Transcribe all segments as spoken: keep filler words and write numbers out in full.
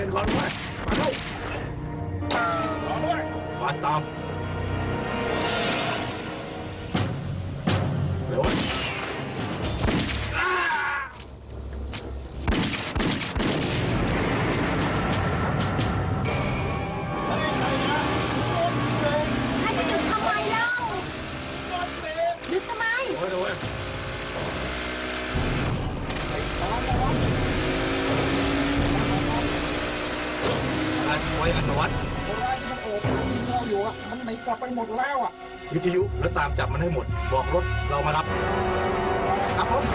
นก่อนด้วยมาดูรอด้วยมาตามเร็วอัศวัตคนร้ายที่มันโอบยิงเราอยู่อ่ะมันหนีกลับไปหมดแล้วอ่ะวิทยุแล้วตามจับมันให้หมดบอกรถเรามารับครับผม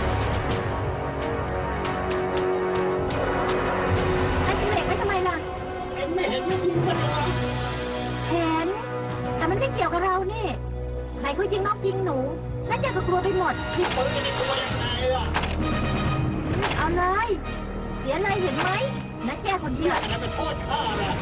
ไอ้ชิเล็กไม่ทำไมล่ะเอ็งไม่เห็นไม่ยิงมันเหรอเห็นแต่มันไม่เกี่ยวกับเรานี่ใครเขายิงนกยิงหนูแล้วเจ๊ก็กลัวไปหมดที่ปืนจะได้กลัวยังไงล่ะเอาเลยเสียเลยเห็นไหมนักแจ้คนเดียวจะไปโทษข้าแหละ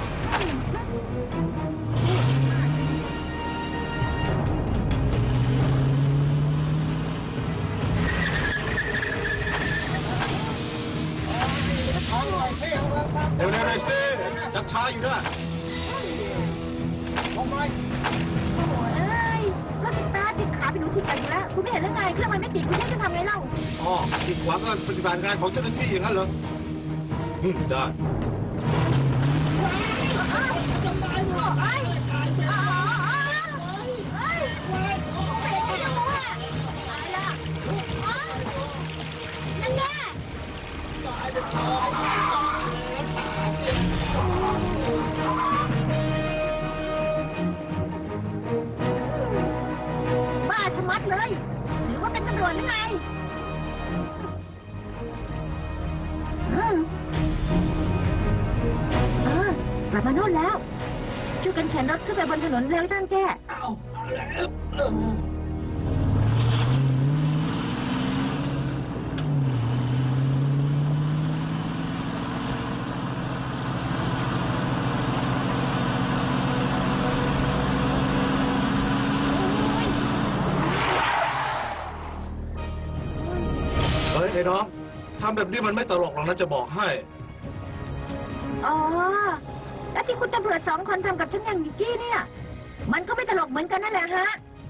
เร็วๆหน่อยสิจับช้าอยู่ด้วยลงไปโอ้ยรถสตาร์ทติดขาไปหนูติดไปอยู่แล้วคุณไม่เห็นหรือไงเครื่องมันไม่ติดคุณจะทำไงเล่าอ๋อติดขวางการปฏิบัติงานของเจ้าหน้าที่อย่างนั้นเหรออืมได้บ้าชะมัดเลยหรือว่าเป็นตำรวจหรือไงอืมเออกลับมาโน่นแล้วช่วยกันเข็นรถขึ้นไปบนถนนเร็วท่านแจ้เอาแล้วเฮ้ยไอ้น้องทำแบบนี้มันไม่ตลกหรอกนะจะบอกให้อ๋อแล้วที่คุณตำรวจสองคนทำกับฉันอย่างนี้กี้เนี่ยมันก็ไม่ตลกเหมือนกันนั่นแหละฮะ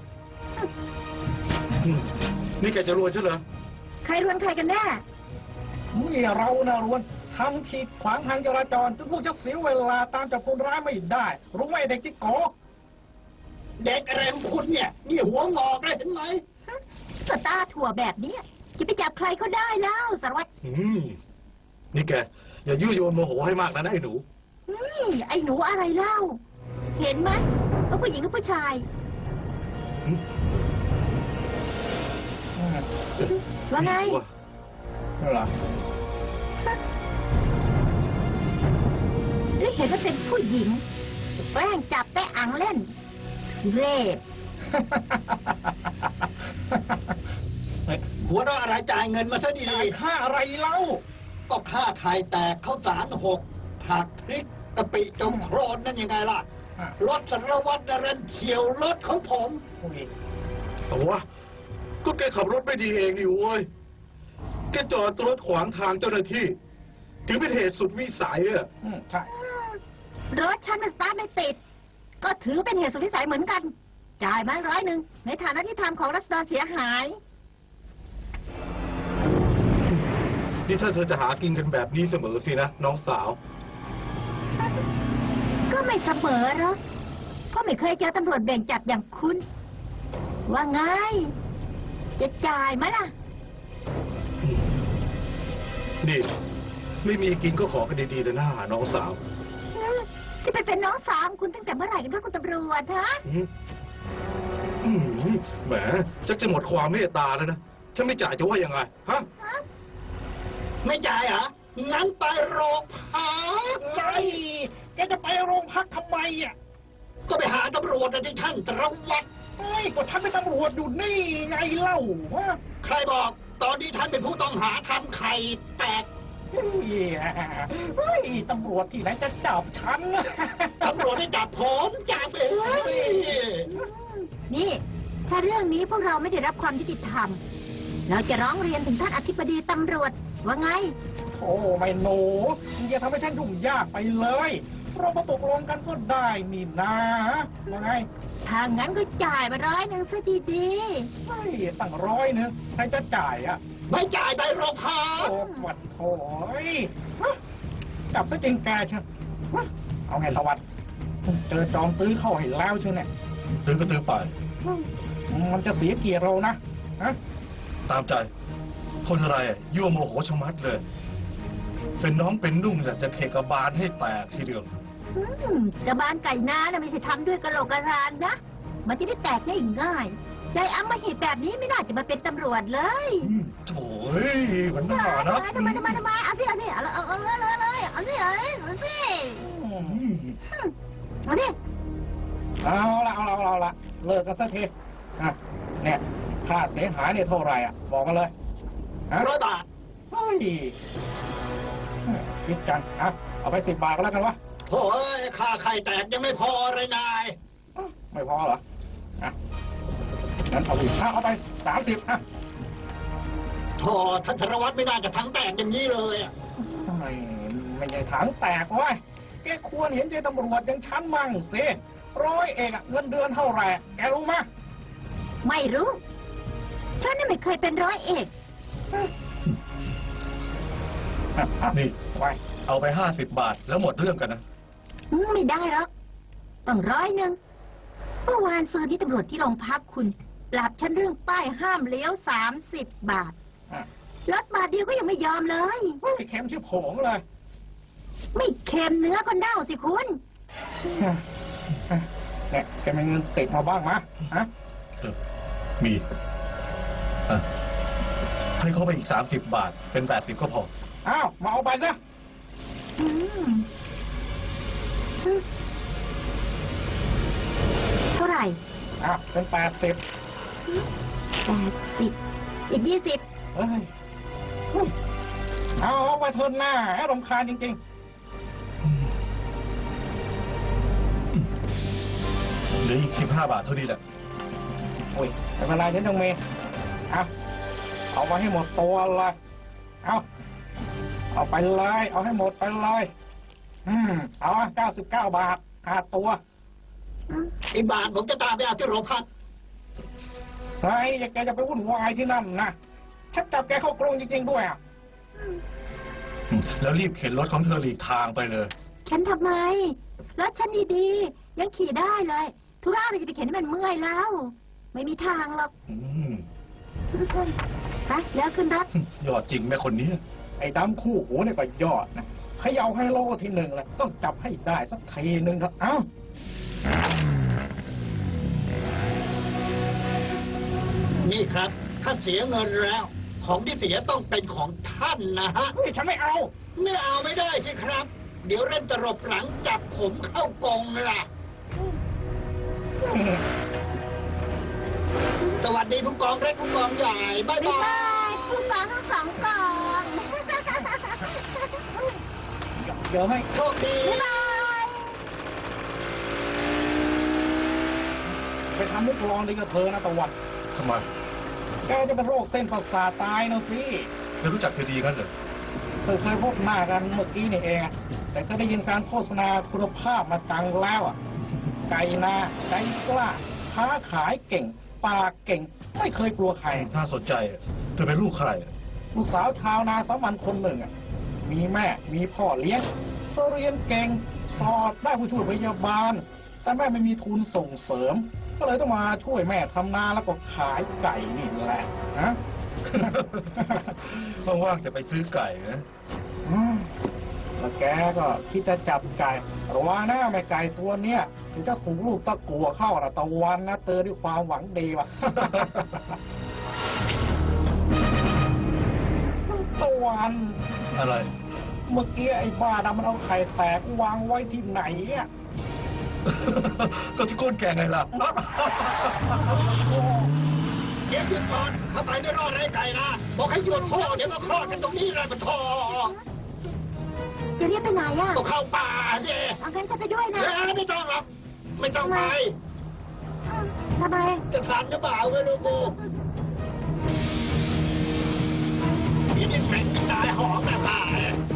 นี่แกจะรวนใช่เหรอใครรวนใครกันแน่นี่เรานะรวนทำขีดขวางทางจราจรจนพวกจะเสียเวลาตามจับคนร้ายไม่ได้รู้ไหมเด็กที่โกเด็กอะไรของคุณเนี่ยนี่หัวงอกเลยเห็นไหมสตาถั่วแบบนี้จะไปจับใครเขาได้แล้วสารวัตรนี่แกอย่ายุโยนโมโหให้มากนะไอ้หนูนี่ไอ้หนูอะไรเล่าเห็นไหมว่าผู้หญิงกับผู้ชายว่าไงนั่นเหรอหรือเห็นว่าเป็นผู้หญิงแกล้งจับแต่อ่างเล่นเรศหัวเราะอะไรจ่ายเงินมาซะดีๆค่าอะไรเล่าก็ค่าไทยแตกข้าวสารหกผักพริกกะปิจมโครนนั่นยังไงล่ะรถสารวัตรนรันเฉียวรถของผมแต่ว่าก็แกขับรถไม่ดีเองนี่เว้ยแกจอดรถขวางทางเจ้าหน้าที่ถือเป็นเหตุสุดวิสัยอ่ะใช่รถฉันมันสตาร์ทไม่ติดก็ถือเป็นเหตุสุดวิสัยเหมือนกันจ่ายมาร้อยหนึ่งในฐานะที่ทำของรัศดรเสียหายนี่ถ้าเธอจะหากินกันแบบนี้เสมอสินะน้องสาวก็ไม่เสมอหรอกก็ไม่เคยเจอตำรวจเบ่งจัดอย่างคุณว่าไงจะจ่ายไหมล่ะนี่ไม่มีกินก็ขอกันดีๆแต่หน้าน้องสาวจะไปเป็นน้องสาวคุณตั้งแต่เมื่อไหร่กันคะคุณตำรวจฮะแหมชักจะหมดความเมตตาแล้วนะฉันไม่จ่ายจะว่ายังไงฮะไม่จ่ายเหรองั้นไปโรงพักไงแกจะไปโรงพักทำไมอ่ะก็ไปหาตำรวจนะที่ท่านสารวัตรไอ้ก็ท่านเป็นตำรวจอยู่นี่ไงเล่าใครบอกตอนนี้ท่านเป็นผู้ต้องหาทำไข่แตกเฮ้ยตำรวจที่ไหนจะจับฉันตำรวจได้จับผมจับเองนี่ถ้าเรื่องนี้พวกเราไม่ได้รับความยุติธรรมเราจะร้องเรียนถึงท่านอธิบดีตำรวจว่าไงโอ้ไม่หนูอย่าทำให้ฉันยุ่งยากไปเลยเรามาตกลงกันก็ได้นี่นะว่าไงถ้างั้นก็จ่ายมาร้อยหนึ่งซะดีไม่ตั้งร้อยหนึงใครจะจ่ายอ่ะไม่จ่ายได้หรอกครับโอ้วัดโถ่ยฮะจับซะจริงแกเชียวฮะเอาไงตะวัดเจอจอมตื้อเข้าให้แล้วเชียวเนี่ยตื้อก็ตื้อไปมันจะเสียเกียรติเรานะฮะตามใจ คนอะไรอะยั่วโมโหชะมัดเลย เป็นน้องเป็นนุ่งแหละจะเคกระบาลให้แตกทีเดียวๆอืมกระบาลไก่น้านะไม่ใช่ทำด้วยกระโหลกกระรานนะ มันจะได้แตกง่ายๆใจอำมหิตแบบนี้ไม่น่าจะมาเป็นตำรวจเลยโถ่เฮ้ยมันน่านะทำไมทำไมทำไมเอาสิเอาสิเอาเอาเอาเลยเลยเลยเอาสิเอาสิเอาสิอืมเอาสิเอาละเอาละเอาละเอาละเลิกกันสักทีอ่ะเนี่ยค่าเสียหายเนี่ยเท่าไหร่อ่ะบอกมาเลยฮะร้อยบาทเฮ้ยคิดกันอ่ะเอาไปสิบบาทก็แล้วกันวะโถ่เอ้ยค่าไข่แตกยังไม่พอเลยนายไม่พอเหรออ่ะงั้นเอาอีกอ่ะเอาไปสามสิบอ่ะโถ่ท่านธนวัฒน์ไม่น่าจะทั้งแตกอย่างนี้เลยอะทำไมไม่ใช่ถังแตกวะแกควรเห็นใจตำรวจอย่างฉันมั่งสิร้อยเอกอะเงินเดือนเท่าไหร่แกรู้ไหมยไม่รู้ ฉันน่ะไม่เคยเป็นร้อยเอกอ่ะอ่ะนี่ไว้เอาไปห้าสิบบาทแล้วหมดเรื่องกันนะอืมไม่ได้หรอกต้องร้อยหนึ่งเมื่อวานซื้อที่ตำรวจที่โรงพักคุณ ปรับฉันเรื่องป้ายห้ามเลี้ยวสามสิบบาทอ่ะรถบาทเดียวก็ยังไม่ยอมเลยไม่เค็มชื่อผงเลยไม่เค็มเนื้อก็เน่าสิคุณเนี่ยแกมีเงินติดมาบ้างมะฮะมีอ่ะให้เขาไปอีกสามสิบบาท เป็นแปดสิบก็พออ้าวมาเอาไปซะอืมอืมเท่าไหร่อ้าวเป็นแปดสิบแปดสิบอีกยี่สิบเฮ้ยเอาเอาไปเทินหน้าแอบรำคาญจริงเหลืออีกสิบห้าบาทเท่านี้แหละๆโอ้ยไม่เป็นไรฉันต้องมีเอาเอามาให้หมดตัวเลยเอาเอาไปเลย เอาให้หมดไปเลยอืมเอาเก้าสิบเก้าบาทค่าตัวอีกบาทผมจะตามไปเอาที่โรงพักเฮ้ยอย่าแกจะไปวุ่นวายที่นั่นนะฉันจับแกเข้ากรงจริง ๆ ด้วยอ่ะแล้วรีบเข็นรถของเธอหลีกทางไปเลยฉันทำไม รถฉันดีๆ ยังขี่ได้เลย ธุระอะไรจะไปเข็นให้มันเมื่อยแล้ว ไม่มีทางหรอกอืมไปแล้วขึ้นรถยอดจริงแม่คนนี้ไอ้ดำคู่หูเนี่ยก็ยอดนะเขย่าไฮโลทีหนึ่งเลยต้องจับให้ได้สักทีหนึ่งเถอะเอ้านี่ครับท่านเสียเงินแล้ว ของที่เสียต้องเป็นของท่านนะฮะเฮ้ยฉันไม่เอาไม่เอาไม่ได้สิครับ เดี๋ยวเล่นตลบหลังจับผมเข้ากรงล่ะ สวัสดีผู้กองเล็กผู้กองใหญ่บ๊ายบ๊ายบาบาย ยผู้กองทั้งสองกองเดี๋ยวให้โชคดีบ๊ายบายไปทำมุกลองดีกับเธอนะตะวันทำไมแกจะเป็นโรคเส้นประสาทตายนะสิเธอรู้จักเธอดีงั้นเหรอเธอเคยพบหน้ากันเมื่อกี้นี่เองอะแต่เคยได้ยินการโฆษณาคุณภาพมาตังแล้วอ่ะ ไก่นาใจกล้าค้าขายเก่ง ปากเก่ง ไม่เคยกลัวใครน่าสนใจอะเธอเป็นลูกใครอะลูกสาวชาวนาสามัญคนหนึ่งอ่ะ มีแม่มีพ่อเลี้ยงเธอเรียนเก่ง สอบได้ผู้ช่วยพยาบาล แต่แม่ไม่มีทุนส่งเสริม ก็เลยต้องมาช่วยแม่ทำนาแล้วก็ขายไก่นี่แหละฮะว่างๆจะไปซื้อไก่นะอืมแล้วแกก็คิดจะจับไก่ระวังนะแม่ไก่ตัวเนี้ยถึงจะถูกลูกตะกัวเข้านะตะวันนะเตือนด้วยความหวังดีว่ะ ตะวันอะไรเมื่อกี้ไอ้บ้าดำมันเอาไข่แตกวางไว้ที่ไหนอ่ะก็ที่ก้นแกไงล่ะเดี๋ยวหยุดก่อนเข้าไปไม่รอดเลยไก่นะบอกให้หยุดพ่อเดี๋ยวก็คลอดกันตรงนี้เลยมันทอจะเรียกไปไหนอ่ะก็เข้าป่าสิเอางั้นจะไปด้วยนะเฮ้ยไม่ต้องหรอกไม่ต้องไปทำไมจะทันหรือเปล่าไม่รู้กูเดี๋ยวนี่แม่งตายหของนะตาย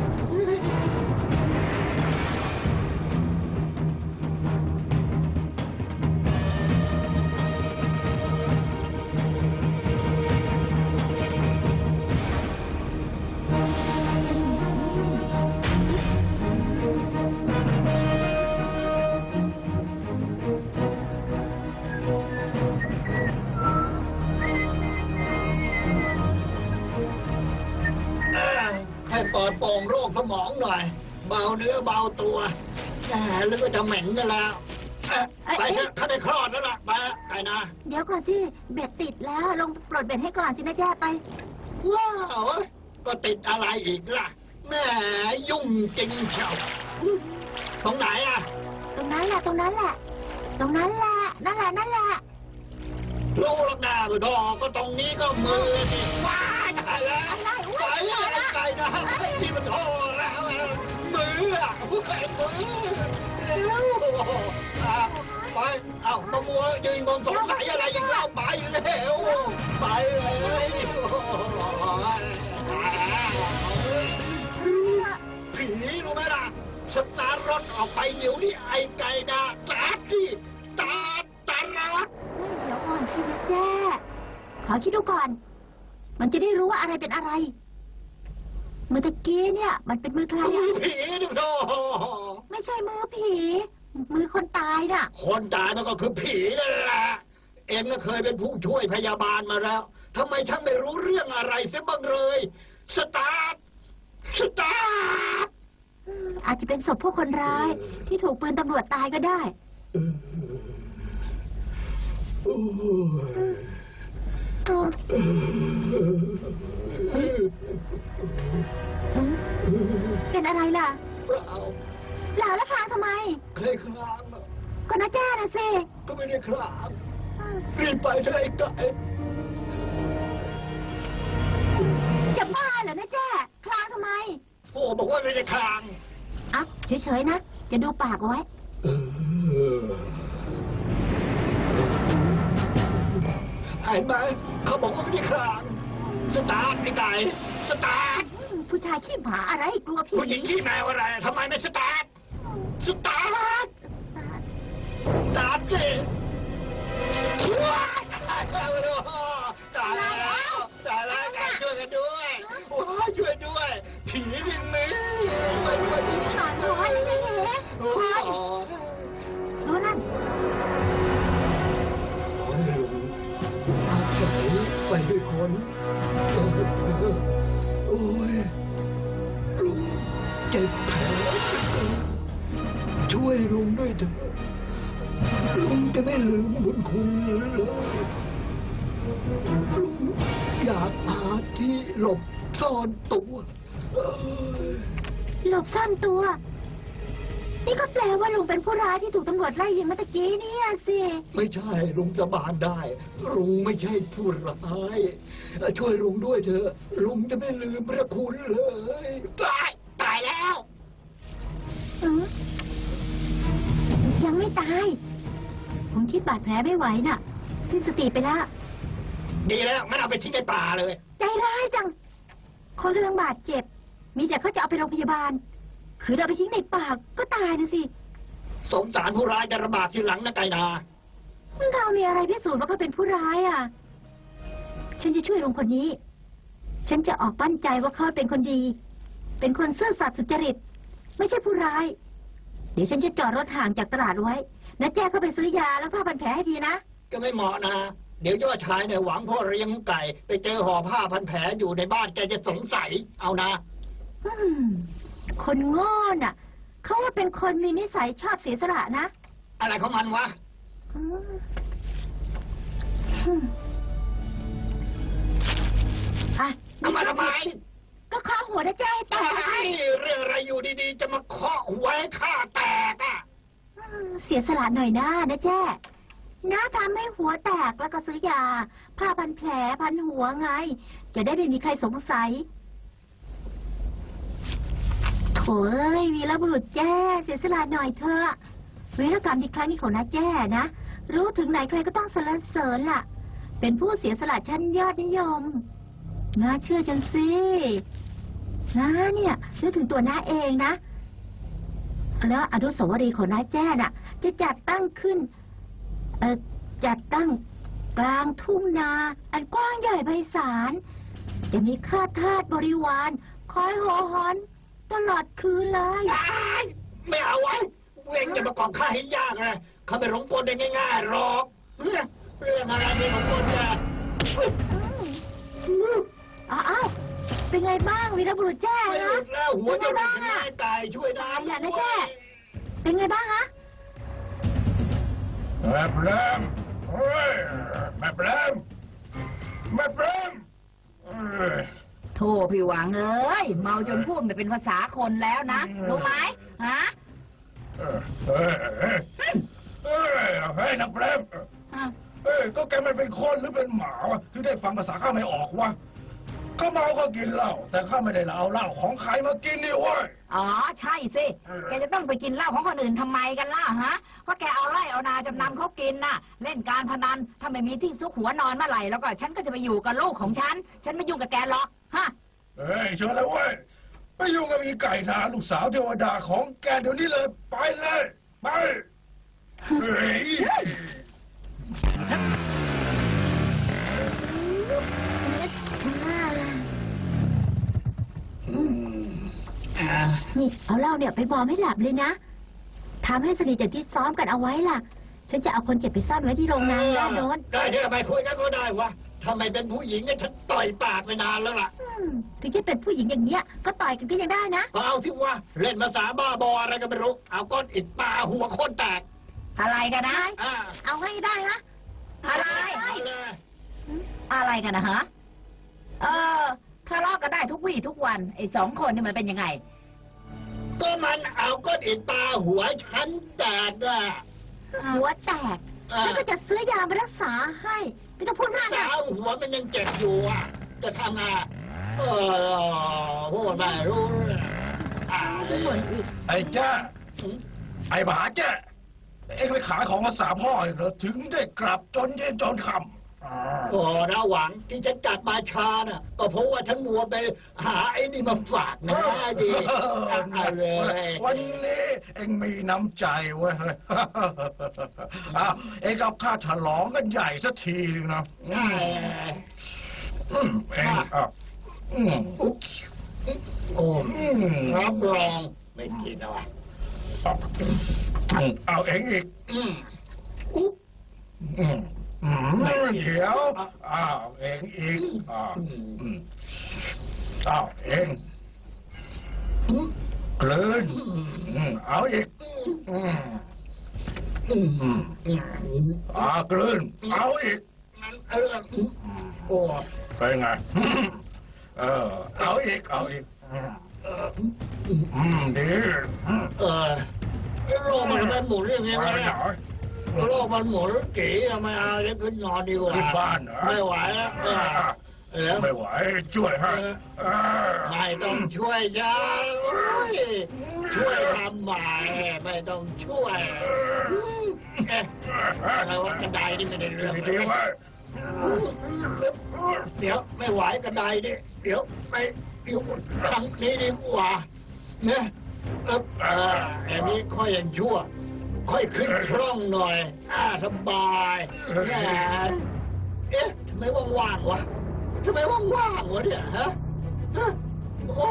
ให้ปลอดโปร่งโรคสมองหน่อย เบาเนื้อเบาตัวแหมแล้วก็จะเหม็นกันแล้วไปเถอะข้าได้คลอดแล้วล่ะไปไปนะเดี๋ยวก่อนสิเบ็ดติดแล้วลงปลดเบ็ดให้ก่อนสินะแจ้ไปว้าวก็ติดอะไรอีกล่ะแหมยุ่งจริงเชียวตรงไหนอ่ะตรงนั้นแหละตรงนั้นแหละ ตรงนั้นแหละนั่นแหละนั่นแหละรู้แล้วนะไปทอก็ตรงนี้ก็มือนี่ว้ายตายแล้วอะไรอุ้ยตายแล้วไก่นะที่มันโทษแล้วมืออ่ะมือแล้วไปเอ้าตัวมัวยืนมองสงสัยอะไรอีกแล้วไปแล้วไปเลยผีรู้ไหมล่ะสตาร์รถออกไปเดี๋ยวนี้ไอ้ไก่ดาตาที่ตาตาลอดเดี๋ยวก่อนสินะแจ้ขอคิดดูก่อน มันจะได้รู้ว่าอะไรเป็นอะไรมือตะกี้เนี่ย มันเป็นมือใครมือะอผีดิโธ่ไม่ใช่มือผี มือคนตายน่ะคนตายมันก็คือผีนั่นแหละเอ็งก็เคยเป็นผู้ช่วยพยาบาลมาแล้วทำไมช่างไม่รู้เรื่องอะไรเสียบ้างเลยสตาร์ทสตาร์ทอาจจะเป็นศพพวกคนร้าย ที่ถูกปืนตำรวจตายก็ได้โอ้ยเออเป็นอะไรล่ะเปล่าหล่าแล้วคลางทำไมเคยคลางอะก็นะแจ้น่ะสิก็ไม่ได้คลางรีบไปเถอะไอ้ไก่จะบ้าเหรอนะแจ้คลางทำไมโอ้บอกว่าไม่ได้คลางอ่ะเฉยๆนะ จะดูปากเอาไว้เออเห็นไหมเขาบอกว่าไม่ได้คลางสตาร์ทไอ้ไก่สตาร์ทผู้ชายขี้หมาอะไรกลัวผีผู้หญิงที่แมวอะไรทำไมไม่สตาร์ทสตาร์ทสตาร์ทสิว้ายตายแล้วตายแล้วตายแล้วไก่ช่วยกันด้วยว้ายช่วยด้วยผีวิ่งหนีไปด้วยหาน้อยไม่ใช่ผีโอ้ยดูนั่นไปด้วยคนโอ้ยลุงเจ็บแผลช่วยลุงด้วยเถอะลุงจะไม่ลืมบุญคุณเลยลุงอยากหาที่หลบซ่อนตัวเอ้ยหลบซ่อนตัว นี่ก็แปลว่าลุงเป็นผู้ร้ายที่ถูกตำรวจไล่ยิงเมื่อตะกี้เนี่ยสิไม่ใช่ลุงสาบานได้ลุงไม่ใช่ผู้ร้ายช่วยลุงด้วยเถอะลุงจะไม่ลืมพระคุณเลยตายตายแล้วเออยังไม่ตาย ผมคิดบาดแผลไม่ไหวน่ะ สิ้นสติไปแล้วดีแล้วงั้นเอาไปทิ้งในป่าเลยใจร้ายจัง คนเรื่องบาดเจ็บ มีแต่เขาจะเอาไปโรงพยาบาล คือเราไปทิ้งในป่าก็ตายนะสิสงสารผู้ร้ายจะระบาดทีหลังนะไก่นาเรามีอะไรพิสูจน์ว่าเขาเป็นผู้ร้ายอ่ะ ฉันจะช่วยลุงคนนี้ ฉันจะออกปั้นใจว่าเขาเป็นคนดี เป็นคนซื่อสัตย์สุจริต ไม่ใช่ผู้ร้าย เดี๋ยวฉันจะจอดรถห่างจากตลาดไว้นะแจ้เข้าไปซื้อยาแล้วผ้าพันแผลให้ทีนะก็ไม่เหมาะนะ เดี๋ยวยอดชายเนี่ยหวังพ่อเลี้ยงไก่ ไปเจอห่อผ้าพันแผลอยู่ในบ้านแกจะสงสัยเอานะอืมคนโง่น่ะ เขาว่าเป็นคนมีนิสัยชอบเสียสละนะอะไรของมันวะอืมอืมอ่ะเอามาทำไมก็ข้าหัวนะแจ้ให้แตตากนะยเรื่องอะไรอยู่ดีๆ จะมาเคาะหัวให้ข้าแตกอ่ะอืมเสียสละหน่อยนะนะแจ้น้าทำให้หัวแตกแล้วก็ซื้อยา ผ้าพันแผลพันหัวไง จะได้ไม่มีใครสงสัยโถ่เอ้ยวีรบุรุษแจ้เสียสละหน่อยเถอะวีรกรรมในครั้งนี้ของน้าแจ้นะ รู้ถึงไหนใครก็ต้องสรรเสริญล่ะ เป็นผู้เสียสละชั้นยอดนิยมน้าเชื่อฉันสิน้าเนี่ยนึกถึงตัวน้าเองนะแล้วอนุสาวรีย์ของน้าแจ้น่ะ จะจัดตั้งขึ้นเอ่อจัดตั้งกลางทุ่งนา อันกว้างใหญ่ไพศาลจะมีข้าทาสบริวารคอยโหหอนตลอดคืนเลยไม่เอาไว้เวงอย่ามากองข้าให้ยากนะข้าไม่หลงกลได้ง่ายๆหรอกเรื่องเรื่องอะไรไม่หลงกลยากอ้าวเป็นไงบ้างวีรบุรุษแจ้ไม่หฮะลุดแล้วหัวจะหลุดง่ายตายช่วยน้ำอย่านะแจ้เป็นไงบ้างฮะแม่เปรมเฮ้ยแม่เปรมแม่เปรมเอ้ยโธ่พี่หวังเอ้ยเมาจนพูดไม่เป็นภาษาคนแล้วนะรู้ไหมฮะเอ้ยเอ้ยเอ้ยเอ้ยเฮ้ยนักเปรมอ้าวเอ้ยก็แกมันเป็นคนหรือเป็นหมาวะถึงได้ฟังภาษาข้าไม่ออกวะก็เมาก็กินเหล้าแต่ข้าไม่ได้เอาเหล้าของใครมากินนี่เว้ยอ๋อใช่สิแกจะต้องไปกินเหล้าของคนอื่นทำไมกันล่ะฮะเพราะแกเอาไล่เอานาจำนำเขากินน่ะเล่นการพนันถ้าไม่มีที่ซุกหัวนอนเมื่อไหร่แล้วก็ฉันก็จะไปอยู่กับลูกของฉันฉันไม่ยุ่งกับแกหรอกฮะเฮ้ยเชิญเลยเว้ยไปยุ่งกับอีไก่นาลูกสาวเทวดาของแกเดี๋ยวนี้เลยไปเลยไปเฮ้ยนี่เอาเหล้าเนี่ยไปบอมให้หลับเลยนะทำให้สนิทอย่างที่ซ้อมกันเอาไว้ล่ะ ฉันจะเอาคนเจ็บไปซ่อนไว้ที่โรงงานด้านโน้นได้เดี๋ยวไปคุยกันก็ได้วะทำไมเป็นผู้หญิงเนี่ยฉันต่อยปากไปนานแล้วล่ะอืมถึงจะเป็นผู้หญิงอย่างเงี้ยก็ต่อยกันก็ยังได้นะก็เอาที่ว่าเล่นภาษาบ้าบออะไรก็ไม่รู้เอาก้อนอิฐปาหัวคนแตกอะไรกันนะอ่าเอาให้ได้นะอะไรเอาเลยอะไรกันนะฮะเออทะเลาะกันได้ทุกวี่ทุกวันไอ้สองคนนี่มันเป็นยังไงก็มันเอาก้อนอิฐปาหัวฉันแตกอ่ะหัวแตกอ่าแล้วก็จะซื้อยามารักษาให้ไม่ต้องพูดมากสานะวหัวมันยังเจ็บอยู่อ่ะจะทำไงเออพูดไม่รู้เรื่องอ่าเหมือนอีกไอ้แจ้ไอ้บาแจ้เอ็งไปขายของภาษาพ่อเหรอถึงได้กลับจนเย็นจนค่ำอ่าโอ้นะหวังที่ฉันจัดมาช้าน่ะก็เพราะว่าฉันมัวไปหาไอ้นี่มาฝากนะจีอะไรวันนี้เอ็งมีน้ำใจเว้ย อ้าวเอ็งกับข้าฉลองกันใหญ่สักทีนึงนะอืมอืมเอ็งอ่ะอืมโอ้อืมรับรองไม่กินเอาอ่ะเอาเอ็งอีกอืมอุ๊บอืมอืมเดี๋ยวอ้าวเอ็งอีกอ้าวอืมอ้าวเอ็งกลืนอืมเอาอีกอืมอืมอืมอืมอ่ากลืนเอาอีกเออโอ้เป็นไง เออเอาอีกเอาอีกอืมอืมดีอืมเออโลกมันทำไมหมุนอย่างเงี้ยไปวะไหนเนี่ยโลกมันหมุนกี่ไม่เอาจะขึ้นนอนดีกว่าขึ้นบ้านเหรอไม่ไหวแล้วเออเออไม่ไหวช่วยให้เออไม่ต้องช่วยยายโอ้ยช่วยทำไมไม่ต้องช่วยเอ๊ะอะไรวะกระไดนี่ไม่ได้เรื่องเลดียๆไว้เดี๋ยวไม่ไหวกระไดนี่เดี๋ยวไปเดี๋ยวทางนี้ดีกว่าเนี่ยเออเอออันนี้ค่อยยังชั่ว ค่อยขึ้นคล่องหน่อยอ่าสบายแหมเอ๊ะทำไมว่างๆวะทำไมว่างๆวะเนี่ยฮะฮะโอ้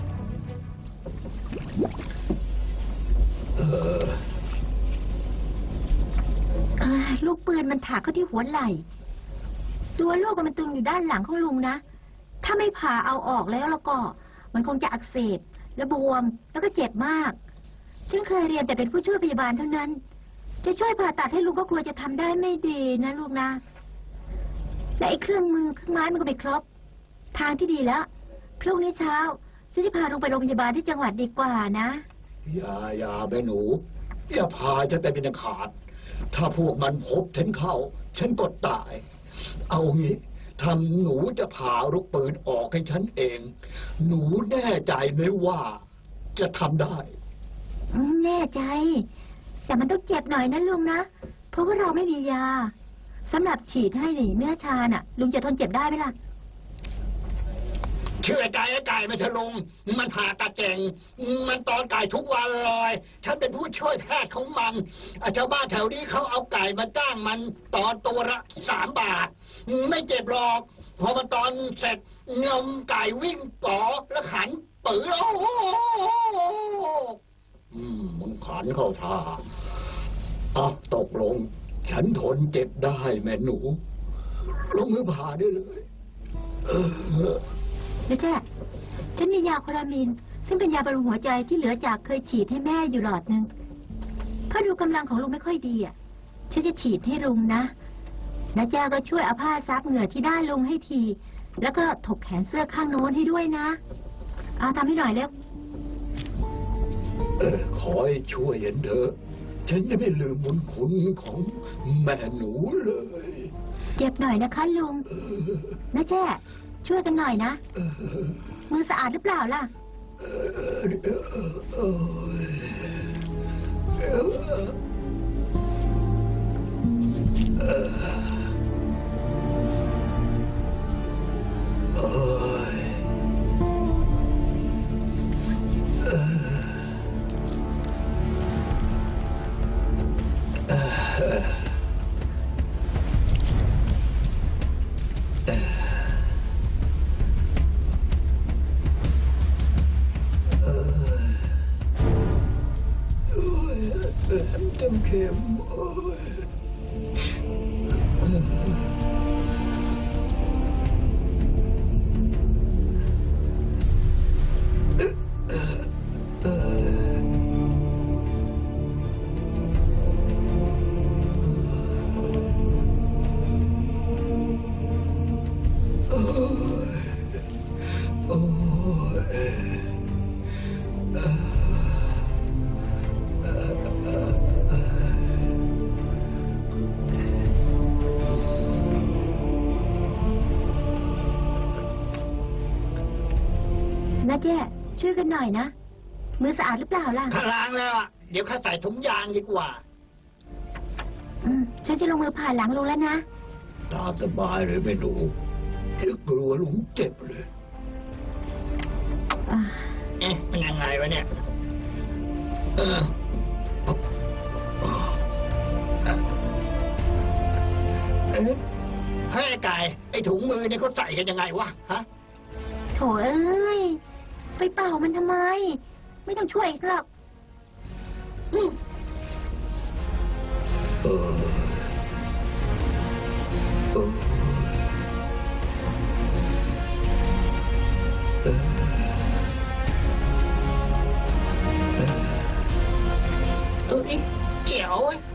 เอ้ยลูกปืนมันถากเข้าที่หัวไหล่ ตัวลูกมันตึงอยู่ด้านหลังของลุงนะ ถ้าไม่ผ่าเอาออกแล้วแล้วก็ มันคงจะอักเสบและบวมแล้วก็เจ็บมาก ฉันเคยเรียนแต่เป็นผู้ช่วยพยาบาลเท่านั้น จะช่วยผ่าตัดให้ลุงก็กลัวจะทำได้ไม่ดีนะลูกนะ และไอ้เครื่องมือเครื่องไม้มันก็ไม่ครบ ทางที่ดีแล้วพรุ่งนี้เช้าฉันจะพาลุงไปโรงพยาบาลที่จังหวัดดีกว่านะอย่าอย่าไปหนูอย่าพาฉันไปเป็นขาด ถ้าพวกมันพบฉันเข้า ฉันก็ตาย เอางี้ทำหนูจะผ่าลูกปืนออกให้ฉันเอง หนูแน่ใจไหมว่าจะทำได้อืมแน่ใจ แต่มันต้องเจ็บหน่อยนะลุงนะ เพราะว่าเราไม่มียาสำหรับฉีดให้นี่เนื้อชาน่ะ ลุงจะทนเจ็บได้ไหมล่ะชื่อไอ้ไก่ไอ้ไก่ไม่ใช่ลุงมันผ่าตัดเก่งมันตอนไก่ทุกวันเลยฉันเป็นผู้ช่วยแพทย์ของมันชาวบ้านแถวนี้เขาเอาไก่มาจ้างมันตอนตัวละสามบาทไม่เจ็บหรอกพอมาตอนเสร็จเงมไก่วิ่งป๋อแล้วขันปื้อโอ้โหอืมมึงขันเข้าท่าอ่ะตกลงฉันทนเจ็บได้แม่หนูลงมือผ่าได้เลยเออนะจ๊ะฉันมียาโครามินซึ่งเป็นยาบำรุงหัวใจที่เหลือจากเคยฉีดให้แม่อยู่หลอดหนึ่งถ้าดูกำลังของลุงไม่ค่อยดีอ่ะฉันจะฉีดให้ลุงนะนะจ๊ะก็ช่วยเอาผ้าซับเหงื่อที่ด้านลุงให้ทีแล้วก็ถกแขนเสื้อข้างโน้นให้ด้วยนะเอาทำให้หน่อยเร็วเออขอให้ช่วยเห็นเถอะฉันจะไม่ลืมบุญคุณของแม่หนูเลยเจ็บหน่อยนะคะลุงนะจ๊ะช่วยกันหน่อยนะมือสะอาดหรือเปล่าล่ะเต็มเข็มโอ้ยนะจ๊ะช่วยกันหน่อยนะมือสะอาดหรือเปล่าล่ะข้าล้างแล้วอ่ะเดี๋ยวข้าใส่ถุงยางดีกว่าอืมฉันจะลงมือผ่าหลังลุงแล้วนะตามสบายเลยแม่หนูเอ๊ะกลัวลุงเจ็บเลยอ่าเอ๊ะมันยังไงวะเนี่ยเออเอ๊ะให้ไอ้ไก่ไอ้ถุงมือเนี่ยเขาใส่กันยังไงวะฮะโถเอ้ยไปเป่ามันทำไม ไม่ต้องช่วยหรอกเออเออเออเออเกี่ยวเว้ย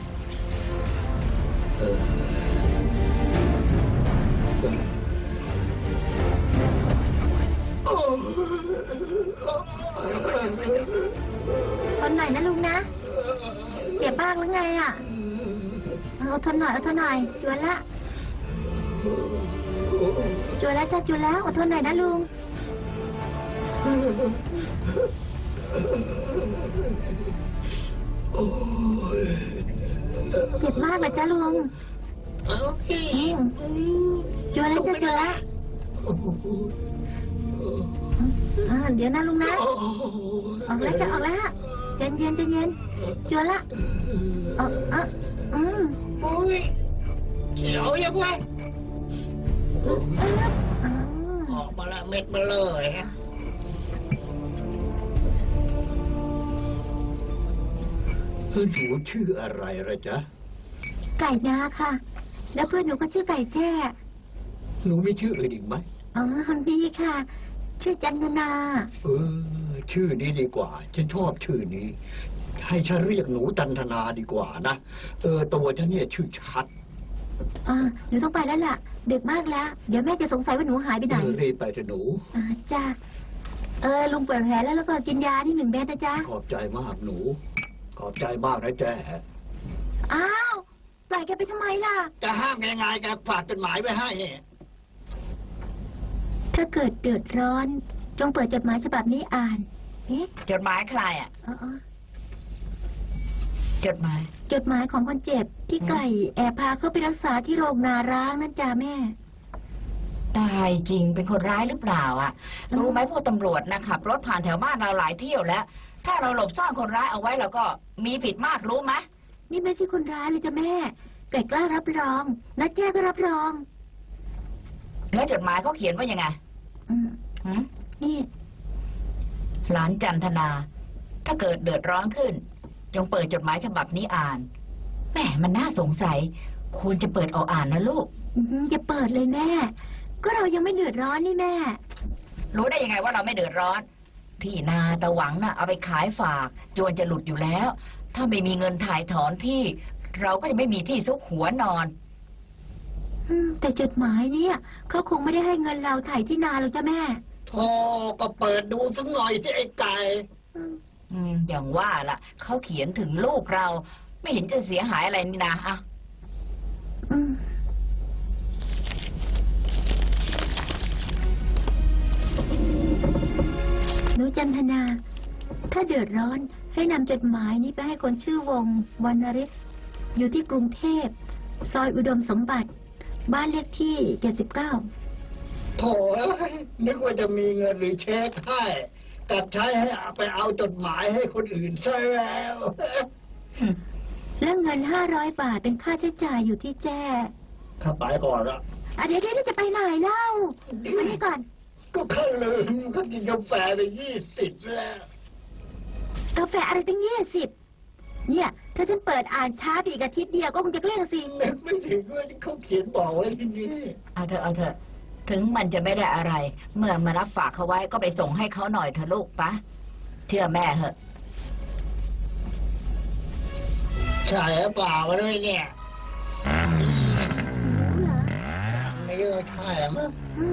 เออทนหน่อยนะลุงนะเจ็บบ้างหรือไงอ่ะเอาทนหน่อยเอาทนหน่อยจวนละจวนแล้วจ้าจวนแล้วอดทนหน่อยนะลุงเจ็บมากเลยจ้าลุงจวนแล้วจ้าจวนแล้วอ่าเดี๋ยวนะลุงนะออกแล้วจะออกแล้วใจเย็นใจเย็นจวนละออกอ่ะอืมโอ้ยเขียวยังไงเอ๊ะอ่าออกมาละเม็ดมาเลยฮะหนูชื่ออะไรละจ๊ะไก่นาค่ะ แล้วเพื่อนหนูก็ชื่อไก่แจ้หนูมีชื่ออื่นอีกไหมอ๋อมีค่ะ ชื่อจันทนาเออชื่อนี้ดีกว่าฉันชอบชื่อนี้ ให้ฉันเรียกหนูจันทนาดีกว่านะเออตัวฉันเนี่ยชื่อชัดอ่าหนูต้องไปแล้วล่ะดึกมากแล้ว เดี๋ยวแม่จะสงสัยว่าหนูหายไปไหนเออรีบไปเถอะหนูอ่าจ้าเออลุงเปิดแผลแล้วแล้วก็กินยาที่หนึ่งเม็ดนะจ๊ะขอบใจมากหนู ขอบใจมากนะแจ๊อ้าวปล่อยแกไปทำไมล่ะจะห้ามยังไงแกฝากจดหมายไว้ให้เนี่ยถ้าเกิดเดือดร้อน จงเปิดจดหมายฉบับนี้อ่าน เอ๊ะจดหมายใครอ่ะอ๋ออ๋อจดหมายจดหมายของคนเจ็บที่ไก่แอบพาเขาไปรักษาที่โรงนาร้างนั่นจ้าแม่ตายจริงเป็นคนร้ายหรือเปล่าอ่ะรู้ไหมพวกตำรวจนะขับรถผ่านแถวบ้านเราหลายเที่ยวแล้ว ถ้าเราหลบซ่อนคนร้ายเอาไว้เราก็มีผิดมากรู้ไหมนี่ไม่ใช่คนร้ายเลยจ้ะแม่ไก่กล้ารับรองนัดแจ้ก็รับรองแล้วจดหมายเขาเขียนว่ายังไงอืมหืมนี่หลานจันทนา ถ้าเกิดเดือดร้อนขึ้น จงเปิดจดหมายฉบับนี้อ่านแหมมันน่าสงสัยควรจะเปิดเอาอ่านนะลูกอืมอย่าเปิดเลยแม่ ก็เรายังไม่เดือดร้อนนี่แม่รู้ได้ยังไงว่าเราไม่เดือดร้อน ที่นาตะหวังน่ะเอาไปขายฝากจวนจะหลุดอยู่แล้ว ถ้าไม่มีเงินถ่ายถอนที่ เราก็จะไม่มีที่ซุกหัวนอนอืมแต่จดหมายเนี่ยเขาคงไม่ได้ให้เงินเราถ่ายที่นาหรอกจ้ะแม่โธ่ก็เปิดดูสักหน่อยสิไอ้ไก่อืมอย่างว่าล่ะเขาเขียนถึงลูกเรา ไม่เห็นจะเสียหายอะไรนี่นะอ่ะอืมหนูจันทนา ถ้าเดือดร้อนให้นำจดหมายนี้ไปให้คนชื่อวงวรรณฤทธิ์อยู่ที่กรุงเทพซอยอุดมสมบัติ บ้านเลขที่เจ็ดสิบเก้าโถ่เอ้ยนึกว่าจะมีเงินหรือเช็คให้กลับใช้ให้เอาไปเอาจดหมายให้คนอื่นซะแล้วแล้วเงินห้าร้อยบาทเป็นค่าใช้จ่ายอยู่ที่แจ้ข้าไปก่อนละอ่ะเดี๋ยวเดี๋ยวจะไปไหนเล่ามานี่ก่อนก็ข้าลืมก็กินกาแฟไปยี่สิบแล้วกาแฟอะไรตั้งยี่สิบเนี่ย ถ้าฉันเปิดอ่านช้าไปอีกอาทิตย์เดียวก็คงจะเกลี้ยงสินึกไม่ถึงว่าเขาเขียนบอกไว้ที่นี่เอาเถอะเอาเถอะถึงมันจะไม่ได้อะไร เมื่อมารับฝากเขาไว้ก็ไปส่งให้เขาหน่อยเถอะลูกปะเชื่อแม่เหอะใช่หรือเปล่าวะด้วยเนี่ยไม่เออใช่มั้ง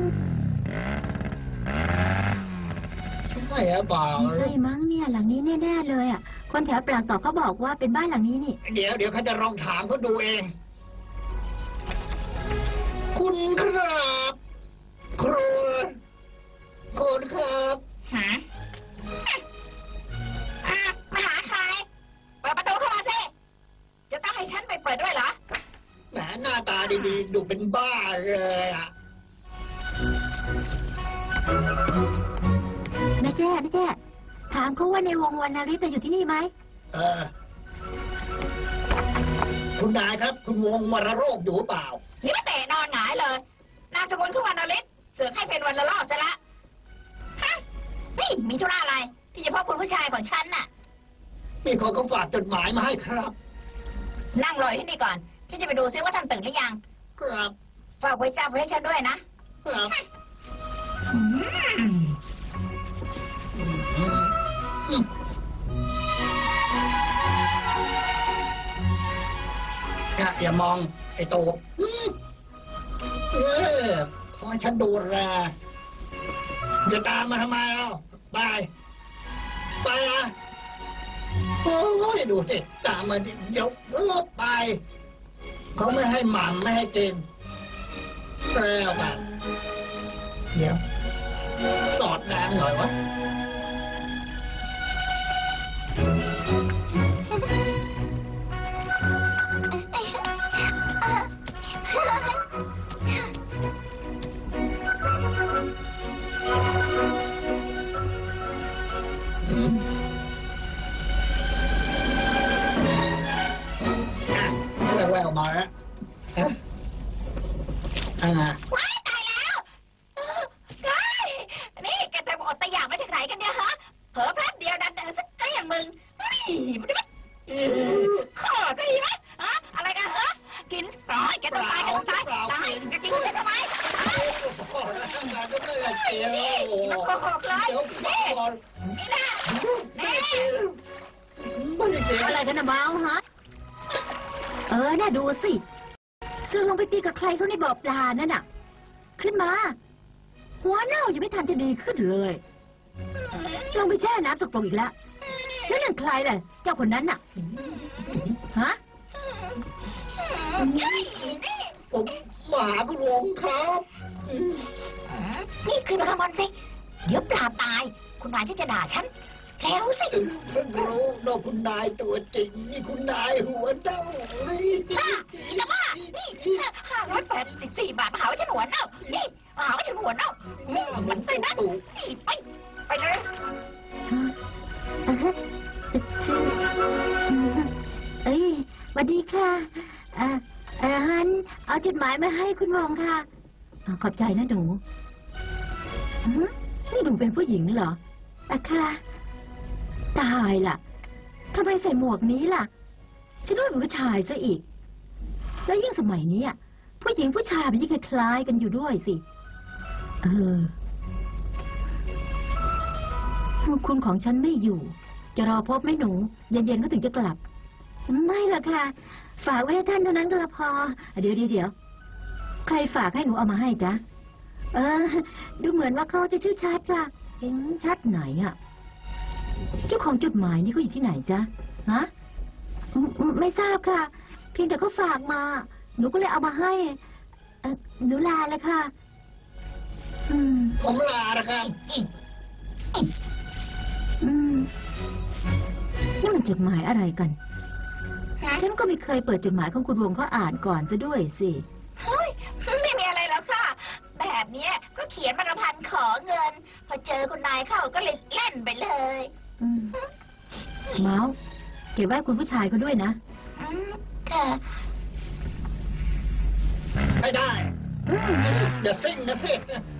ใช่หรือเปล่าใช่มั้งเนี่ยหลังนี้แน่ๆเลยอ่ะ คนแถวปรางต่อเขาบอกว่าเป็นบ้านหลังนี้นี่เดี๋ยวเดี๋ยวเขาจะลองถามเขาดูเอง คุณครับครูคุณครับหาอ่ะมาหาใคร เปิดประตูเข้ามาสิ จะต้องให้ฉันไปเปิดด้วยเหรอแหมหน้าตาดีๆ ดูเป็นบ้าเลยอ่ะนะแจ้นะแจ้ถามเขาว่าในวงวรรณฤทธิ์อยู่ที่นี่ไหมเออ คุณนายครับ คุณวงวรโรคอยู่เปล่านี่มาเตะนอนหงายเลย นามสกุลคือวันนฤทธิ์เสือกให้เป็นวันละรอบซะละฮะนี่มีธุระอะไร ที่จะพบคุณผู้ชายของฉันน่ะมีคนเขาฝากจดหมายมาให้ครับนั่งรอที่นี่ก่อน ฉันจะไปดูซิว่าท่านตื่นหรือยังครับฝากไว้จับไว้ให้ฉันด้วยนะครับ อย่าอย่ามอง ไอ้โตอืมเออขอให้ฉันดูแลอย่าตามมาทำไมเล่าไป ไปนะ โอ้ยดูสิ ตามมาดิเดี๋ยวรถไป เขาไม่ให้หม่ำไม่ให้กินแล้วกัน เดี๋ยว สอดน้ำหน่อยวะ แววๆมาแล้วฮะอ่าว้ายตายแล้วเออไอ้นี่แกแต่อดตะอยากมาจากไหนกันเนี่ยฮะ เผลอแป๊บเดียวดันเดินสักเกลี้ยงมึงเฮ้ยมันได้ไหมเออข้อจะดีไหมฮะอะไรกันเหรอกินต่อยแกต้องตายแกต้องตายตายแกกินฉันทำไมโอ้โหร่างกายก็ไม่ละเกียนี่โอ้โหมันโกหกเลยเดี๋ยวนี่ก่อนนี่นะนี่ไม่ได้เกียอะไรกันนะบ้าวฮะ เออ น่าดูสิซึ่งลงไปตีกับใครเขาในบ่อปลานั่นน่ะ ขึ้นมา หัวเน่ายังไม่ทันจะดีขึ้นเลย ลงไปแช่น้ำสกปรกอีกแล้วแล้วนั่นใครล่ะเจ้าคนนั้นน่ะ ฮะนี่นี่ผมมาหาคุณวงครับนี่คือดูข้างบนสิ เดี๋ยวปลาตาย คุณนายที่จะด่าฉันแถวสิเพิ่งรู้ว่าคุณนายตัวจริงนี่คุณนายหัวเน่าบ้าแต่ว่านี่ห้าร้อยแปดสิบสี่บาทมาหาว่าฉันหัวเน่านี่มาหาว่าฉันหัวเน่าอืมมันใส่นะนี่ไปไปเลยเอ่อเอ้ยสวัสดีค่ะเอ่อเอ่อฮันเอาจดหมายมาให้คุณวงค่ะอ๋อขอบใจนะหนูหือนี่หนูเป็นผู้หญิงเหรออะค่ะตายล่ะทำไมใส่หมวกนี้ล่ะฉันว่าเป็นผู้ชายซะอีก แล้วยิ่งสมัยนี้อ่ะผู้หญิงผู้ชายมันยิ่งคล้ายๆกันอยู่ด้วยสิเออคุณของฉันไม่อยู่ จะรอพบไหมหนู เย็นๆก็ถึงจะกลับ ไม่หรอกค่ะ ฝากไว้ให้ท่านเท่านั้นก็พอ เดี๋ยวเดี๋ยวเดี๋ยวใครฝากให้หนูเอามาให้จ๊ะเออ ดูเหมือนว่าเขาจะชื่อชัดค่ะเห็นชัดไหนอ่ะเจ้าของจดหมายนี่เขาอยู่ที่ไหนจ๊ะฮะไม่ไม่ทราบค่ะ เพียงแต่เขาฝากมา หนูก็เลยเอามาให้เอ่อหนูลาแล้วค่ะ อืมผมลาละครับอืมนี่มันจดหมายอะไรกัน ฉันก็ไม่เคยเปิดจดหมายของคุณวงเขาอ่านก่อนซะด้วยสิเฮ้ยไม่มีอะไรแล้วค่ะ แบบเนี้ยก็เขียนบรรพันธ์ขอเงิน พอเจอคุณนายเข้าก็เลยเล่นไปเลยอืมเมาส์เก็บไว้คุณผู้ชายเขาด้วยนะอืมค่ะไม่ได้อย่าซิ่งนะพี่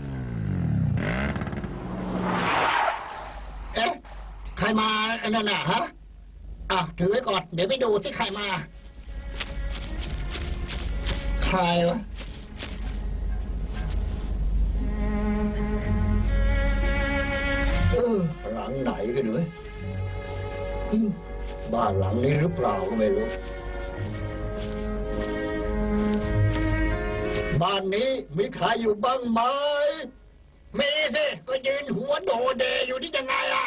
เอ๊ะใครมาอันนั้นน่ะฮะอ่ะถือไว้ก่อนเดี๋ยวไปดูสิใครมาใครวะเออหลังไหนกันเลยอืมบ้านหลังนี้หรือเปล่าก็ไม่รู้บ้านนี้มีใครอยู่บ้างไหมมีสิก็ยืนหัวโดเดอยู่นี่ยังไงล่ะ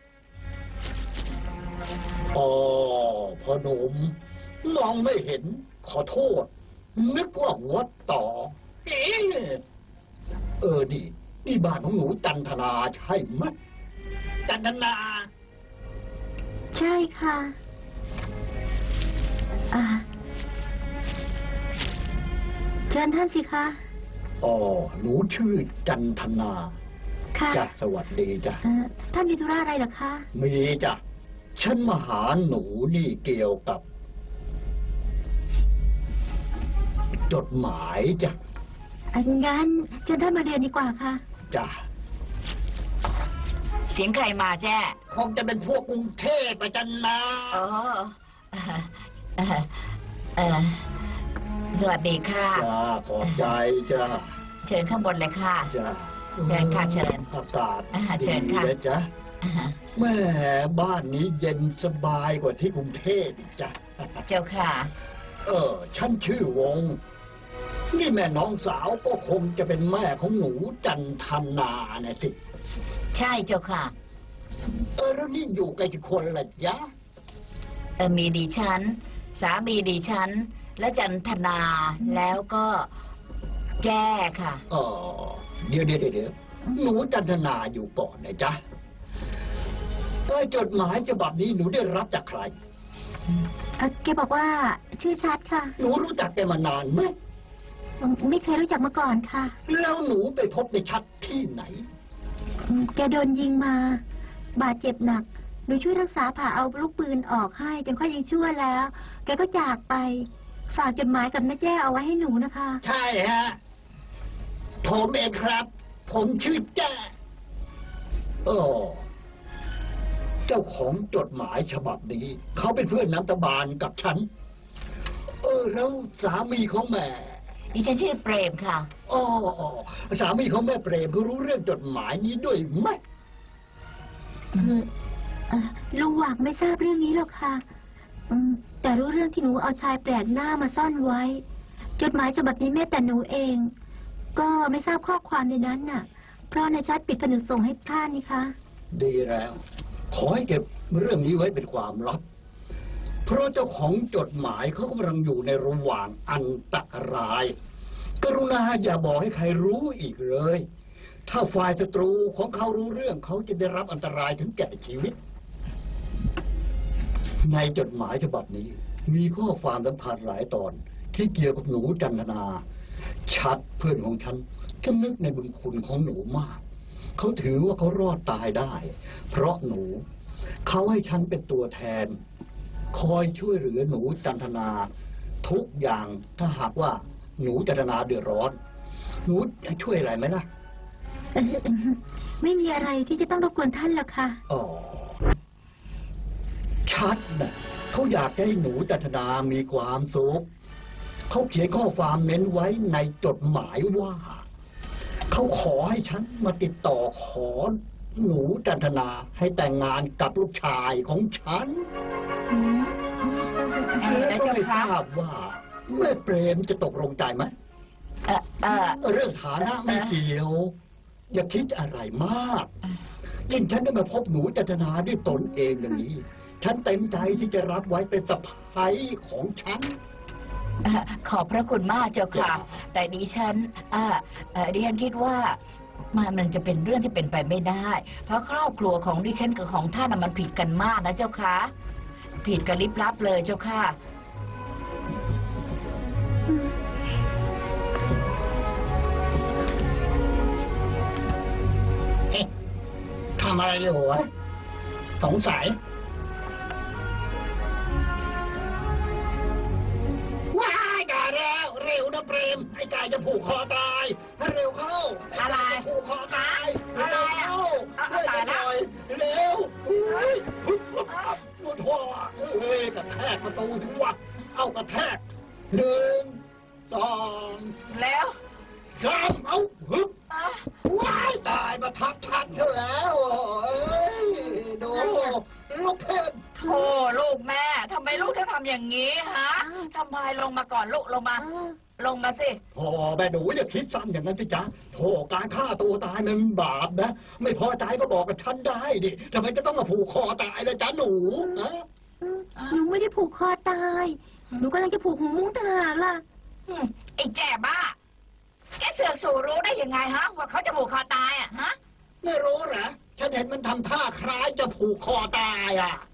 อ๋อพอหนุ่มมองไม่เห็นขอโทษ นึกว่าหัวต่อเอ๊ะเออนี่นี่บ้านของหนูจันทนาใช่ไหมจันทนาใช่ค่ะ อ่าเชิญท่านสิคะอ๋อหนูชื่อจันทนาค่ะจ้ะสวัสดีจ้ะเอ่อท่านมีธุระอะไรเหรอคะมีจ้ะฉันมาหาหนูนี่เกี่ยวกับ จดหมายจ้ะอันงั้นเชิญท่านมาเรียนดีกว่าค่ะจ้ะเสียงใครมาแจ้คงจะเป็นพวกกรุงเทพไปจันนาอ๋อเอ่อเอ่อเอ่อสวัสดีค่ะจ้าขอบใจจ้าเชิญข้างบนเลยค่ะจ้าเชิญค่ะเชิญอากาศอ่าเชิญค่ะดีนะจ๊ะอ่าฮะแม่บ้านนี้เย็นสบายกว่าที่กรุงเทพอีกจ้ะเจ้าค่ะเออ ฉันชื่อวง นี่แม่น้องสาวก็คงจะเป็นแม่ของหนูจันทนานะสิใช่เจ้าค่ะเออแล้วนี่อยู่กันกี่คนล่ะจ๊ะเอ่อมีดิฉัน สามีดิฉัน และจันทนาแล้วก็แจ้ค่ะเออเดี๋ยวเดี๋ยวเดี๋ยวหนูจันทนาอยู่ก่อนนะจ๊ะเออจดหมายฉบับนี้หนูได้รับจากใครเอ่อแกบอกว่าชื่อชัดค่ะหนูรู้จักแกมานานไหมไม่เคยรู้จักมาก่อนค่ะแล้วหนูไปพบในชัดที่ไหนอืมแกโดนยิงมา บาดเจ็บหนัก หนูช่วยรักษาผ่าเอาลูกปืนออกให้จนเขายังชั่วแล้ว แกก็จากไป ฝากจดหมายกับน้าแจ้เอาไว้ให้หนูนะคะใช่ฮะ ผมเองครับ ผมชื่อแจ้เออเจ้าของจดหมายฉบับนี้ เขาเป็นเพื่อนน้ำตาบานกับฉัน เออ แล้วสามีของแม่ดิฉันชื่อเปรมค่ะอ๋อสามีของแม่เปรมเขารู้เรื่องจดหมายนี้ด้วยไหมเออเอ่อลุงหวังไม่ทราบเรื่องนี้หรอกค่ะอืมแต่รู้เรื่องที่หนูเอาชายแปลกหน้ามาซ่อนไว้ จดหมายฉบับนี้แม้แต่หนูเอง ก็ไม่ทราบข้อความในนั้นน่ะ เพราะนายชัดปิดผนึกส่งให้ท่านนี่คะดีแล้ว ขอให้เก็บเรื่องนี้ไว้เป็นความลับ เพราะเจ้าของจดหมายเขากำลังอยู่ในระหว่างอันตราย กรุณาอย่าบอกให้ใครรู้อีกเลย ถ้าฝ่ายศัตรูของเขารู้เรื่องเขาจะได้รับอันตรายถึงแก่ชีวิตในจดหมายฉบับนี้ มีข้อความสำคัญหลายตอนที่เกี่ยวกับหนูจันทนา ชัดเพื่อนของฉันจะนึกในบุญคุณของหนูมาก เขาถือว่าเขารอดตายได้ เพราะหนู เขาให้ฉันเป็นตัวแทน คอยช่วยเหลือหนูจันทนา ทุกอย่างถ้าหากว่าหนูจันทนาเดือดร้อน หนูจะช่วยอะไรไหมล่ะเออเออไม่มีอะไรที่จะต้องรบกวนท่านหรอกค่ะอ๋อชัดนะเขาอยากให้หนูจันทนามีความสุขเขาเขียนข้อความเน้นไว้ในจดหมายว่า เขาขอให้ฉันมาติดต่อขอหนูจันทนาให้แต่งงานกับลูกชายของฉันอืมเออเออแล้วก็ไม่ทราบว่าแม่เปรมจะตกลงใจไหมเออเออเรื่องฐานะไม่เกี่ยว อย่าคิดอะไรมากยิ่งฉันได้มาพบหนูจันทนาด้วยตนเองอย่างนี้ ฉันเต็มใจที่จะรับไว้เป็นสะพ้ายของฉันเอ่อขอบพระคุณมากเจ้าค่ะ แต่ดิฉันอ่าเอ่อดิฉันคิดว่ามันมันจะเป็นเรื่องที่เป็นไปไม่ได้ เพราะครอบครัวของดิฉันกับของท่านน่ะมันผิดกันมากนะเจ้าค่ะผิดกันลิบลับเลยเจ้าค่ะทำอะไรอยู่วะสงสัยว้ายกายแล้วเร็วนะเปรมไอ้กายจะผูกคอตายถ้าเร็วเข้าอะไรจผูกคอตายอะไรอ่ะเร็วเข้าอ่ะตายแล้วเร็วอุ้ยฮึบฮึบฮึบปวดหัวเฮ้ยกระแทกประตูสิวะเอากระแทกหนึ่งสองแล้วสามเอาฮึบอ่ะว้ายตายมาทับทันเขาแล้วเอ้ยดูลูกเพชรโธ่ลูกแม่ทำไมลูกจะทำอย่างนี้ฮะทำไมลงมาก่อนลูกลงมา ลงมาสิโอ้แม่หนูอย่าคิดซ้ำอย่างนั้นสิจ๊ะโธ่การฆ่าตัวตายมันบาปนะ ไม่พอใจก็บอกกับฉันได้ดิทำไมจะต้องมาผูกคอตายล่ะจ๊ะหนูฮะหนูไม่ได้ผูกคอตาย หนูกำลังจะผูกหูมุ้งต่างหากล่ะอืมไอ้แจ่บ้า แกเสือกสู่รู้ได้ยังไงฮะ ว่าเขาจะผูกคอตายอ่ะฮะไม่รู้เหรอฉันเห็นมันทำท่าคล้ายจะผูกคอตายอ่ะ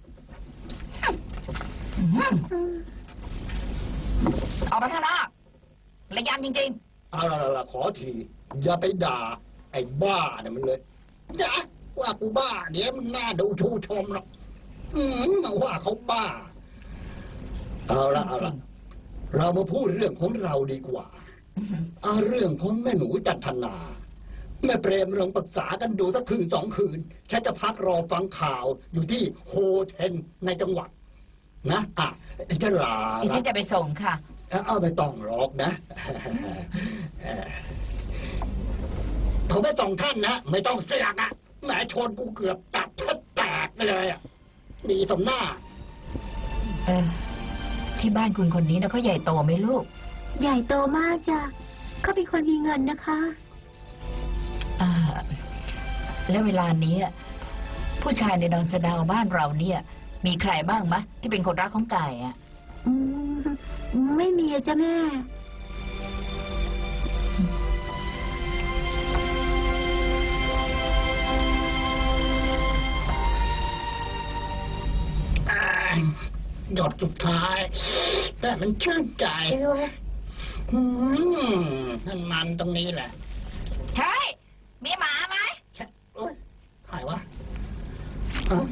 ออกไปข้างนอกระยำจริงเอาล่ะขอทีอย่าไปด่า ไอ้บ้าเนี่ยมันเลยอย่าว่ากูบ้าเดี๋ยวมึงน่าดูชูชมหรอกอืมมาว่าเขาบ้า เอาละเอาละเรามาพูดเรื่องของเราดีกว่าเอาเรื่องของแม่หนูจันทนา แม่เปรมลองปรึกษากันดูสักคืนสองคืนฉันจะพักรอฟังข่าวอยู่ที่โฮเทลในจังหวัด นะอ่ะจะลาๆดิฉันจะไปส่งค่ะเอาไม่ต้องหรอกนะผมไม่ส่งท่านนะไม่ต้องเสียกอ่ะแหมชนกูเกือบตัดแทบแตกไปเลยอ่ะดีสมหน้าเออ ที่บ้านคุณคนนี้นะเขาใหญ่โตไหมลูกใหญ่โตมากจ้ะเขาเป็นคนมีเงินนะคะอ่า แล้วเวลานี้อะผู้ชายในดอนสะดาวบ้านเราเนี่ย มีใครบ้างมะ ที่เป็นคนรักของไก่อะอืมไม่มีอะจ้ะแม่หยดสุดท้าย แต่มันชื่นใจด้วยอืมนั่นมันตรงนี้แหละเฮ้ย มีหมาไหมโอ๊ยใครวะฮะ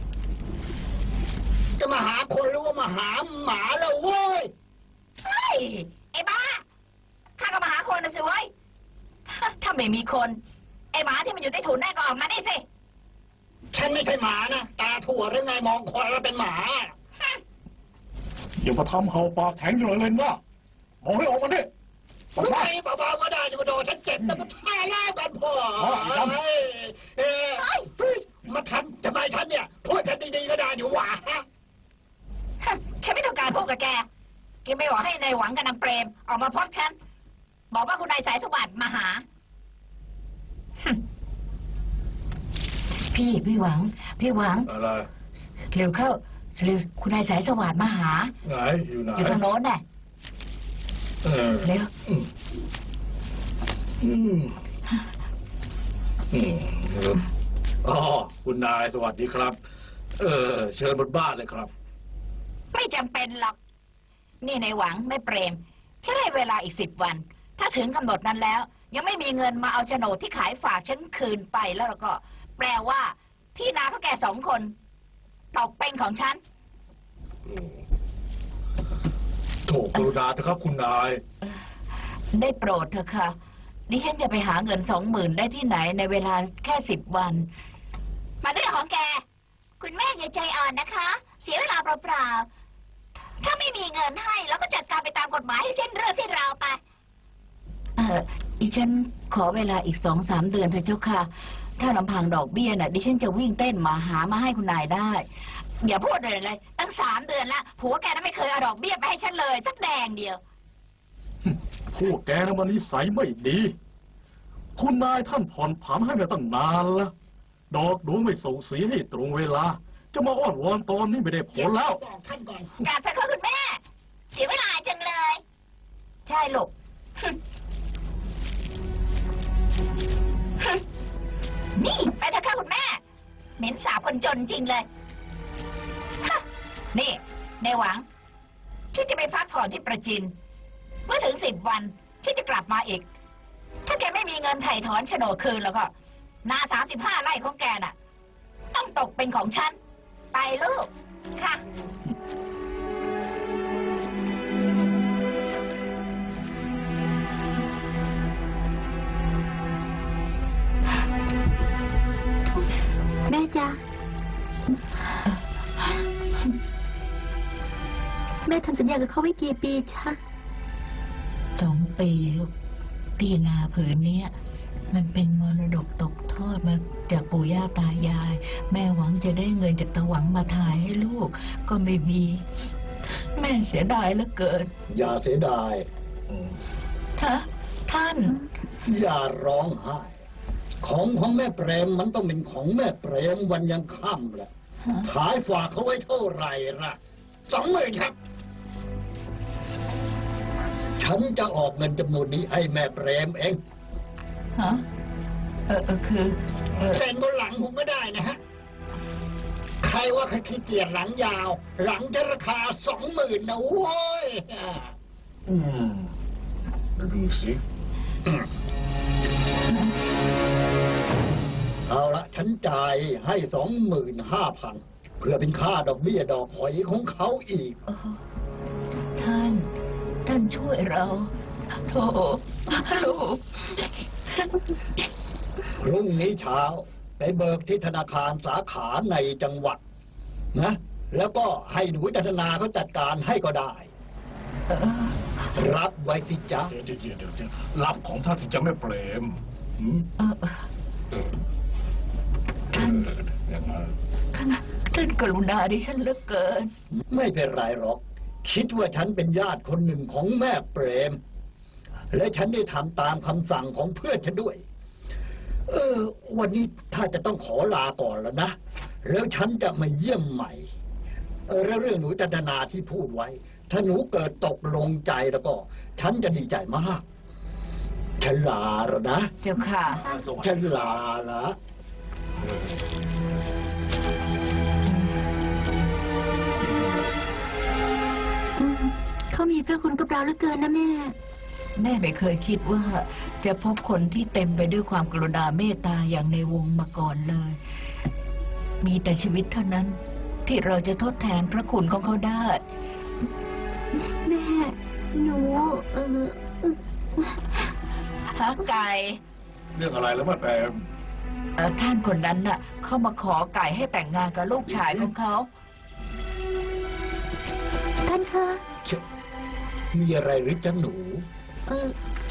จะมาหาคนหรือว่ามาหาหมาแล้วเว้ยเฮ้ย ไอ้บ้า ข้าก็มาหาคนนะสิเว้ย ถ้าไม่มีคน ไอ้หมาที่มันอยู่ในถุนนั่นก็ออกมาได้สิฉันไม่ใช่หมานะ ตาถั่วหรือไงมองคนแล้วเป็นหมาอย่ามาทำเห่าปากแข็งอยู่เลยนะบอกให้ออกมาดิออกทำไมมาเบาๆก็ได้จะมาโดนฉันเจ็บแต่มันท่าแรกกันพ่ออ๋อครับเอ้ยเอ้ยเฮ้ยมาทำทำไมฉันเนี่ยพูดกันดีๆก็ได้อยู่หว่าฮะฉันไม่ต้องการพูดกับแก แกไม่บอกให้นายหวังกับนางเปรม ออกมาพบฉัน บอกว่าคุณนายสายสวัสดิ์มาหา พี่พี่หวัง พี่หวังอะไรเร็วเข้าเร็วคุณนายสายสวัสดิ์มาหาไหนอยู่ไหนอยู่ทางโน้นน่ะเออเร็วอืมอืมอ๋อคุณนายสวัสดีครับ เออ เชิญบนบ้านเลยครับไม่จำเป็นหรอกนี่ในหวังไม่เปรมฉันให้เวลาอีกสิบวัน ถ้าถึงกำหนดนั้นแล้ว ยังไม่มีเงินมาเอาโฉนดที่ขายฝากฉันคืนไปแล้วก็ แปลว่าที่นาเขาแก่สองคนตกเป็นของฉันโถกรุณาเถอะครับคุณนายได้โปรดเถอะค่ะดิฉันจะไปหาเงินสองหมื่นได้ที่ไหนในเวลาแค่สิบวันมาเรื่องของแกคุณแม่อย่าใจอ่อนนะคะ เสียเวลาเปล่าๆถ้าไม่มีเงินให้เราก็จัดการไปตามกฎหมายให้เส้นเรื่องเส้นราวไปเออดิฉันขอเวลาอีกสองสามเดือนเถอะเจ้าค่ะถ้าลำพังดอกเบี้ยน่ะดิฉันจะวิ่งเต้นมาหามาให้คุณนายได้อย่าพูดเลยเลยตั้งสามเดือนแล้วผัวแกน่ะไม่เคยเอาดอกเบี้ยไปให้ฉันเลยสักแดงเดียวพวกแกนะมันนิสัยไม่ดีคุณนายท่านผ่อนผันให้มาตั้งนานแล้วดอกดวงไม่ส่งเสียให้ตรงเวลาจะมาอ้อนวอนตอนนี้ไม่ได้ผลแล้วท่านก่อนกราบเถอะค่ะคุณแม่เสียเวลาจังเลยใช่ลูกนี่ไปเถอะค่ะคุณแม่เหม็นสาบคนจนจริงเลยนี่ในหวังฉันจะไปพักผ่อนที่ประจินเมื่อถึงสิบวันฉันจะกลับมาอีกถ้าแกไม่มีเงินไถ่ถอนโฉนดคืนแล้วก็นาสามสิบห้าไร่ของแกน่ะต้องตกเป็นของฉันไปลูกค่ะแม่จ๊ะแม่ทำสัญญากับเขาไว้กี่ปีจ๊ะสองปีลูกที่นาผืนนี้มันเป็นมรดกตกทอดมาจากปู่ย่าตายายแม่หวังจะได้เงินจากตาหวังมาถ่ายให้ลูกก็ไม่มีแม่เสียดายเหลือเกินอย่าเสียดายท่าท่านอย่าร้องไห้ของของแม่เปรมมันต้องเป็นของแม่เปรมวันยังค่ำแหละขายฝากเขาไว้เท่าไหร่ล่ะสองหมื่นครับฉันจะออกเงินจำนวนนี้ให้แม่เปรมเองฮะเออเออคือเซ็นบนหลังผมก็ได้นะฮะใครว่าใครขี้เกียจหลังยาวหลังจะราคาสองหมื่นนะโว้ยอืมดูสิเอาละฉันจ่ายให้สองหมื่นห้าพันเพื่อเป็นค่าดอกเบี้ยดอกหอยของเขาอีกท่านท่านช่วยเราโธ่ลูกพรุ่งนี้เช้าไปเบิกที่ธนาคารสาขาในจังหวัดนะแล้วก็ให้หนูจันทนาเขาจัดการให้ก็ได้รับไว้สิจ๊ะเดี๋ยวเดี๋ยวเดี๋ยวรับของท่านสิจะไม่เปรมท่านท่านกรุณาดิฉันเหลือเกินไม่เป็นไรหรอกคิดว่าฉันเป็นญาติคนหนึ่งของแม่เปรมและฉันได้ทำตามคำสั่งของเพื่อนฉันด้วยเออวันนี้ถ้าจะต้องขอลาก่อนแล้วนะแล้วฉันจะมาเยี่ยมใหม่เออแล้วเรื่องหนูจันทนาที่พูดไว้ถ้าหนูเกิดตกลงใจแล้วก็ฉันจะดีใจมากฉันลาแล้วนะเจ้าค่ะฉันลาละเขามีพระคุณกับเราเหลือเกินนะแม่แม่ไม่เคยคิดว่าจะพบคนที่เต็มไปด้วยความกรุณาเมตตาอย่างในวงมาก่อนเลยมีแต่ชีวิตเท่านั้นที่เราจะทดแทนพระคุณของเขาได้แม่หนูเออฮะไก่เรื่องอะไรแล้วแม่แปมท่านคนนั้นน่ะเขามาขอไก่ให้แต่งงานกับลูกชายของเขาท่านคะมีอะไรหรือจ๊ะหนูเออ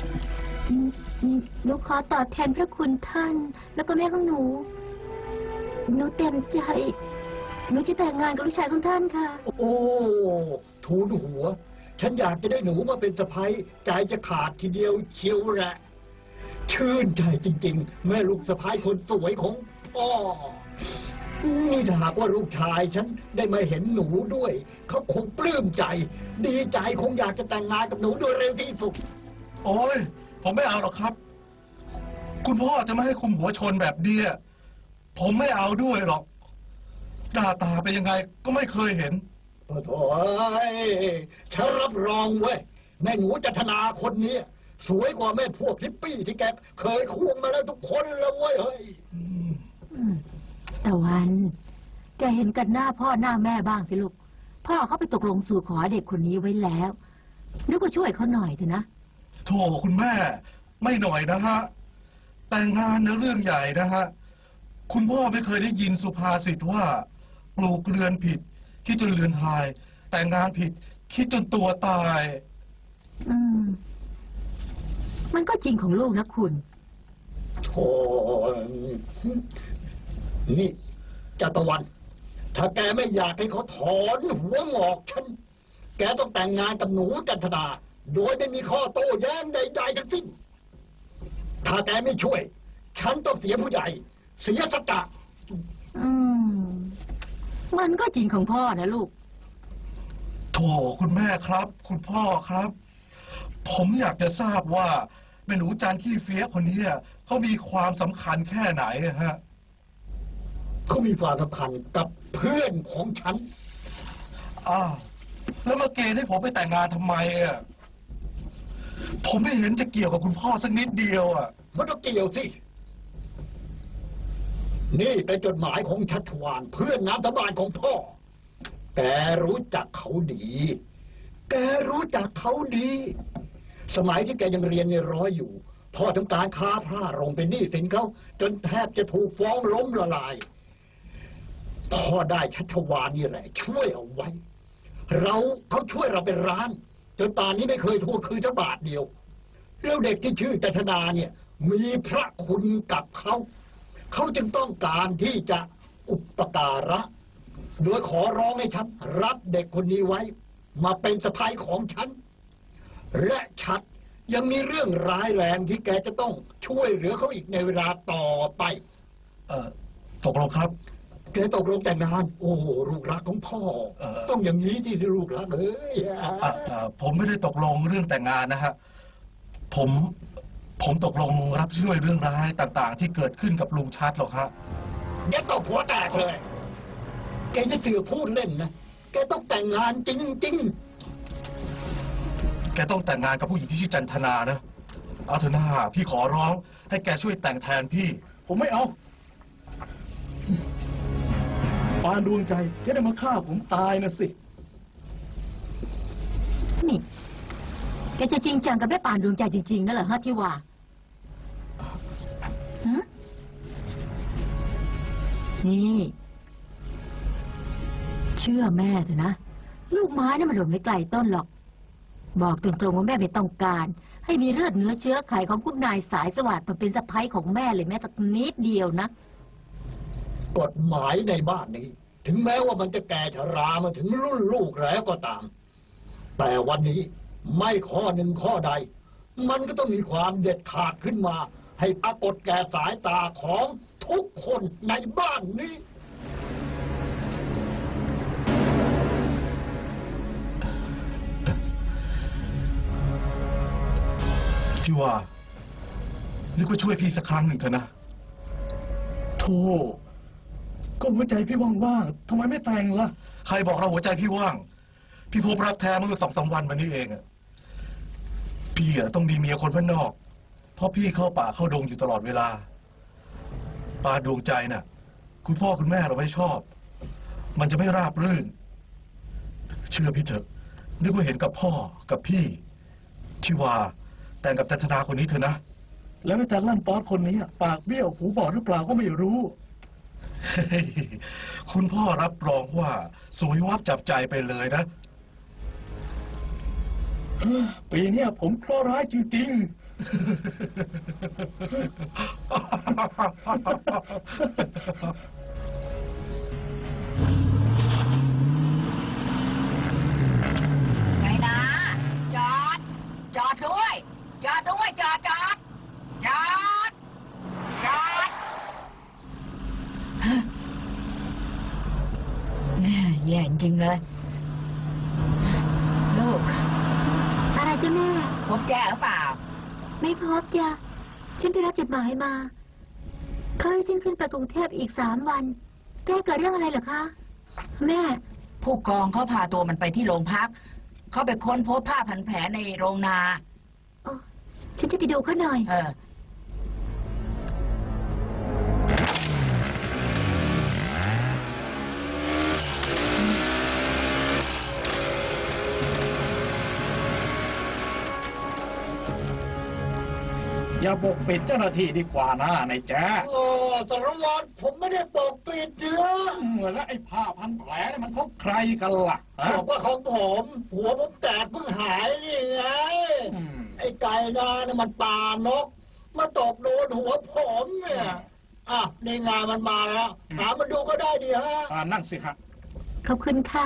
หนูขอตอบแทนพระคุณท่านแล้วก็แม่ของหนูหนูเต็มใจหนูจะแต่งงานกับลูกชายของท่านค่ะโอ้ทูลหัวฉันอยากจะได้หนูมาเป็นสะใภ้ใจจะขาดทีเดียวเชียวแหละชื่นใจจริงๆแม่ลูกสะใภ้คนสวยของพ่อนี่ถ้าหากว่าลูกชายฉันได้มาเห็นหนูด้วยเขาคงปลื้มใจดีใจคงอยากจะแต่งงานกับหนูโดยเร็วที่สุดโอ้ยผมไม่เอาหรอกครับคุณพ่อจะไม่ให้คุมหัวชนแบบเดียผมไม่เอาด้วยหรอกหน้าตาเป็นยังไงก็ไม่เคยเห็นโอ้โถยฉันรับรองเว้ยแม่หนูจันทนาคนนี้ สวยกว่าแม่พวกทิปปี้ที่แกเคยควงมาแล้วทุกคนแล้วเว้ยเฮ้ยตะวัน แกเห็นกันหน้าพ่อหน้าแม่บ้างสิลูก พ่อเขาไปตกลงสู่ขอเด็กคนนี้ไว้แล้วนึกว่าช่วยเขาหน่อยเถอะนะโถคุณแม่ ไม่หน่อยนะฮะ แต่งงานเนื้อเรื่องใหญ่นะฮะ คุณพ่อไม่เคยได้ยินสุภาษิตว่าปลูกเรือนผิด คิดจนเรือนทลาย แต่งงานผิด คิดจนตัวตายอืม มันก็จริงของลูกนะคุณโธ่นี่จาตะวัน ถ้าแกไม่อยากให้เขาถอนหัวงอกฉัน แกต้องแต่งงานกับหนูจันทนา โดยไม่มีข้อโต้แย้งใดๆทั้งสิ้น ถ้าแกไม่ช่วย ฉันต้องเสียผู้ใหญ่ เสียสัจจะอืม มันก็จริงของพ่อนะลูกโถคุณแม่ครับ คุณพ่อครับ ผมอยากจะทราบว่าแม่หนูจานขี้เฟี้ยคนนี้เขามีความสำคัญแค่ไหนอะฮะเขามีความสำคัญกับเพื่อนของฉันอ้าวแล้วมาเกณฑ์ให้ผมไปแต่งงานทำไมอ่ะผมไม่เห็นจะเกี่ยวกับคุณพ่อสักนิดเดียวอ่ะมันต้องเกี่ยวสิ นี่เป็นจดหมายของชัชวานเพื่อนน้ำตาบานของพ่อ แกรู้จักเขาดี แกรู้จักเขาดี สมัยที่แกยังเรียนในร้อยอยู่ พ่อทำการค้าพระลงเป็นหนี้สินเขาจนแทบจะถูกฟ้องล้มละลาย พ่อได้ชัชวานนี่แหละ ช่วยเอาไว้ เราเขาช่วยเราเป็นร้าน จนป่านนี้ไม่เคยทวงคืนสักบาทเดียวแล้วเด็กที่ชื่อจันทนาเนี่ย มีพระคุณกับเขาเขาจึงต้องการที่จะอุปการะ โดยขอร้องให้ฉันรับเด็กคนนี้ไว้ มาเป็นสะใภ้ของฉัน และชัดยังมีเรื่องร้ายแรงที่แกจะต้องช่วยเหลือเขาอีกในเวลาต่อไปเอ่อตกลงครับแกตกลงแต่งงาน โอ้โหลูกรักของพ่อเอ่อต้องอย่างนี้ที่ลูกรักเอ้ยอ่ะอ่ะผมไม่ได้ตกลงเรื่องแต่งงานนะฮะผมผมตกลงรับช่วยเรื่องร้ายต่างๆ ที่เกิดขึ้นกับลุงชัดหรอกฮะแกตกหัวแตกเลย แกจะเสือพูดเล่นนะ แกต้องแต่งงานจริงแกต้องแต่งงานกับผู้หญิงที่ชื่อจันทนานะเอาเถอะนะพี่ขอร้องให้แกช่วยแต่งแทนพี่ผมไม่เอา ปานดวงใจจะได้มาฆ่าผมตายนะสินี่ แกจะจริงจังกับแม่ป่านดวงใจจริงๆนั่นเหรอฮะที่ว่าหืมนี่ เชื่อแม่เถอะนะ ลูกไม้นี่มันหล่นไม่ไกลต้นหรอก บอกตรงๆว่าแม่ไม่ต้องการ ให้มีเลือดเนื้อเชื้อไขของคุณนายสายสวัสดิ์มาเป็นสะใภ้ของแม่เลยแม้แต่นิดเดียวนะๆ กฎหมายในบ้านนี้ ถึงแม้ว่ามันจะแก่ชรามาถึงรุ่นลูกแล้วก็ตาม แต่วันนี้ไม่ข้อหนึ่งข้อใด มันก็ต้องมีความเด็ดขาดขึ้นมา ให้ปรากฏแก่สายตาของทุกคนในบ้านนี้ที่ว่านึกว่าช่วยพี่สักครั้งหนึ่งเถอะนะโธ่ก็หัวใจพี่ว่างๆทำไมไม่แต่งล่ะใครบอกเราหัวใจพี่ว่าง พี่พบรักแท้เมื่อสองสามวันมานี้เองอะพี่อะต้องมีเมียคนบ้านนอก เพราะพี่เข้าป่าเข้าดงอยู่ตลอดเวลาปาดวงใจน่ะ คุณพ่อคุณแม่เราไม่ชอบ มันจะไม่ราบรื่น เชื่อพี่เถอะนึกว่าเห็นกับพ่อกับพี่ที่ว่าแต่งกับจันทนาคนนี้เถอะนะแล้วอาจารย์ลั่นป๊อดคนนี้อะปากเบี้ยวหูบอดหรือเปล่าก็ไม่รู้เฮ้ยคุณพ่อรับรองว่าสวยวับจับใจไปเลยนะปีเนี้ยผมเคราะห์ร้ายจริงไงนะจอด จอดด้วย จอดด้วย จอดจอดจอดจอดฮะแน่แย่จริงเลย ลูกอะไรจ้ะแม่พบแจ้หรือเปล่าไม่พบจ้ะฉันไปรับจดหมายมาเขาให้ฉันขึ้นไปกรุงเทพอีกสามวัน แจ้เกิดเรื่องอะไรเหรอคะ แม่ผู้กองเขาพาตัวมันไปที่โรงพักเขาไปค้นพบผ้าพันแผลในโรงนาโอ้ฉันจะไปดูเขาหน่อยเอออย่าปกปิดเจ้าหน้าที่ดีกว่านะนายแจ๊โอ้สารวัตรผมไม่ได้ปกปิดเนื้อเหมือนแล้วไอ้ผ้าพันแผลเนี่ยมันของใครกันล่ะฮะบอกว่าของผม หัวผมแตกเพิ่งหายนี่ไงอืมไอ้ไก่นาเนี่ยมันป่านก มาตกโดนหัวผมเนี่ยอ่ะในงานมันมาแล้ว หามาดูก็ได้ดีฮะอ่านั่งสิฮะขอบคุณค่ะ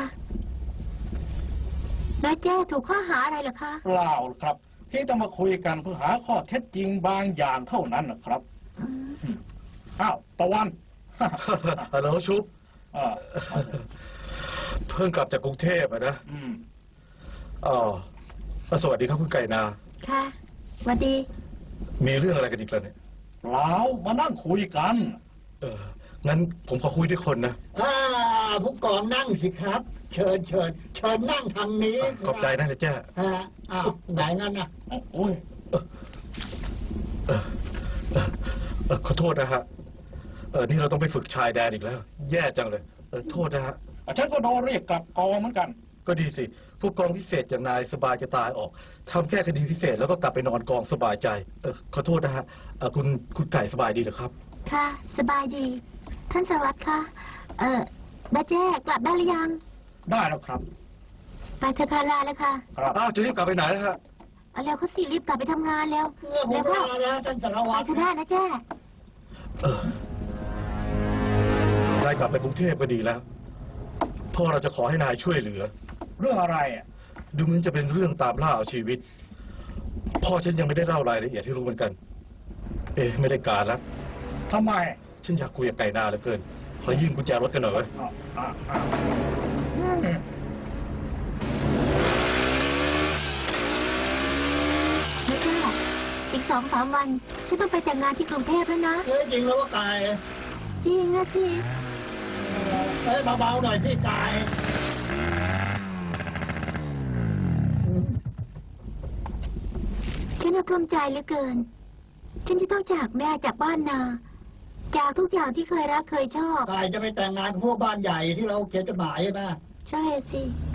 นายแจ้ถูกข้อหาอะไรเหรอคะเปล่าครับเพียงแต่มาคุยกันเพื่อหาข้อเท็จจริงบางอย่างเท่านั้นนะครับอ้าวตะวันฮัลโหลชุบเออเพิ่งกลับจากกรุงเทพอะนะอืมอ๋อสวัสดีครับคุณไก่นาค่ะสวัสดีมีเรื่องอะไรกันอีกแล้วเนี่ยเปล่ามานั่งคุยกันเอองั้นผมขอคุยด้วยคนนะอ่าผู้กองนั่งสิครับ เชิญเชิญเชิญนั่งทางนี้ขอบใจนะนายแจ้ฮะอ้าวไหนงั้นนะโอ้ยเออเออเออขอโทษนะฮะเออนี่เราต้องไปฝึกชายแดนอีกแล้ว แย่จังเลยเออโทษนะฮะฉันก็โดนเรียกกลับกองเหมือนกันก็ดีสิผู้กองพิเศษอย่างนายสบายจะตายออกทำแค่คดีพิเศษแล้วก็กลับไปนอนกองสบายใจเออขอโทษนะฮะเออคุณคุณไก่สบายดีเหรอครับค่ะ สบายดี ท่านสารวัตรคะเออดาแจ้กลับได้หรือยังได้แล้วครับไปเถอะค่ะลาแล้วค่ะครับอ้าวจะรีบกลับไปไหนนะฮะเอาแล้วเขาสิรีบกลับไปทำงานแล้วเมื่อผมแล้วก็มาแล้วท่านสารไปวัตรเถอะได้นะแจ้เออได้กลับไปกรุงเทพก็ดีแล้วพ่อเราจะขอให้นายช่วยเหลือเรื่องอะไรอ่ะดูเหมือนจะเป็นเรื่องตามล่าเอาชีวิต พ่อฉันยังไม่ได้เล่ารายละเอียดให้รู้เหมือนกัน เอ๊ะไม่ได้การแล้วทำไมฉันอยากคุยกับไก่นาเหลือเกิน ขอยืมกุญแจรถกันหน่อยเว้ยอ่ะอ่ะอ่ะอืมนะแจ้อีกสองสามวันฉันต้องไปแต่งงานที่กรุงเทพแล้วนะเฮ้ยจริงแล้วว่าไก่จริงนะสิเอ้ยเบาๆหน่อยพี่ไก่ฉันน่ะกลุ้มใจเหลือเกิน ฉันจะต้องจากแม่จากบ้านนา จากทุกอย่างที่เคยรักเคยชอบไก่จะไปแต่งงานกับพวกบ้านใหญ่ที่เราเขียนจดหมายใช่ไหมใช่สิ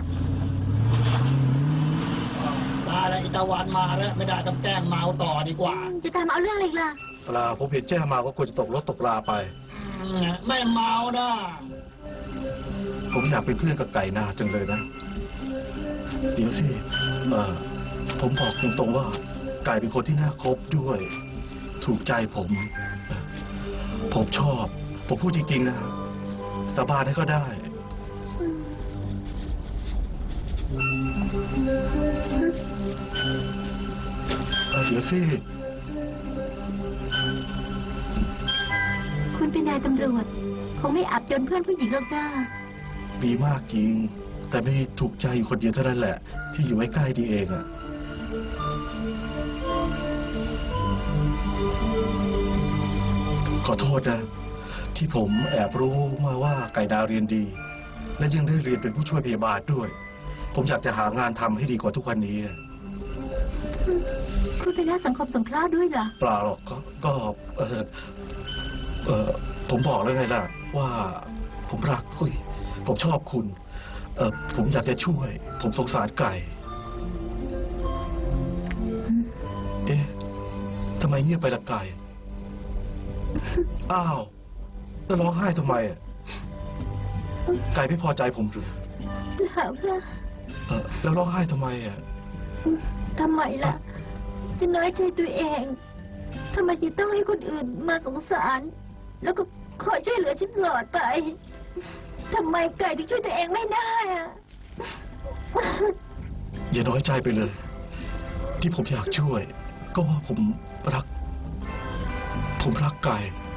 ตายแล้วอิตาวันมาแล้วไม่ได้ต้องแกล้งเมาต่อดีกว่าจะตามเอาเรื่องอะไรอีกล่ะเวลาผมเห็นแจ้มาก็ควรจะตกรถตกลาไปอืมไม่เมานะผมอยากเป็นเพื่อนกับไก่นาจังเลยนะ เดี๋ยวสิเออผมบอกตรงๆว่า ไก่เป็นคนที่น่าคบด้วย ถูกใจผมเอ่อผมชอบ ผมพูดจริงๆนะสาบานให้ก็ได้เอ่อเดี๋ยวสิคุณเป็นนายตำรวจ คงไม่อับจนเพื่อนผู้หญิงหรอกนะดีมากจริง แต่ไม่ถูกใจอยู่คนเดียวเท่านั้นแหละ ที่อยู่ใกล้ๆดีเองอะขอโทษนะ ที่ผมแอบรู้มาว่าไก่ดาวเรียนดี และยังได้เรียนเป็นผู้ช่วยพยาบาลด้วย ผมอยากจะหางานทำให้ดีกว่าทุกวันนี้คุณเป็นนักสังคมสงเคราะห์ด้วยเหรอเปล่าหรอกก็ก็เออเออผมบอกแล้วไงล่ะ ว่าผมรักอุ้ยผมชอบคุณ เออผมอยากจะช่วย ผมสงสารไก่ เอ๊ะทำไมเงียบไปละไก่ อ้าวแล้วร้องไห้ทำไมอ่ะไก่ไม่พอใจผมหรือเปล่าค่ะเออแล้วร้องไห้ทำไมอ่ะทำไมล่ะ จะน้อยใจตัวเอง ทำไมถึงต้องให้คนอื่นมาสงสาร แล้วก็คอยช่วยเหลือฉันตลอดไป ทำไมไก่ถึงช่วยตัวเองไม่ได้อะอย่าน้อยใจไปเลย ที่ผมอยากช่วย ก็ว่าผมรัก ผมรักไก่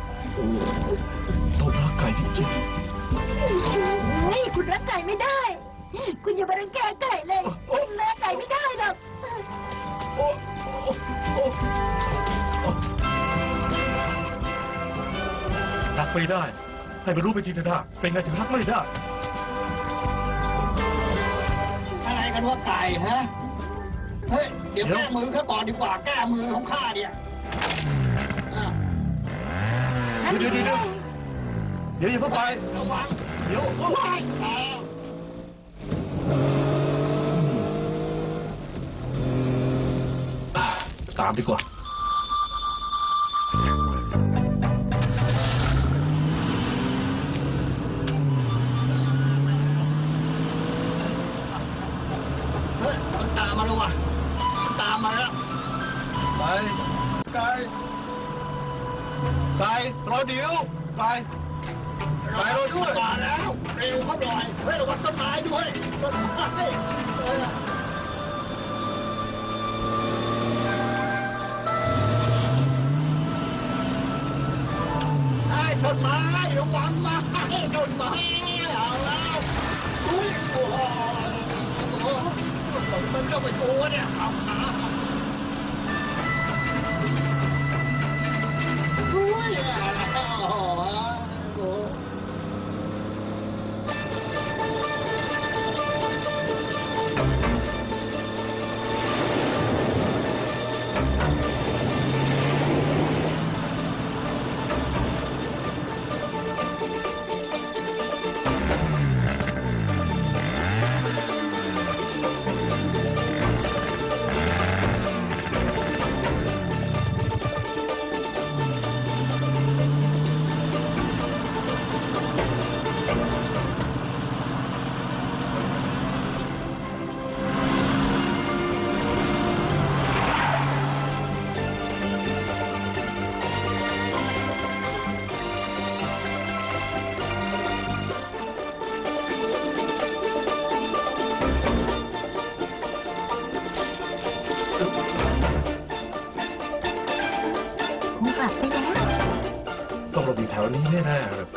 ผมรักไก่จริงนี่คุณรักไก่ไม่ได้ คุณอย่าไปรังแกไก่เลยคุณรักไก่ไม่ได้หรอกๆรักไม่ได้ ให้มันรู้ไปทีเถอะนะเป็นไงถึงรักไม่ได้กันว่าไก่ฮะเฮ้ยเดี๋ยวแก้มือเขาก่อนดีกว่าแก้มือของข้าเนี่ยอ่ะเดี๋ยวเดี๋ยวเดี๋ยวเดี๋ยวอย่าเพิ่งไประวังเดี๋ยวว้ายอ่าตามดีกว่าเฮ้ยมันตามมาแล้ววะมันตามมาแล้วไปไกายกายรอเดี๋ยวกายกายรอด้วยมาแล้วเร็วเขาหน่อยเฮ้ยระวังต้นไม้ด้วยต้นไม้เออไอ้ต้นไม้ระวังมาไอ้ต้นไม้เอาแล้วอุ้ยโอ้โหโอ้โหมันก็ไปตัวเนี่ยเอาขาอุ้ยโอ้โหคงกลับไปแล้วต้องเราอยู่แถวนี้แน่ๆเลย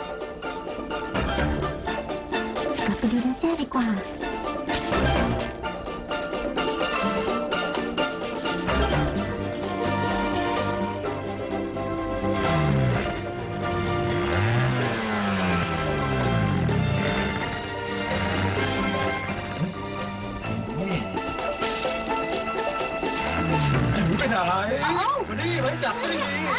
กลับไปดูน้าแจ้ดีกว่าจะหนีไปไหนมาดิมาจับสิ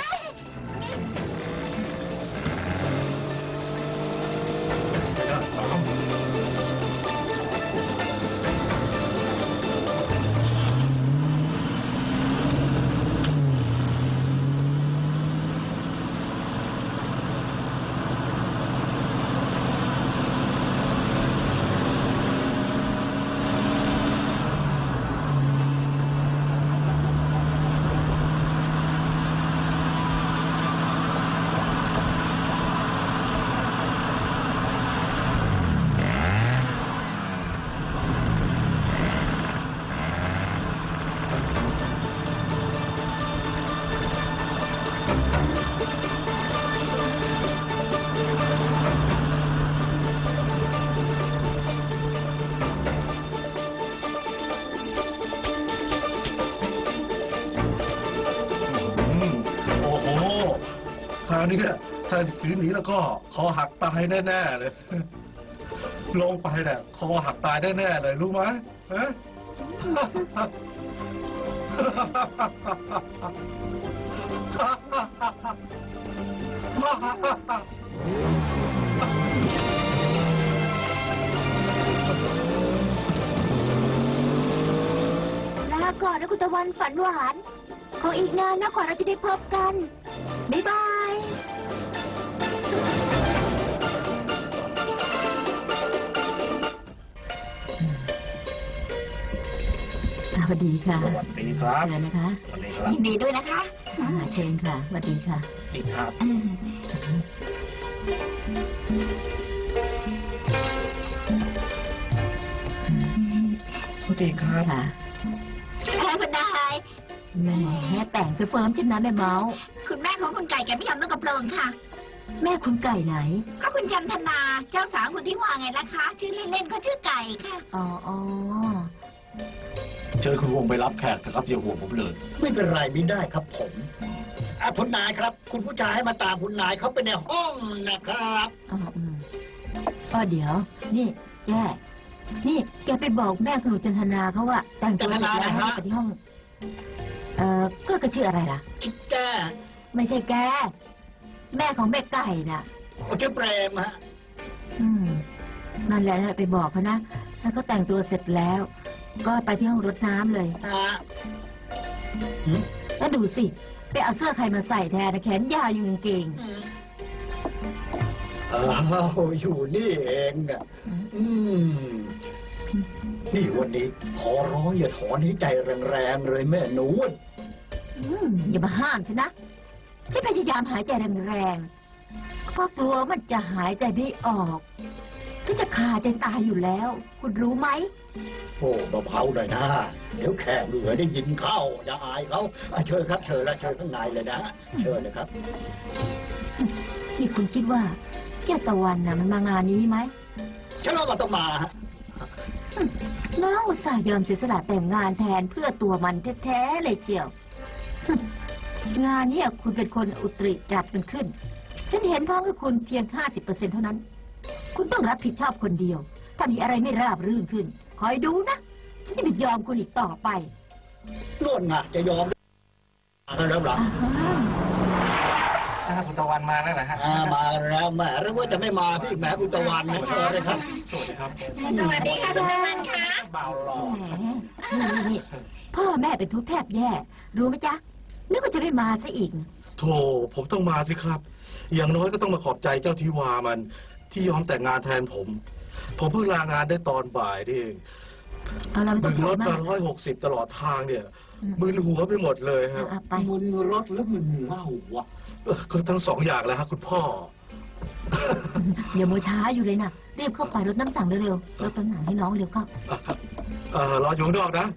โอ้โหคราวนี้ถ้าขืนหนีแล้วก็คอหักตายแน่ๆเลย ลงไปเนี่ยคอหักตายแน่ๆเลยรู้ไหมฮะลาก่อนนะคุณตะวันฝันหวานขออีกนานนะกว่าเราจะได้พบกัน บ๊ายบายสวัสดีค่ะสวัสดีครับเชิญนะคะสวัสดีครับยินดีด้วยนะคะอ่าเชิญค่ะสวัสดีค่ะดีครับอืมสวัสดีครับค่ะเออคุณนายแหม่แต่งเสเฟิร์มใช่ไหมแม่เมาส์คุณแม่ของคุณไก่แกไม่ยอมเลิกกับเพลิงค่ะแม่คุณไก่ไหนก็คุณจันทนาเจ้าสาวคุณที่ว่าไงล่ะคะ ชื่อเล่นๆเขาชื่อไก่ค่ะอ๋ออ๋อเชิญคุณวงไปรับแขกสิครับอย่าห่วงผมเลยไม่เป็นไรไม่ได้ครับผมอ่ะคุณนายครับ คุณผู้ชายให้มาตามคุณนายเขาไปในห้องนะครับอ๋ออืมอ๋อเดี๋ยว นี่แย่นี่แกไปบอกแม่คุณหนูจันทนาเขาว่า แต่งตัวเสร็จแล้วให้ไปที่ห้อง เอ่อก็กระชื่ออะไรล่ะคิดแก้ไม่ใช่แก แม่ของแม่ไก่น่ะโอ้ชื่อเปรมฮะอืมนั่นแหละนั่นแหละไปบอกเขานะถ้าเขาแต่งตัวเสร็จแล้ว ก็ไปที่ห้องรดน้ำเลยฮะแล้วดูสิไปเอาเสื้อใครมาใส่แทนนะแขนยาวอยู่กางเกงอ้าวอยู่นี่เองอ่ะอืมนี่วันนี้ขอร้องอย่าถอนให้ใจแรงๆเลยแม่หนูอืมอย่ามาห้ามฉันนะฉันพยายามหายใจแรงๆเพราะกลัวมันจะหายใจไม่ออกฉันจะขาดใจตายอยู่แล้ว คุณรู้ไหมโอ้เบาๆหน่อยนะเดี๋ยวแขกเหลือได้ยินเข้าจะอายเขาอ่ะเชิญครับเชิญแล้วเชิญข้างในเลยนะเชิญเลยครับที่คุณคิดว่าแก้วตะวันน่ะมันมางานนี้ไหมฉันว่าก็ต้องมาฮะน้าอุตส่าห์ยอมเสียสละแต่งงานแทนเพื่อตัวมันแท้ๆเลยเชียว งานเนี้คุณเป็นคนอุตริจัดมันขึ้น ฉันเห็นพ้องกับคุณเพียง ห้าสิบเปอร์เซ็นต์ เท่านั้น คุณต้องรับผิดชอบคนเดียว ถ้ามีอะไรไม่ราบรื่นขึ้น คอยดูนะ ฉันจะไม่ยอมคุณอีกต่อไปโน่นน่ะจะยอมกันแล้วเหรออ่าคุณตะวันมาแล้วนะฮะอ่ามาแล้วแหมหรือว่าจะไม่มาพี่แหมคุณตะวันนะเชิญเลยครับสวัสดีครับสวัสดีค่ะคุณตะวันค่ะเบาหล่อแหมนี่นี่พ่อแม่เป็นทุกข์แทบแย่ รู้ไหมจ๊ะ นึกว่าจะไม่มาซะอีกโธ่ผมต้องมาสิครับ อย่างน้อยก็ต้องมาขอบใจเจ้าทิวามัน ที่ยอมแต่งงานแทนผม ผมเพิ่งลางานได้ตอนบ่ายนี่เองเอาเราไม่ต้บึองงพูรดถมามาก ร้อยหกสิบตลอดทางเนี่ยอืมมึนหัวไปหมดเลยฮะเอาไปมึนรถแล้วมึนเหล้าวะเอ่อก็ทั้งสองอย่างแล้วฮะคุณพ่ออย่ามัวช้าอยู่เลยนะรีบเข้าไปรดน้ำสั่งเร็วๆรดน้ำสั่งให้น้องเร็วเข้าเอ่อรออยู่ข้างนอกนะ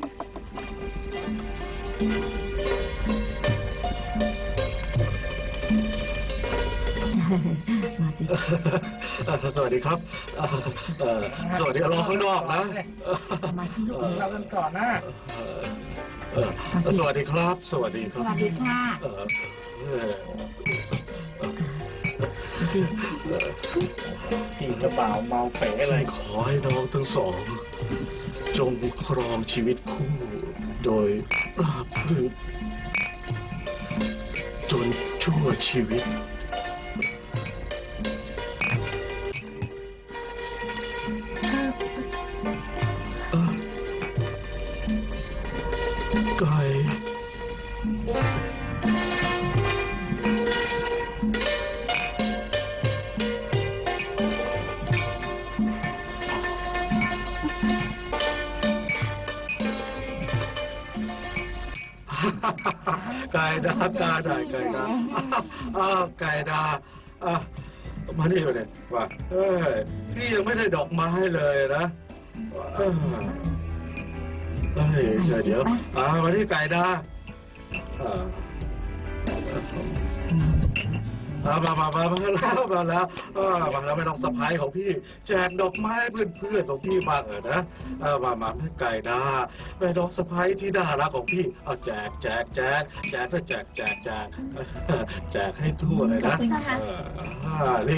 มาสิเอ่อสวัสดีครับเอ่อเอ่อสวัสดีรอข้างนอกนะมาสิลูกเรากันก่อนนะเอ่อสวัสดีครับ สวัสดีคสรับวัสดีค่ะเอ่อเอ่อมาสิพี่กระเป๋าเมาเป๋เลยขอให้น้องทั้งสอง จงครองชีวิตคู่ โดยราบรื่นจนชั่วชีวิต เอ่อไก่ ไก่ดาไก่ดาไก่ดาอ้าวไก่ดาอ่ะมานี่มาเนี่ยว่าเอ้ยพี่ยังไม่ได้ดอกไม้เลยนะเอ้ยเอ้ยเดี๋ยวเดี๋ยวอ่ามาที่ไก่ดาอ่าอ่ามามามามาแล้วมาแล้วอ่ามาแล้วไม่ต้องสะพายของพี่ แจกดอกไม้เพื่อนเพื่อนของพี่บ้างเออนะอ่ามามาให้ไก่ดาไปดอกสะพายที่น่ารักของพี่เอาแจกแจกแจกแจกแล้วแจกแจกแจกแจกให้ทั่วเลยนะ เอออ่านี่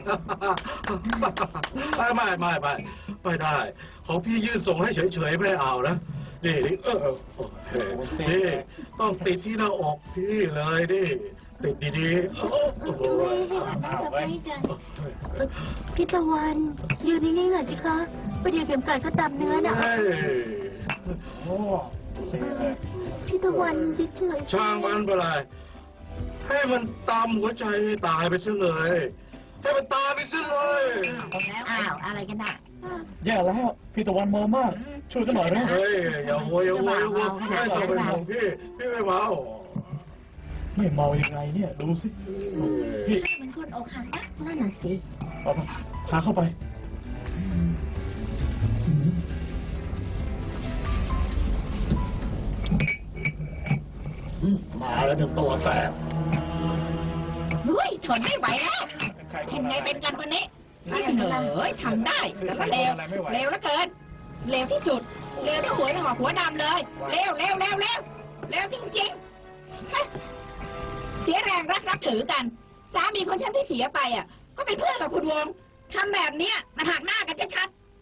ไม่ไม่ไม่ไม่ไม่ได้ ของพี่ยื่นส่งให้เฉยๆไม่เอานะนี่นี่เออเออโอเคนี่ต้องติดที่หน้าอกพี่เลยนี่ติดดีๆโอ้โหพี่ตะวันยืนนิ่งๆหน่อยสิคะประเดี๋ยวเข็มกลัดเขาตามเนื้อนะเฮ้ยโอ้เสียเลยพี่ตะวันเฉยๆสิช่างมันไปเลยให้มันตามหัวใจให้ตายไปซะเลย ให้มันตายไปซะเลยอ้าวอะไรกันน่ะแย่แล้ว พี่ตะวันเมามาก ช่วยกันหน่อยนะเฮ้ยอย่าโวยอย่าโวยอย่าโวยไม่ต้องเป็นห่วงพี่พี่ไม่เมาไม่เมายังไงเนี่ย ดูสิ พี่มันคนอกหักนะนั่นน่ะสิเอามาพาเข้าไปมาแล้วหนึ่งตัวแสบเฮ้ยทนไม่ไหวแล้วเห็นไงเป็นกันวันนี้นี่เหนื่อยทำได้แต่ก็เร็วเร็วแล้วเกินเร็วที่สุดเร็วที่หัวหอกหัวดำเลยเร็วเร็วเร็วเร็วเร็วจริงๆฮะเสียแรงรักนับถือกันสามีคนฉันที่เสียไปอ่ะ ก็เป็นเพื่อนกับคุณวงทำแบบเนี้ยมันหักหน้ากันชัด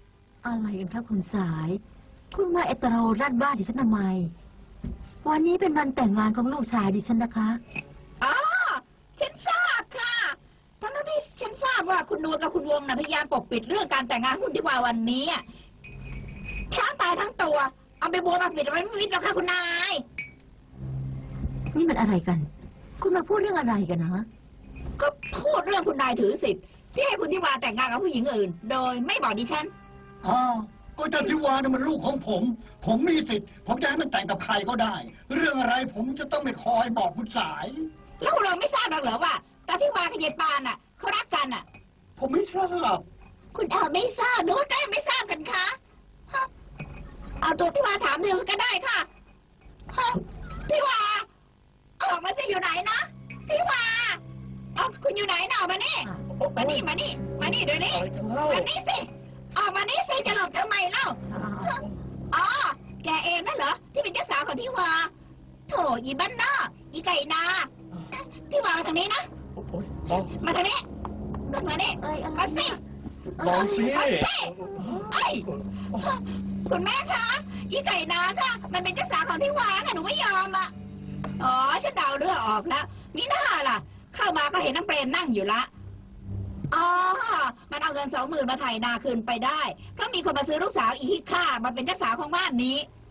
อะไรกันคะคุณสาย คุณมาเอตโรรัดบ้านดิฉันทำไม วันนี้เป็นวันแต่งงานของลูกชายดิฉันนะคะอ๋อฉันทราบค่ะทั้งที่ฉันทราบว่าคุณนวลกับคุณวงนะพยายามปกปิดเรื่องการแต่งงานคุณที่ว่าวันนี้ช้างตายทั้งตัวเอาไปบัวมาปิดเอาไว้ไม่มิดหรอกค่ะคุณนายนี่มันอะไรกัน คุณมาพูดเรื่องอะไรกันนะก็พูดเรื่องคุณนายถือสิทธิ์ที่ให้คุณทิวาแต่งงานกับผู้หญิงอื่น โดยไม่บอกดิฉันอ้าวก็เจ้าทิวาเนี่ยมันลูกของผม ผมมีสิทธิ์ผมจะให้มันแต่งกับใครก็ได้ เรื่องอะไรผมจะต้องไม่คอยบอกคุณสายแล้วคุณเราไม่ทราบหรอกเหรอว่าตาทิวากับยายปานอ่ะเขารักกันอ่ะผมไม่ทราบคุณอาไม่ทราบหรือว่าแกไม่ทราบกันคะฮะเอาตัวทิวาถามเธอก็ได้ค่ะฮะทิวาออกมาสิอยู่ไหนนะทิวาเอาคุณอยู่ไหนนะออกมานี่มานี่มานี่มานี่เดี๋ยวนี้มานี่สิออกมานี่สิจะหลบทำไมเล่าอ๋อแกเองนั่นเหรอที่เป็นเจ้าสาวของทิวาโถอีบ้านนอกอีไก่นาทิวามาทางนี้นะมาทางนี้มานี่มาสิลองสิมาสิเอ้ยคุณแม่คะอีไก่นาค่ะมันเป็นเจ้าสาวของทิวาค่ะหนูไม่ยอมอ่ะอ๋อฉันเดาเรื่องออกแล้วมิน่าล่ะเข้ามาก็เห็นน้องเปรมนั่งอยู่ละอ๋อมันเอาเงินสองหมื่นมาไถ่นาคืนไปได้เพราะมีคนมาซื้อลูกสาวอีฮิค่ามาเป็นเจ้าสาวของบ้านนี้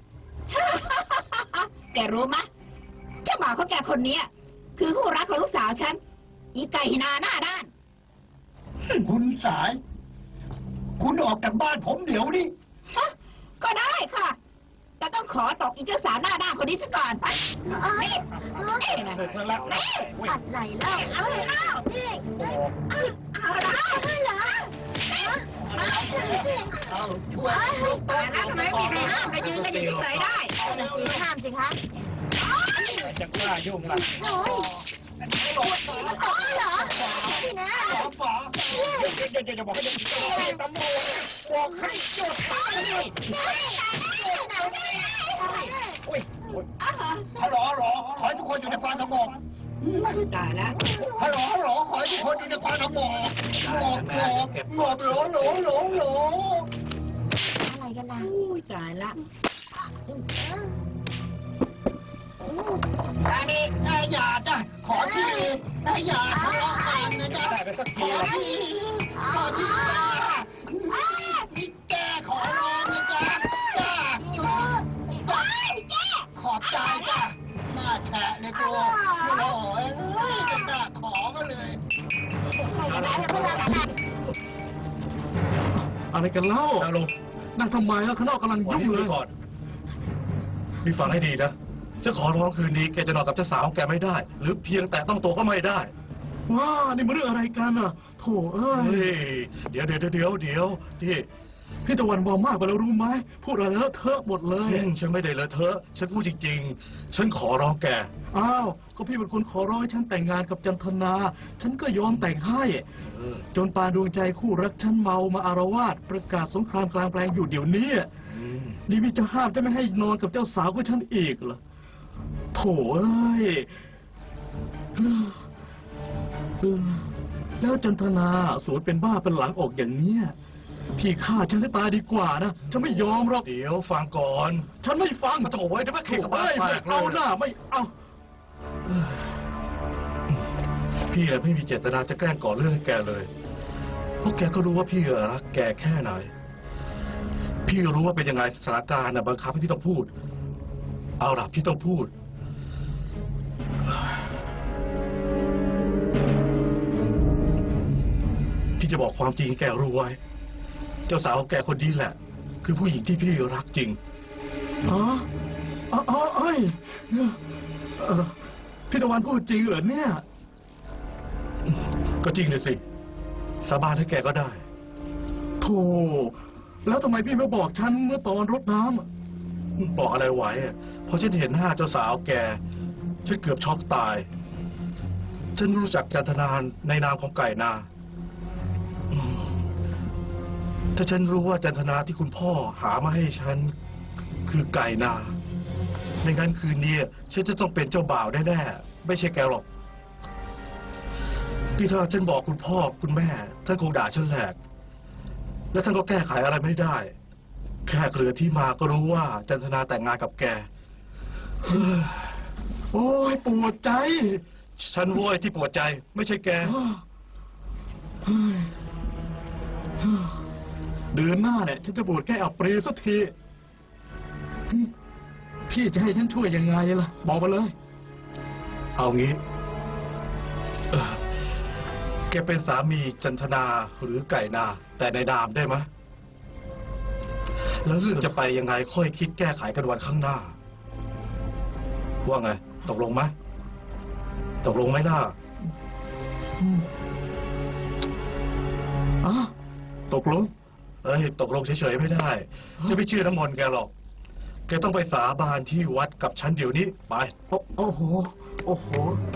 แกรู้ไหมเจ้าบ่าวของแกคนนี้คือคู่รักของลูกสาวฉันอีไก่นาหน้าด้านคุณสาย คุณออกจากบ้านผมเดี๋ยวนี้ฮะก็ได้ค่ะ แต่ต้องขอตกอีเจ้าสาวหน้าด้านคนนี้ซะก่อนไปนี่นี่นะเสร็จแล้วนี่อะไรเล่าเอาเล่านี่เอาเล่าเหรอตายแล้วทำไมไม่มีใครห้ามมายืนกันอยู่เฉยๆได้น่ะสิห้ามสิคะจะกล้ายุ่งล่ะโอ้ยอ๋อเหรอนี่นะฝาอย่าอย่าอย่าบอกให้ตำรวจบอกให้หยุดฮัลโหลฮัลโหลขอให้ทุกคนอยู่ในความสงบตายแล้วฮัลโหลฮัลโหลขอให้ทุกคนอยู่ในความสงบงบงบงบโหลโหลโหลโหลอะไรกันล่ะอุ้ยตายละตายมีไอ้อย่าจ้ะขอที่ไอ้อย่าทะเลาะกันนะจ๊ะได้ไปสักขทีอที่ขอที่จ้ะนี่แกขอร้องนะจ๊ะจ้ะจ้ะขอบใจจ้ะหน้าแฉะเลยตัวโอ้ยจะกล้าขอก็เลยอะไรกันเล่านั่งลงนั่งทำไมแล้วข้างนอกกำลังวันยุ่งนี้เลดูยก่อนนี่ฟังให้ดีนะจะขอร้องคืนนี้แกจะนอนกับเจ้าสาวของแกไม่ได้ หรือเพียงแต่ต้องตัวก็ไม่ได้ว้านี่มันเรื่องอะไรกันอ่ะโถเอ้ยเฮ้ยเดี๋ยวเดี๋ยวเดี๋ยวเดี๋ยวนี่พี่ตะวันมองมากไปแล้วรู้ไหมพูดอะไรแล้วเทอะหมดเลยอืมฉันไม่ได้เลอะเทอะฉันพูดจริงๆ ฉันขอร้องแกอ้าวก็พี่เป็นคนขอร้องให้ฉันแต่งงานกับจันทนา ฉันก็ยอมแต่งให้เออจนปานดวงใจคู่รักฉันเมามาอารวาสประกาศสงครามกลางแปลงอยู่เดี๋ยวนี้อืมนี่พี่จะห้ามจะไม่ให้นอนกับเจ้าสาวของฉันอีกเหรอโถเอ้ยเออแล้วจันทนาสวนเป็นบ้าเป็นหลังออกอย่างเนี้ยพี่ฆ่าฉันให้ตายดีกว่านะฉันไม่ยอมหรอกเดี๋ยวฟังก่อนฉันไม่ฟังมาโถไว้เดี๋ยวมาเข่งกับบ้าเอ้ยแตไม่กเลเอายหน้าไม่เอาพี่น่ะไม่มีเจตนาจะแกล้งก่อเรื่องให้แกเลยเพราะแกก็รู้ว่าพี่รักแกแค่ไหน พี่รู้ว่าเป็นยังไงสถานการณ์น่ะบังคับให้พี่ต้องพูด เอาล่ะพี่ต้องพูด พี่จะบอกความจริงให้แกรู้ไว้ เจ้าสาวของแกคนนี้แหละ คือผู้หญิงที่พี่รักจริงอ๋ออ๋ออ๋อเอ้ยเอ่อพี่ตะวันพูดจริงเหรอเนี่ยก็จริงเลยสิ สาบานให้แกก็ได้โธ่แล้วทำไมพี่ไม่บอกฉันเมื่อตอนรดน้ำอะบอกอะไรไว้อะพอฉันเห็นหน้าเจ้าสาวแก ฉันเกือบช็อกตาย ฉันรู้จักจันทนานในนามของไก่นาอืมถ้าฉันรู้ว่าจันทนาที่คุณพ่อหามาให้ฉัน คือไก่นาไม่งั้นคืนนี้ฉันจะต้องเป็นเจ้าบ่าวแน่ๆไม่ใช่แกหรอกนี่ถ้าฉันบอกคุณพ่อคุณแม่ท่านคงด่าฉันแหลกและท่านก็แก้ไขอะไรไม่ได้แค่เรือที่มาก็รู้ว่าจันทนาแต่งงานกับแกโอ้ยปวดใจฉันโว้ยที่ปวดใจไม่ใช่แกเดือนหน้าเนี่ยฉันจะบวชแก้อับเปรสักทีพี่จะให้ฉันช่วยยังไงล่ะ บอกมาเลยเอางี้เอ่อแกเป็นสามีจันทนาหรือไก่นา แต่ในนามได้ไหมแล้วเรื่องจะไปยังไงค่อยคิดแก้ไขกันวันข้างหน้า ว่าไง ตกลงไหมตกลงไหมล่ะอ๋อตกลงเอ้ยตกลงเฉยๆไม่ได้ จะไม่เชื่อน้ำมนต์แกหรอก แกต้องไปสาบานที่วัดกับฉันเดี๋ยวนี้ไปโอ้โอ้โห โอ้โห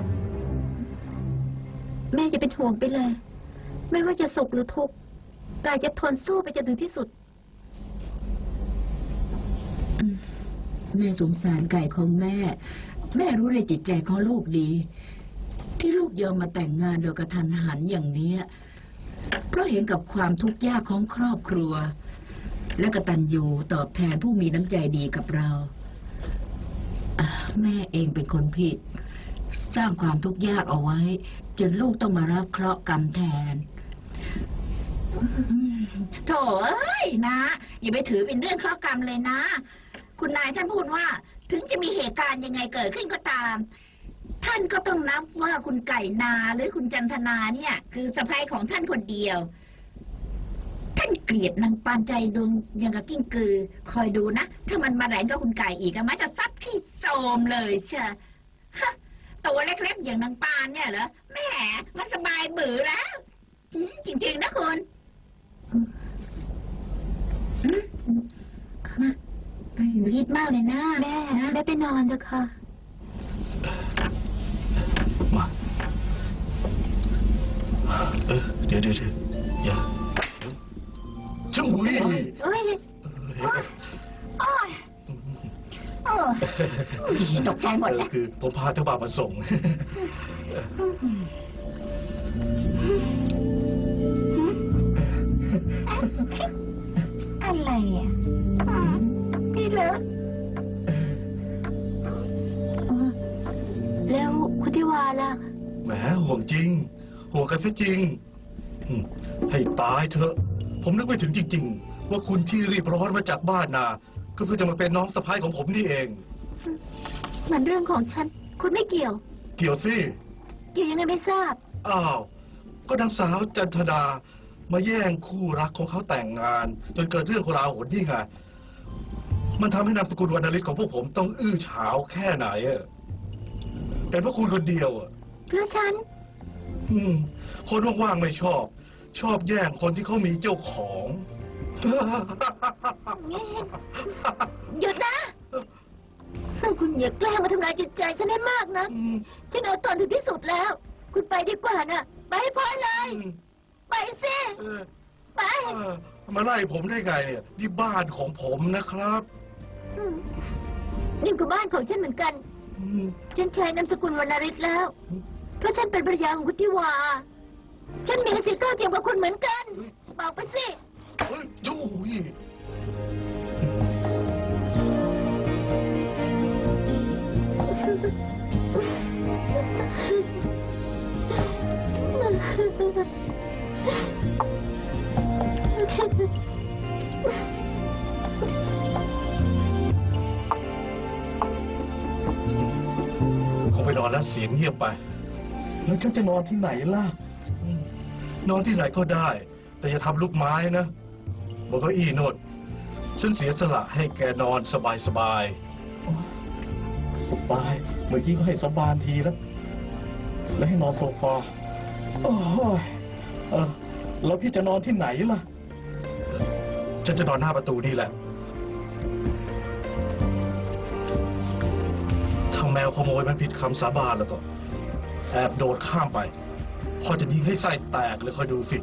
แม่จะเป็นห่วงไปเลย ไม่ว่าจะสุขหรือทุกข์กายจะทนสู้ไปจนถึงที่สุดแม่สงสารไก่ของแม่ แม่รู้ในจิตใจของลูกดี ที่ลูกยอมมาแต่งงานโดยกระทันหันอย่างเนี้ยเพราะเห็นกับความทุกข์ยากของครอบครัว และกตัญญูตอบแทนผู้มีน้ำใจดีกับเราอ่ะแม่เองเป็นคนผิด สร้างความทุกข์ยากเอาไว้ จนลูกต้องมารับเคราะห์กรรมแทนโถเอ้ยนะ อย่าไปถือเป็นเรื่องเคราะห์กรรมเลยนะ คุณนายท่านพูดว่า ถึงจะมีเหตุการณ์ยังไงเกิดขึ้นก็ตาม ท่านก็ต้องนับว่าคุณไก่นาหรือคุณจันทนาเนี่ย คือสะใภ้ของท่านคนเดียว ท่านเกลียดนางปานใจดวงยังกับกิ้งกือ คอยดูนะ ถ้ามันมาแหลงกับคุณไก่อีกอะมันจะซัดที่โซมเลยเชียฮะตัวเล็กๆอย่างนางปานเนี่ยเหรอแหม่มันสบายบือแล้วอืมจริงๆนะคุณอืมมาไปรีบมากเลยนะแม่แม่ไปนอนเถอะค่ะมาเออเดี๋ยวเดี๋ยวเดี๋ยวอย่าช่วยเอ้ยโอ้ยเออตกใจหมดแล้วคือผมพาเจ้าบ่าวมาส่งอะไรอ่ะพี่เลิศแล้วคุณทิวาล่ะแหมห่วงจริง ห่วงกันซะจริงอืมให้ตายเถอะ ผมนึกไม่ถึงจริง ๆ ว่าคุณที่รีบร้อนมาจากบ้านนาก็เพื่อจะมาเป็นน้องสะใภ้ของผมนี่เองมันเรื่องของฉัน คุณไม่เกี่ยวเกี่ยวสิเกี่ยวยังไงไม่ทราบอ้าว ก็นางสาวจันทดามาแย่งคู่รักของเขาแต่งงาน จนเกิดเรื่องโกลาหลนี่ไง มันทำให้นามสกุลวรรณฤทธิ์ของพวกผมต้องอื้อฉาวแค่ไหนอะเป็นเพราะคุณคนเดียวอะเพื่อฉันอืม คนว่างๆไม่ชอบ ชอบแย่งคนที่เขามีเจ้าของหยุดนะคุณอย่าแกล้งมาทำลายจิตใจฉันให้มากนะ ฉันเอาตอนถึงที่สุดแล้ว คุณไปดีกว่านะไปให้พ้นเลย ไปสิเออไปเออมาไล่ผมได้ไงเนี่ยนี่บ้านของผมนะครับนี่คือบ้านของฉันเหมือนกันอืมฉันใช้นามสกุลวรรณฤทธิ์แล้ว เพราะฉันเป็นภรรยาของคุณทิวา ฉันมีสิทธิ์เท่าเทียมกับคุณเหมือนกัน บอกไปสิเฮ้ยจู้ย คงไปนอนแล้วเสียงเงียบไปแล้วฉันจะนอนที่ไหนล่ะนอนที่ไหนก็ได้ แต่อย่าทำลูกไม้นะบนเก้าอี้โนดฉันเสียสละให้แกนอนสบายสบายสบาย เมื่อกี้ก็ให้สบานทีแล้ว แล้วให้นอนโซฟาโอ้ยเออแล้วพี่จะนอนที่ไหนล่ะๆฉันจะนอนหน้าประตูนี่แหละ ถ้าแมวขโมยมันผิดคำสาบานแล้วก็ แอบโดดข้ามไป พอจะยิงให้ไส้แตกเลยคอยดูสิ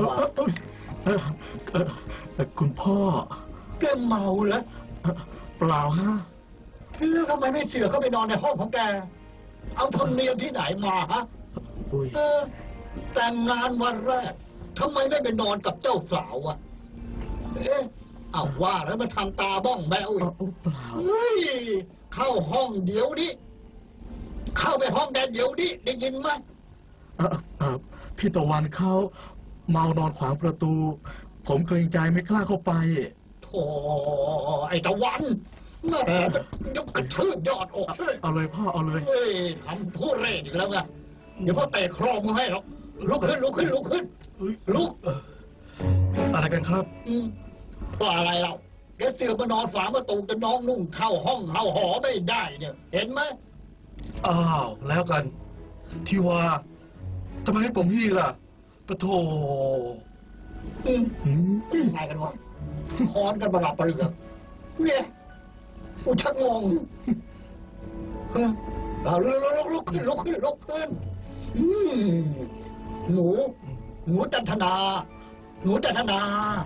เออวาเออเออเออเออคุณพ่อแกเมาเหรอเอ่อเปล่าฮะแล้วทำไมไม่เสือกเข้าไปนอนในห้องของแก เอาธรรมเนียมที่ไหนมาฮะอุ้ยเออแต่งงานวันแรกทำไมไม่ไปนอนกับเจ้าสาวอะเอ๊ะเอาว่าแล้วมันทำตาบ้องแบวอีเอก อเปล่าเฮ้ยเข้าห้องเดี๋ยวนี้เข้าไปห้องแดนเดี๋ยวนี้ได้ยินไหมเออเออพี่ตะวันเขาเมานอนขวางประตู ผมเกรงใจไม่กล้าเข้าไปโธ่ไอ้ตะวันแหม่ยกกระทืบยอดอกเลยเอาเลยพ่อเอาเลยเฮ้ยทำผู้เร่อีกแล้วไงเดี๋ยวพ่อเตะครองมึงให้หรอกลุกขึ้นลุกขึ้นลุกขึ้นลุกอะไรกันครับอืมก็อะไรเราแกเสือกมานอนฝาประตูจนน้องนุ่งเข้าห้องเข้าหอไม่ได้เนี่ย เห็นไหมอ้าวแล้วกัน ที่ว่าทำไมให้ผมยี่ล่ะปะโถอืมอืมไงกันวะคอนกันประหลับประเหลือกเนี่ยกูชักงงเฮ้ยเอาลุกลุกลุกขึ้นลุกขึ้นลุกขึ้นอืมหนู หนูจันทนา หนูจันทนา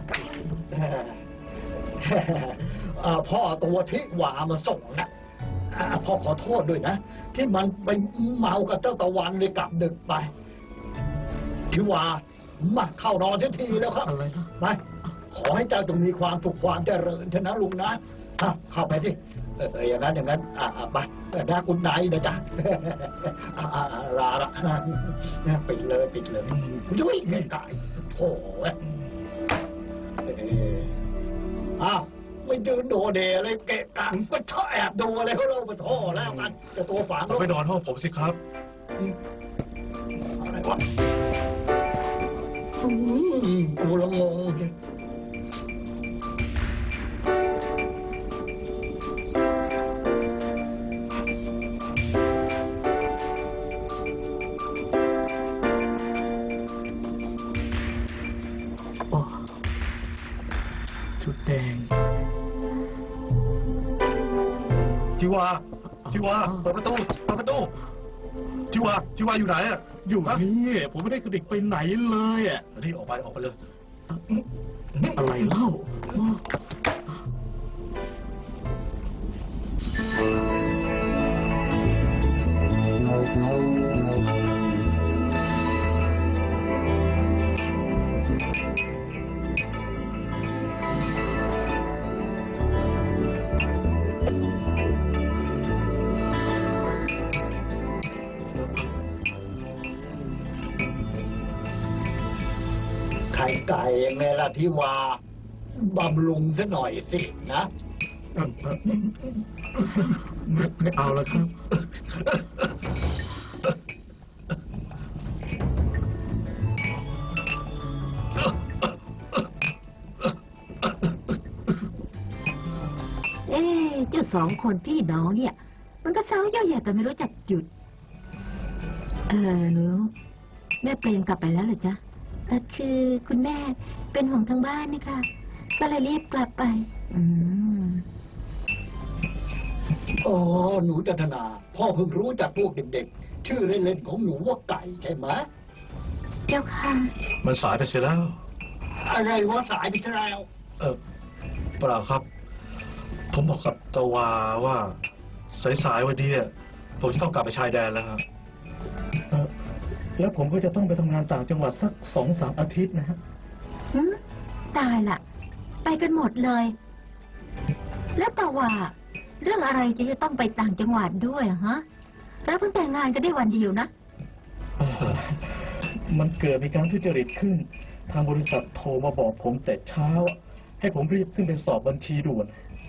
เอ่อพ่อตัวทิหวามาส่งนะอ่าพ่อขอโทษด้วยนะ ที่มันไปเมากับเจ้าตะวันเลยกลับดึกไปทิวามาเข้านอนทันทีแล้วครับอะไรนะไปขอให้เจ้าจงมีความสุขความเจริญเถอะนะลุงนะอ่ะเข้าไปสิเออเอออย่างนั้นอย่างนั้นอ่ะอ่ะไปเออนะคุณนายนะจ๊ะอ่ะอ่ะอ่ะลาละปิดเลยปิดเลยยุ้ยไม่ตายโถ่เว้ยเอออ้าวไม่ยืนโดเดอะไรเกะกะมันชอบแอบดูอะไรเขาเล่ามาท่อแล้วกันจะตัวฝางเอาไปนอนห้องผมสิครับอะไรวะอืมกูละงงโอ้ชุดแดงที่ว่าที่ว่าเปิดประตูเปิดประตูที่ว่าที่ว่าอยู่ไหนอ่ะอยู่ฮะนี่ผมไม่ได้กระดิกไปไหนเลยอะรีบออกไปออกไปเลยอะไรเล่าไข่ไก่ยังไงล่ะที่ว่าบำรุงซะหน่อยสินะเอ่อเอ่อไม่ไม่เอาแล้วครับเอ๊ะเจ้าสองคนพี่น้องเนี่ย มันก็เซ้าเย่าแย่แต่ไม่รู้จักหยุด เออหนูแม่เปรมกลับไปแล้วเหรอจ๊ะเออคือคุณแม่เป็นห่วงทางบ้านนี่ค่ะ ก็เลยรีบกลับไป อืมอ๋อหนูจันทนาพ่อเพิ่งรู้จากพวกเด็กๆ ชื่อเล่นๆของหนูว่าไก่ใช่ไหมเจ้าค่ะมันสายไปเสียแล้วอะไรวะสายไปแล้วเออเปล่าครับ ผมบอกกับตะวาว่าสายๆวันนี้อะผมจะต้องกลับไปชายแดนแล้วครับเอ่อแล้วผมก็จะต้องไปทำงานต่างจังหวัดสักสองสามอาทิตย์นะฮะหืมตายละไปกันหมดเลย แล้วแต่ว่า เรื่องอะไรจะจะต้องไปต่างจังหวัดด้วยอะฮะเราเพิ่งแต่งงานกันได้วันเดียวนะมันเกิดมีการทุจริตขึ้น ทางบริษัทโทรมาบอกผมแต่เช้า ให้ผมรีบขึ้นไปสอบบัญชีด่วน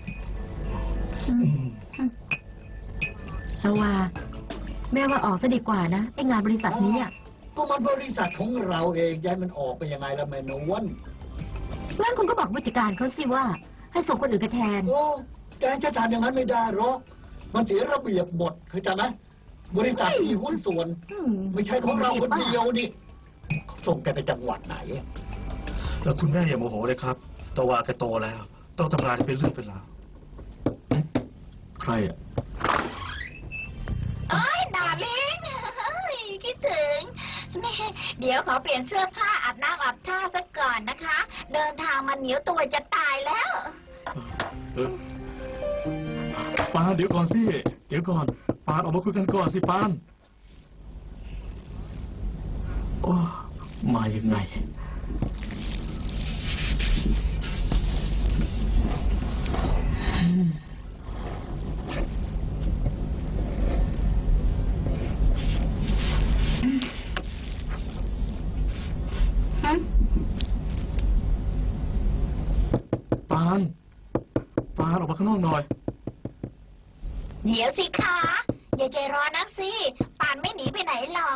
สวาแม่ว่าออกซะดีกว่านะไอ้งานบริษัทนี้อ่ะก็มันบริษัทของเราเองยายมันออกไปยังไงล่ะแม่นวลงั้นคุณก็บอกผู้จัดการเขาสิว่า ให้ส่งคนอื่นไปแทนโอ้แกจะทำอย่างนั้นไม่ได้หรอกมันเสียระเบียบหมดเข้าใจไหมบริษัทมีหุ้นส่วนอืมไม่ใช่ของเราคนเดียวนี่ส่งแกไปจังหวัดไหนแล้วคุณแม่อย่าโมโหเลยครับตะวาแกโตแล้ว ต้องทำงานให้เป็นเรื่องเป็นราวใครอ่ะเอ้ยดาลิงเฮ้ยคิดคิดถึงนี่เดี๋ยวขอเปลี่ยนเสื้อผ้าอาบน้ำอาบท่าสักก่อนนะคะ เดินทางมาเหนียวตัวจะตายแล้วเออปานเดี๋ยวก่อนสิเดี๋ยวก่อนปานออกมาคุยกันก่อนสิปานโอ้มายังไงปานปานออกมาข้างนอกหน่อยเดี๋ยวสิคะอย่าใจร้อนนักสิป่านไม่หนีไปไหนหรอก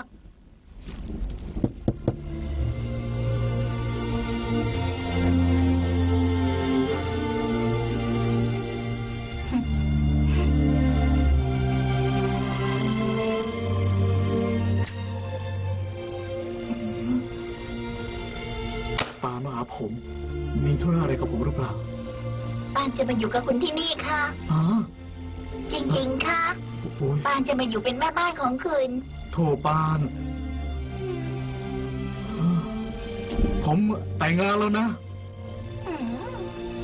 ปานมาหาผม มีธุระอะไรกับผมหรือเปล่าปานจะมาอยู่กับคุณที่นี่ค่ะอ๋อจริงๆค่ะโอ้ยปานจะมาอยู่เป็นแม่บ้านของคุณโถปาน ผมแต่งงานแล้วนะอืม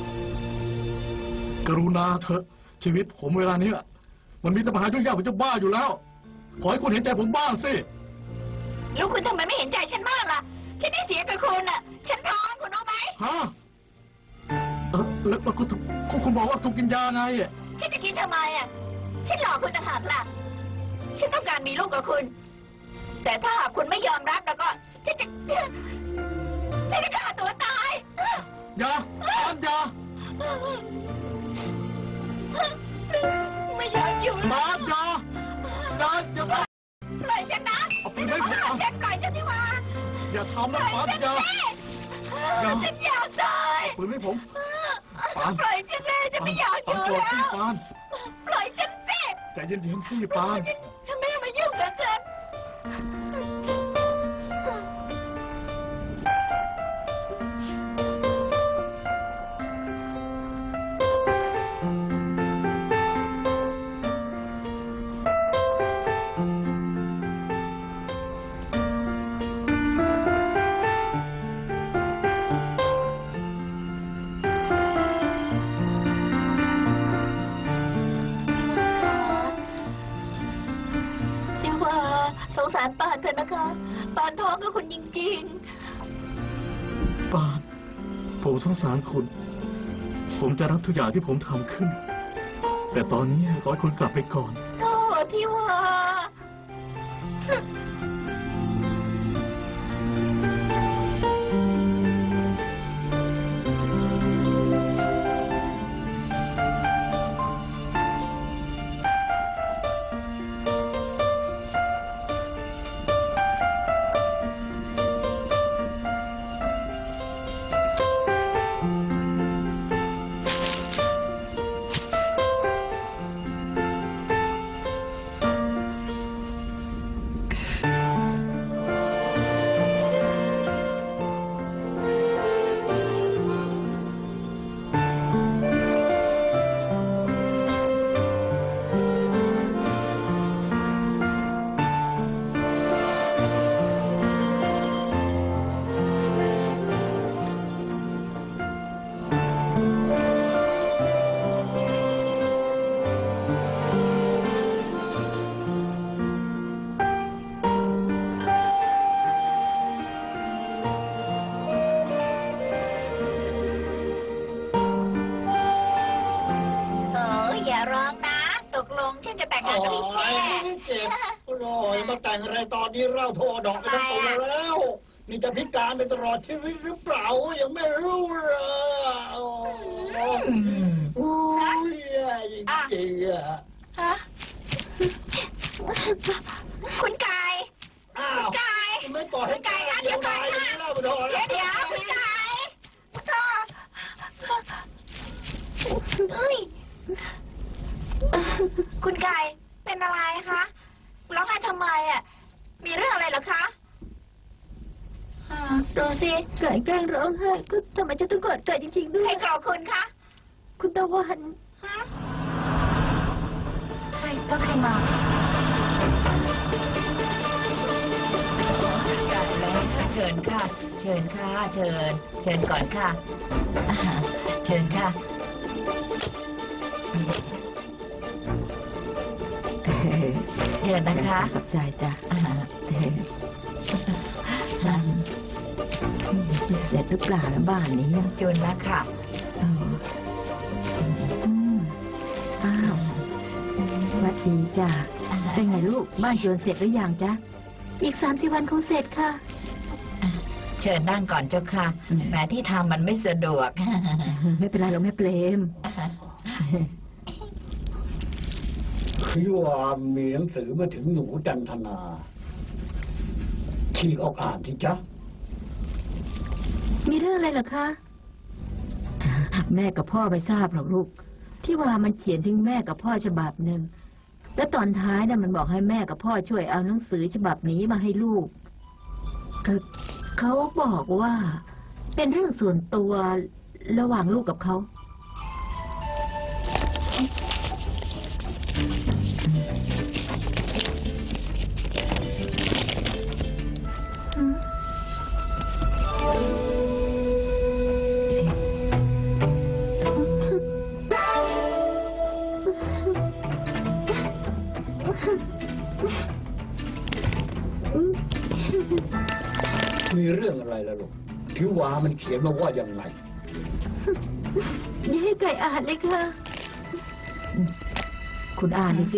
กรุณาเถอะชีวิตผมเวลาเนี้ยมันมีแต่ปัญหายุ่งยากผมจะบ้าอยู่แล้ว ขอให้คุณเห็นใจผมบ้างสิแล้วคุณทำไมไม่เห็นใจฉันบ้างล่ะ ฉันได้เสียกับคุณอ่ะ ฉันท้องคุณรู้ไหมฮะเออแล้วแล้วคุณคุณคุณบอกว่าถูกกินยาไงอ่ะฉันจะคิดทำไมอ่ะ ฉันหลอกคุณต่างหากล่ะ ฉันต้องการมีลูกกับคุณ แต่ถ้าหากคุณไม่ยอมรับแล้วก็ ฉันจะ ฉันจะฆ่าตัวตายอย่าปานอย่าไม่อยากอยู่ปานอย่าอย่าอย่าทปล่อยฉันนะำเอาปืนให้ผมเอาฉันปล่อยฉันที่ว่าอย่าทำปนะล่อยปานฉันอย่าแน่ฉันอยากตายปืนให้ผมปานปล่อยฉันแน่ฉันไม่อยากอยู่ปานแล้วปานปล่อยฉันสิใจเย็นๆสิปานฉันฉันไม่มายุ่งกับฉัน สิว่าสงสารปานเถอะนะคะปานท้องกับคุณจริงปาน ผมสงสารคุณ ผมจะรับทุกอย่างที่ผมทำขึ้น แต่ตอนนี้ขอให้คุณกลับไปก่อนๆโทษที่ว่า เอออย่าร้องนะ ตกลงฉันจะแต่งงานกับพี่เจ๊เจ็บโอ้ยมาแต่งอะไรตอนนี้เราโทรดอกไปทั้งตัวแล้ว นี่จะพิการไปตลอดชีวิตหรือเปล่ายังไม่รู้เลยโอ้ยจริงๆอะฮะคุณไก่อ้าคุณวไก่ไม่ปล่อยให้ไก่นะเดี๋ยวก่อนนะเล่าไปโดนเดี๋ยวเดี๋ยวคุณไก่โทษเอ้ยคุณไก่เป็นอะไรคะร้องไห้ทำไมอ่ะ มีเรื่องอะไรเหรอคะอ่าดูสิไก่แกล้งร้องไห้ก็ทำไมจะต้องกอดไก่จริงๆด้วใครยโกรธคุณคะคุณตะวันฮะใครแล้วใครมาค่ะ เชิญค่ะ เชิญ เชิญก่อนค่ะอ่าเชิญค่ะเชิญนะคะขอบใจจ้ะอ่าเสร็จหรือเปล่านะบ้านนี้จุนแล้วค่ะอ๋ออืมอ้าวสวัสดีจ้ะเป็นไงลูกบ้านโยนเสร็จหรือยังจ๊ะอีกสามสิบวันคงเสร็จค่ะเชิญนั่งก่อนเจ้าค่ะอืมแหมที่ทำมันไม่สะดวกไม่เป็นไรหรอกแม่เปรมคือว่ามีหนังสือมาถึงหนูจันทนาฉีกออกอ่านที่จ๊ะมีเรื่องอะไรเหรอคะแม่กับพ่อไม่ทราบหรอกลูก ที่ว่ามันเขียนถึงแม่กับพ่อฉบับหนึ่งและตอนท้ายน่ะมันบอกให้แม่กับพ่อช่วยเอาหนังสือฉบับนี้มาให้ลูกเอ่อเขาบอกว่า เป็นเรื่องส่วนตัวระหว่างลูกกับเขามีเรื่องอะไรล่ะลูกทิวามันเขียนมาว่ายังไงอย่าให้ไก่อ่านเลยค่ะ คุณอ่านดูสิ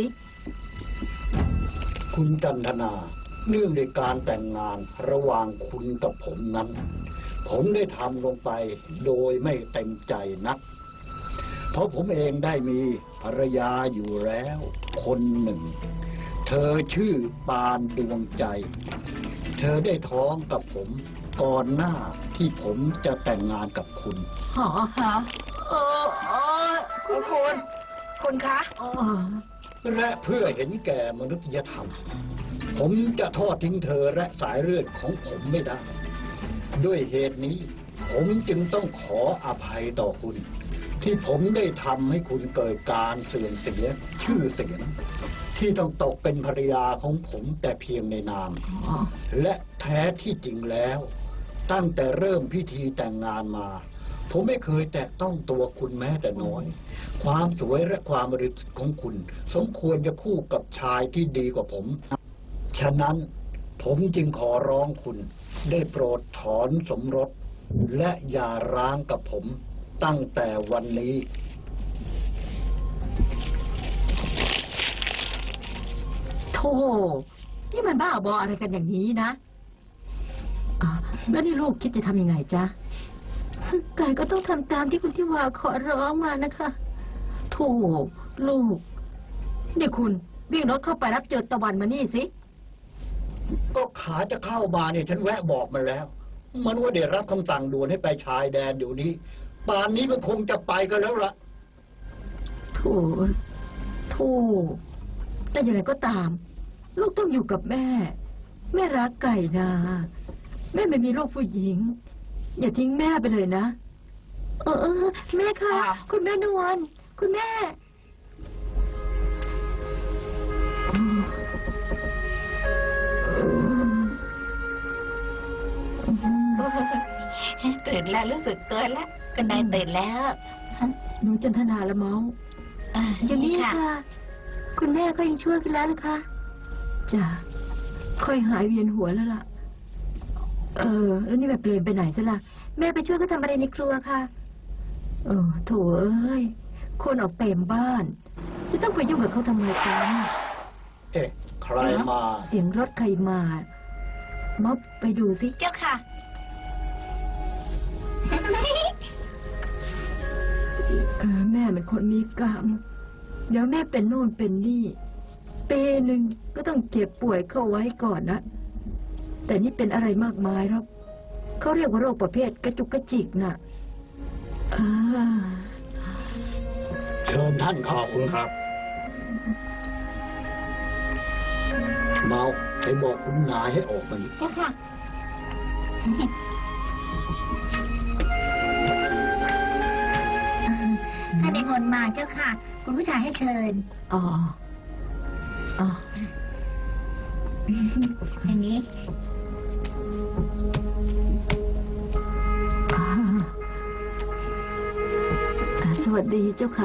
คุณจันทนาเรื่องในการแต่งงานระหว่างคุณกับผมนั้น ผมได้ทำลงไปโดยไม่เต็มใจนัก เพราะผมเองได้มีภรรยาอยู่แล้ว คนหนึ่ง เธอชื่อปานดวงใจ เธอได้ท้องกับผมก่อนหน้าที่ผมจะแต่งงานกับคุณหอฮะเออเออคุณคุณคุณคะอ๋อและเพื่อเห็นแก่มนุษยธรรม ผมจะทอดทิ้งเธอและสายเลือดของผมไม่ได้ ด้วยเหตุนี้ ผมจึงต้องขออภัยต่อคุณ ที่ผมได้ทำให้คุณเกิดการเสื่อมเสียชื่อเสียงที่ต้องตกเป็นภรรยาของผมแต่เพียงในนามอ๋อและแท้ที่จริงแล้ว ตั้งแต่เริ่มพิธีแต่งงานมา ผมไม่เคยแตะต้องตัวคุณแม้แต่น้อย ความสวยและความบริสุทธิ์ของคุณ สมควรจะคู่กับชายที่ดีกว่าผม ฉะนั้นผมจึงขอร้องคุณได้โปรดถอนสมรส และอย่าร้างกับผมตั้งแต่วันนี้โธ่นี่มันบ้าบออะไรกันอย่างนี้นะอ่ะแล้วนี่ลูกคิดจะทำยังไงจ๊ะไก่ก็ต้องทำตามที่คุณทิวาขอร้องมานะคะโธ่ลูกนี่คุณวิ่งรถเข้าไปรับเจอตะวันมานี่สิก็ขาจะเข้ามาเนี่ยฉันแวะบอกมันแล้ว มันว่าได้รับคำสั่งด่วนให้ไปชายแดนเดี๋ยวนี้ ป่านนี้มันคงจะไปกันแล้วละโธ่โธ่แต่ยังไงก็ตาม ลูกต้องอยู่กับแม่ แม่รักไก่นาแม่ไม่มีลูกผู้หญิง อย่าทิ้งแม่ไปเลยนะ เออเออแม่คะอ้าวคุณแม่นวลคุณแม่ตื่นแล้วรู้สึกตัวแล้วก็นายตื่นแล้วหนูจันทนาละเมาอย่างนี้ค่ะ คุณแม่ก็ยังช่วยกันแล้วนะคะจ้ะค่อยหายเวียนหัวแล้วล่ะ เออ แล้วนี่แบบเปลี่ยนไปไหนซะล่ะแม่ไปช่วยเขาทำอะไรในครัวค่ะ เออโถเอ้ยคนออกเต็มบ้าน จะต้องไปยุ่งกับเขาทำไมกันเอ๊ะใครมาเสียงรถใครมาม็อบไปดูสิเจ้าค่ะเออแม่เป็นคนมีกรรม เดี๋ยวแม่เป็นโน่นเป็นนี่ปีหนึ่งก็ต้องเจ็บป่วยเข้าไว้ก่อนนะ แต่นี่เป็นอะไรมากมายหรอกเขาเรียกว่าโรคประเภทกระจุกกระจิกน่ะอ่าเชิญท่านเข้าคุณครับ เมาไปบอกคุณนายให้ออกมาเจ้าค่ะ ถ้าได้ผลมาเจ้าค่ะ คุณผู้ชายให้เชิญอ๋ออ๋ออย่างนี้สวัสดีเจ้าค่ะ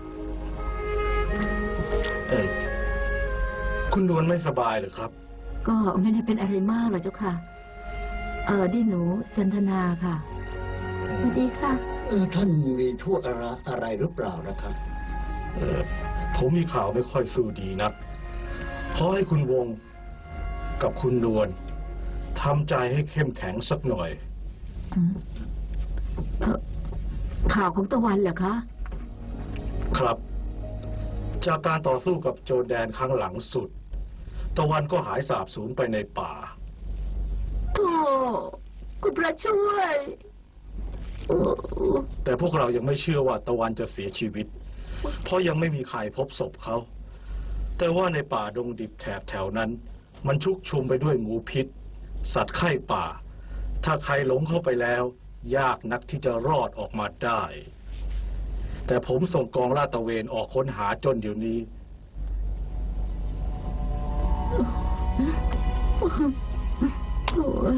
เอ้ยคุณนวลไม่สบายหรือครับก็ไม่ได้เป็นอะไรมากหรอกเจ้าค่ะ เออดิหนูจันทนาค่ะสวัสดีค่ะเออท่านมีทั่วอะไรอะไรหรือเปล่านะครับเออผมมีข่าวไม่ค่อยสู้ดีนักขอให้คุณวงกับคุณนวลทำใจให้เข้มแข็งสักหน่อยเอ่อข่าวของตะวันเหรอคะครับ จากการต่อสู้กับโจรแดนครั้งหลังสุด ตะวันก็หายสาบสูญไปในป่าโธ่คุณพระช่วยโอ้แต่พวกเรายังไม่เชื่อว่าตะวันจะเสียชีวิต เพราะยังไม่มีใครพบศพเขา แต่ว่าในป่าดงดิบแถบแถวนั้น มันชุกชุมไปด้วยงูพิษ สัตว์ไข้ป่า ถ้าใครหลงเข้าไปแล้ว ยากนักที่จะรอดออกมาได้ แต่ผมส่งกองลาดตระเวนออกค้นหาจนเดี๋ยวนี้โอ้ย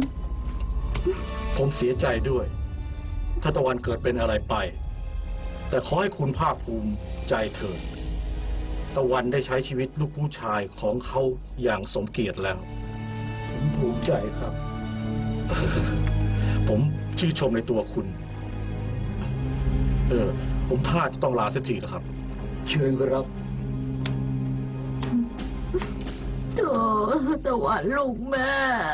ผมเสียใจด้วย ถ้าตะวันเกิดเป็นอะไรไป แต่ขอให้คุณภาคภูมิใจเถิดตะวันได้ใช้ชีวิตลูกผู้ชายของเขาอย่างสมเกียรติแล้วผมภูมิใจครับผมชื่นชมในตัวคุณ เออ ผมท่าจะต้องลาเสียทีแล้วครับเชิญครับโธ่ตะวันลูกแม่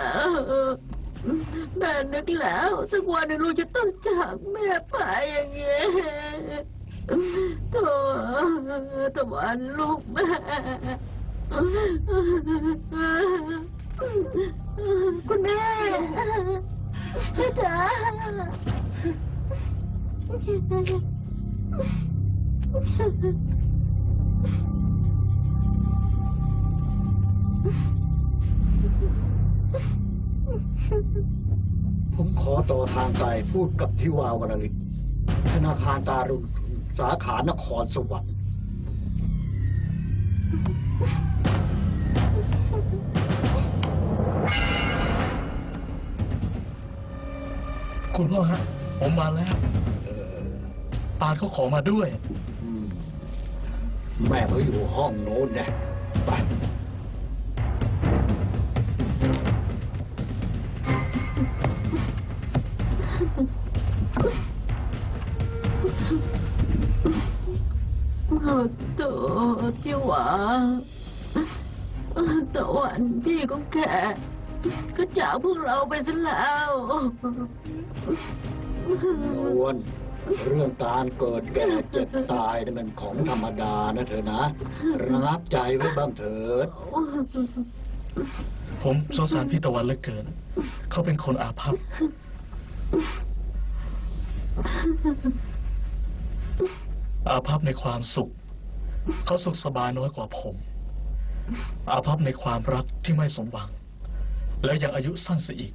แม่นึกแล้วสักวันหนึ่งลูกจะต้องจากแม่ไปอย่างเงี้ยโธ่ตะวันลูกแม่คุณแม่แม่จ๋าผมขอต่อทางไกลพูดกับทิวาวรลิตธนาคารการุณสาขานครสวรรค์คุณพ่อฮะ ผมมาแล้วปานเขาขอมาด้วยอืมแม่เขาอยู่ห้องโน้นเนี่ยไปโตจิหวาตะวันพี่ของแกก็จากพวกเราไปซะแล้วนวลเรื่องการเกิดแก่เจ็บตายนี่มันของธรรมดานะเธอนะระงับใจไว้บ้างเถิดผมสงสารพี่ตะวันเหลือเกิน เขาเป็นคนอาภัพ อาภัพในความสุข เขาสุขสบายน้อยกว่าผม อาภัพในความรักที่ไม่สมหวัง แล้วยังอายุสั้นเสียอีก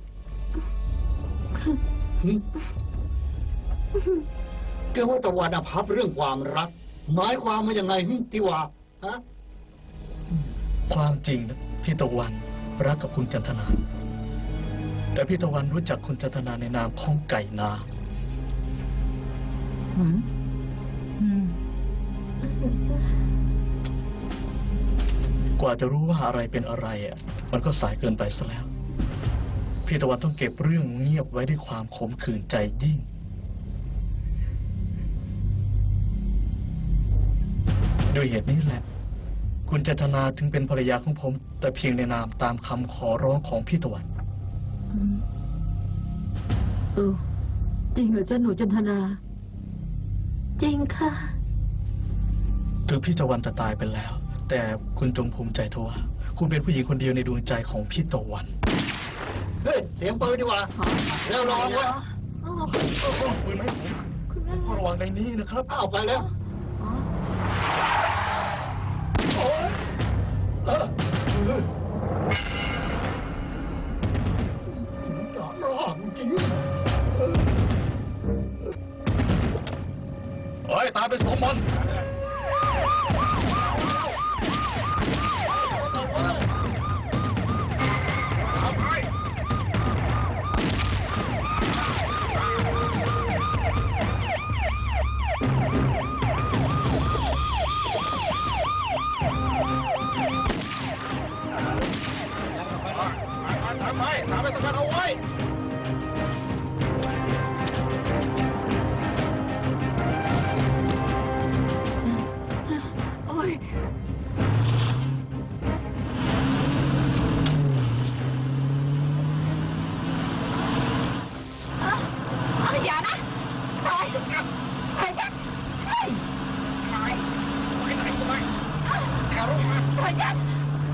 แกว่าตะวันอภัพเรื่องความรักหมายความว่ายังไงหึทิวาฮะความจริงนะพี่ตะวันรักกับคุณจันทนา แต่พี่ตะวันรู้จักคุณจันทนาในนามของไก่นา กว่าจะรู้ว่าอะไรเป็นอะไรอ่ะ มันก็สายเกินไปซะแล้ว พี่ตะวันต้องเก็บเรื่องเงียบไว้ด้วยความขมขื่นใจยิ่ง ด้วยเหตุนี้แหละ คุณจันทนาถึงเป็นภรรยาของผม แต่เพียงในนามตามคำขอร้องของพี่ตะวันเออจริงเหรอจ๊ะหนูจันทนา จริงค่ะถึงพี่ตะวันจะตายไปแล้ว แต่คุณจงภูมิใจเถอะว่าคุณเป็นผู้หญิงคนเดียวในดวงใจของพี่ตะวันเฮ้ยเสียงปืนดีกว่าแล้วรองไว้ปืนไหมผมขอระวังในนี้นะครับเอาไปแล้วรองจริงเฮ้ย ตามไปสมมันไปตามไปสกัดเอาไว้โอ้ยอย่านะปล่อยปล่อยฉันเฮ้ยปล่อยปล่อยไหนกูไม่แกรู้มาปล่อยฉัน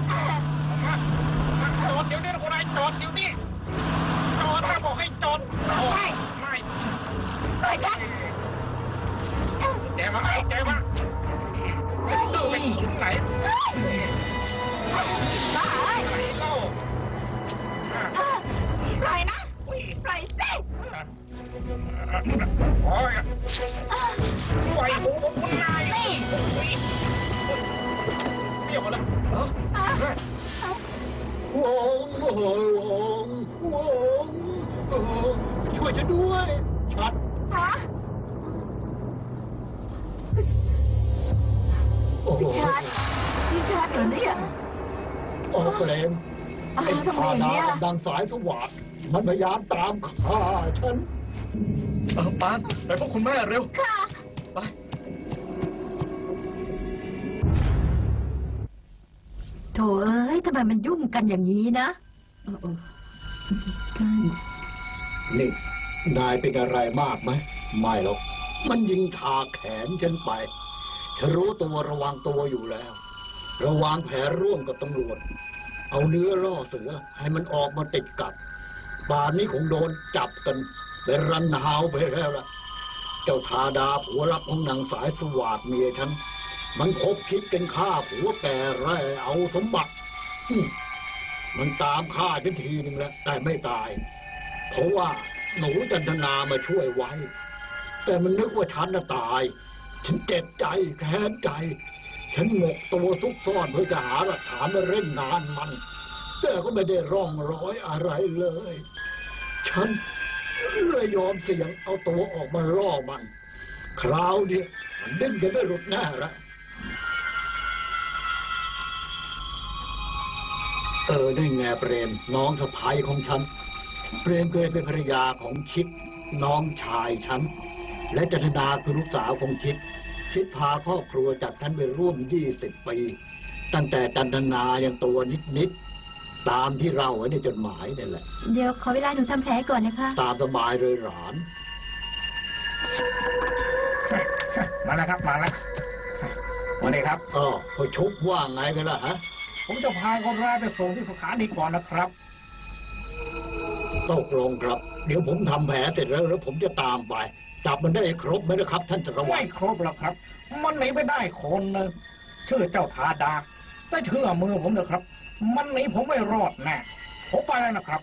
จอดเดี๋ยวนี้นะคุณนายจอดเดี๋ยวนี้จอดนะบอกให้จอดไม่ไม่ปล่อยฉันแกมาแกมาตู้เป็นขุนไหนบ้าเอ้ยไหนเล่าปล่อยนะปล่อยสิโอ้ยปล่อยหูผมคุณนายนี่เบี้ยวมาแล้วโอ้โหโอ้โหช่วยฉันด้วยชัดฮะพี่ชัดพี่ชัดเหรอเนี่ยโอ้เปรมไอ้ทาดาดังสายสวัสดิ์มันพยายามตามฆ่าฉันปานไปพบคุณแม่เร็วค่ะไปโถเอ้ยทำไมมันยุ่งกันอย่างนี้นะนี่นายเป็นอะไรมากไหมไม่หรอกมันยิงถากแขนฉันไปฉันรู้ตัวระวังตัวอยู่แล้วระวังแผนร่วมกับตำรวจเอาเนื้อล่อเสือให้มันออกมาติดกับป่านนี้คงโดนจับกันเป็นรันหาวไปแล้วล่ะเจ้าทาดาผัวรักของนางสายสวัสดิ์เมียฉันมันคบคิดเป็นฆ่าผัวแก่แร่เอาสมบัติมันตามฆ่าฉันทีหนึ่งแล้วแต่ไม่ตายเพราะว่าหนูจันทนามาช่วยไว้แต่มันนึกว่าฉันน่ะตายฉันเจ็บใจแค้นใจฉันหมกตัวซุกซ่อนเพื่อจะหาหลักฐานมาเล่นงานมันแต่ก็ไม่ได้ร่องรอยอะไรเลยฉันเลยยอมเสี่ยงเอาตัวออกมาล่อมันคราวนี้มันดิ้นจะไม่หลุดแน่ละเออได้ไงเปรมน้องสะใภ้ของฉันเปรมเคยเป็นภรรยาของชิดน้องชายฉันและจันทนาคือลูกสาวของชิดชิดพาครอบครัวจากฉันไปร่วมยี่สิบปีตั้งแต่จันทนายังตัวนิดๆตามที่เราไว้ในจดหมายนั่นแหละเดี๋ยวขอเวลาหนูทำแผลก่อนนะคะตามสบายเลยหลานมาแล้วครับมาแล้ววันนี้ครับอ๋อพอชุบว่าไงกันล่ะฮะผมจะพาคนร้ายไปส่งที่สถานีก่อนนะครับตกลงครับเดี๋ยวผมทำแผลเสร็จแล้วแล้วผมจะตามไปจับมันได้ครบไหมนะครับท่านจะระวังไม่ครบแล้วครับมันหนีไปได้คนนึงชื่อเจ้าทาดาได้เชื่อมือผมนะครับมันหนีผมไม่รอดแน่ผมไปแล้วนะครับ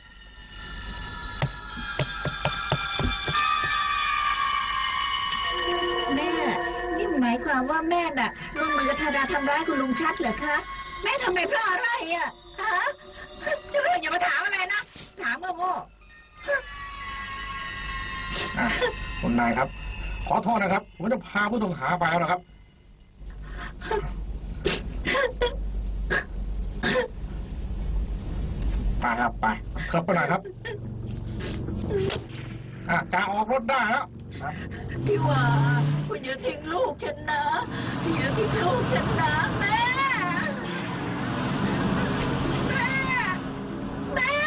แม่นี่หมายความว่าแม่น่ะลงมือกับทาดาทำร้ายคุณลุงชัดเหรอคะแม่ทำไปเพราะอะไรอ่ะฮะอย่ามาถามอะไรนะถามโง่คุณนายครับขอโทษนะครับผมจะพาผู้ต้องหาไปแล้วครับไปครับไปครับไปหน่อยครับอ่ะจะออกรถได้แล้วพี่ว่าคุณอย่าทิ้งลูกฉันนะอย่าทิ้งลูกฉันนะแม่แม่แม่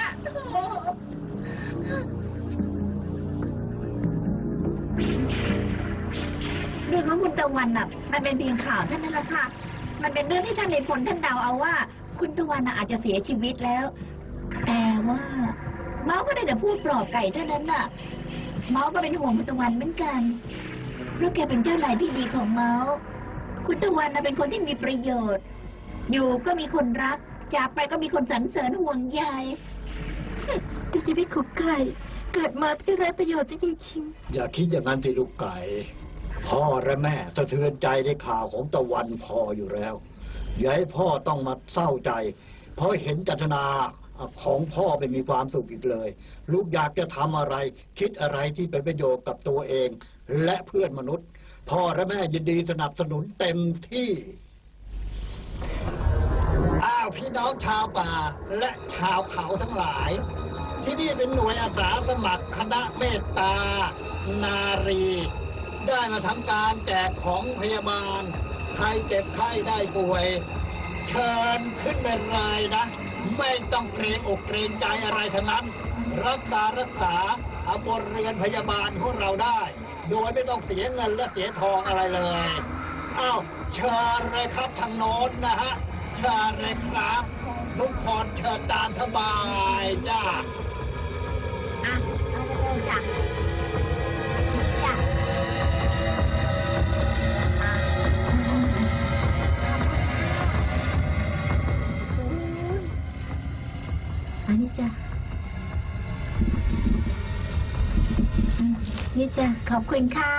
เรื่องของคุณตะวันน่ะมันเป็นเพียงข่าวเท่านั้นแหละค่ะมันเป็นเรื่องที่ท่านในพลท่านเดาเอาว่าคุณตะวันน่ะอาจจะเสียชีวิตแล้วแต่ว่าเมาก็ได้แต่พูดปลอบไก่เท่านั้นน่ะเมาก็เป็นห่วงคุณตะวันเหมือนกันเพราะแกเป็นเจ้านายที่ดีของเมาคุณตะวันน่ะเป็นคนที่มีประโยชน์อยู่ก็มีคนรักจากไปก็มีคนสรรเสริญห่วงใยแต่ชีวิตของไก่เกิดมาเพื่อไร้ประโยชน์จริงๆอย่าคิดอย่างนั้นสิลูกไก่พ่อและแม่สะเทือนใจในข่าวของตะวันพออยู่แล้วอย่าให้พ่อต้องมาเศร้าใจเพราะเห็นจันทนาของพ่อไม่มีความสุขอีกเลยลูกอยากจะทำอะไรคิดอะไรที่เป็นประโยชน์กับตัวเองและเพื่อนมนุษย์พ่อและแม่ยินดีสนับสนุนเต็มที่อ้าวพี่น้องชาวป่าและชาวเขาทั้งหลาย ที่นี่เป็นหน่วยอาสาสมัครคณะเมตตา นารี ได้มาทำการแจกของพยาบาล ใครเจ็บไข้ได้ป่วย เชิญขึ้นเป็นรายนะ ไม่ต้องเกรงอกเกรงใจอะไรทั้งนั้น รักษารักษาเอาบนเรือนพยาบาลของเราได้ โดยไม่ต้องเสียเงินและเสียทองอะไรเลยอ้าวเชิญเลยครับทางโน้นนะฮะเชิญเลยครับทุกคนเชิญตามสบายจ้าอ่ะเอาไปเลยจ้ะจ้ะอ่ะอันนี้จ้ะอืมนี่จ้ะขอบคุณค่ะ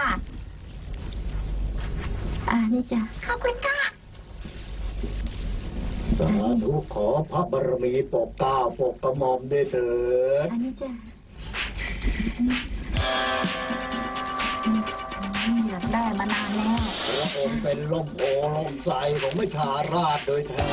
อ่านี่จ้ะขอบคุณค่ะสาธุขอพระบารมีปกเกล้าปกกระหม่อมด้วยเถิดอันนี้จ้ะอยากได้มานานแล้วพระองค์เป็นล่มโพล่มใสของประชาราษฎร์โดยแท้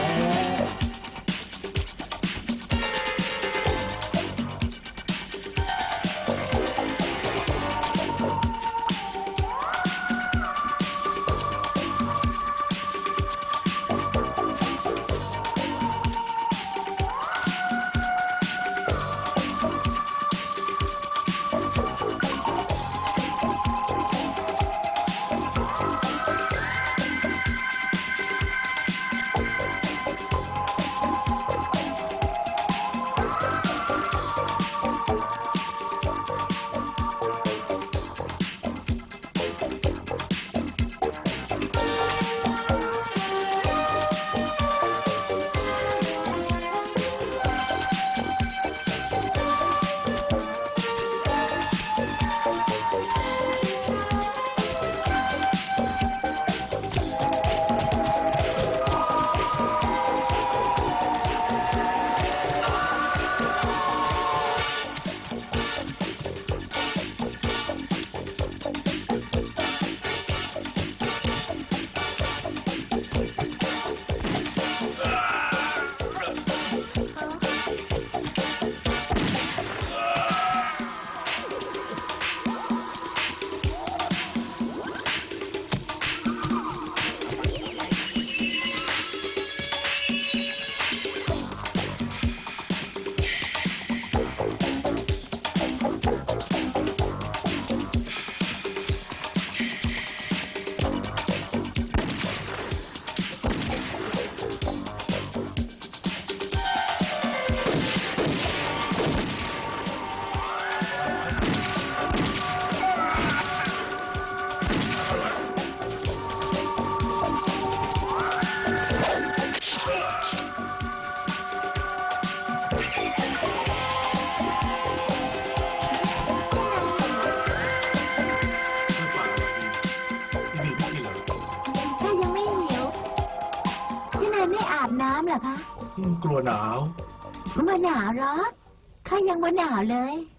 ถ้ายังไม่หิวพี่นายไม่อาบน้ำเหรอคะกลัวหนาวมาหนาวเหรอข้ายังมาหนาวเลย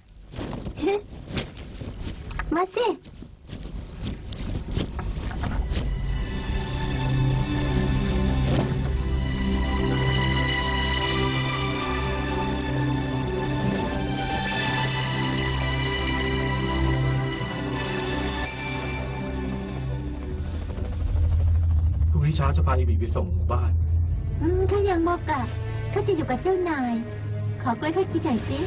มาสิพรุ่งนี้เช้าจะพาอีบีไปส่งหมู่บ้านอืมข้ายังบอกกลับข้าจะอยู่กับเจ้านาย ขอกล้วยข้ากินหน่อยสิ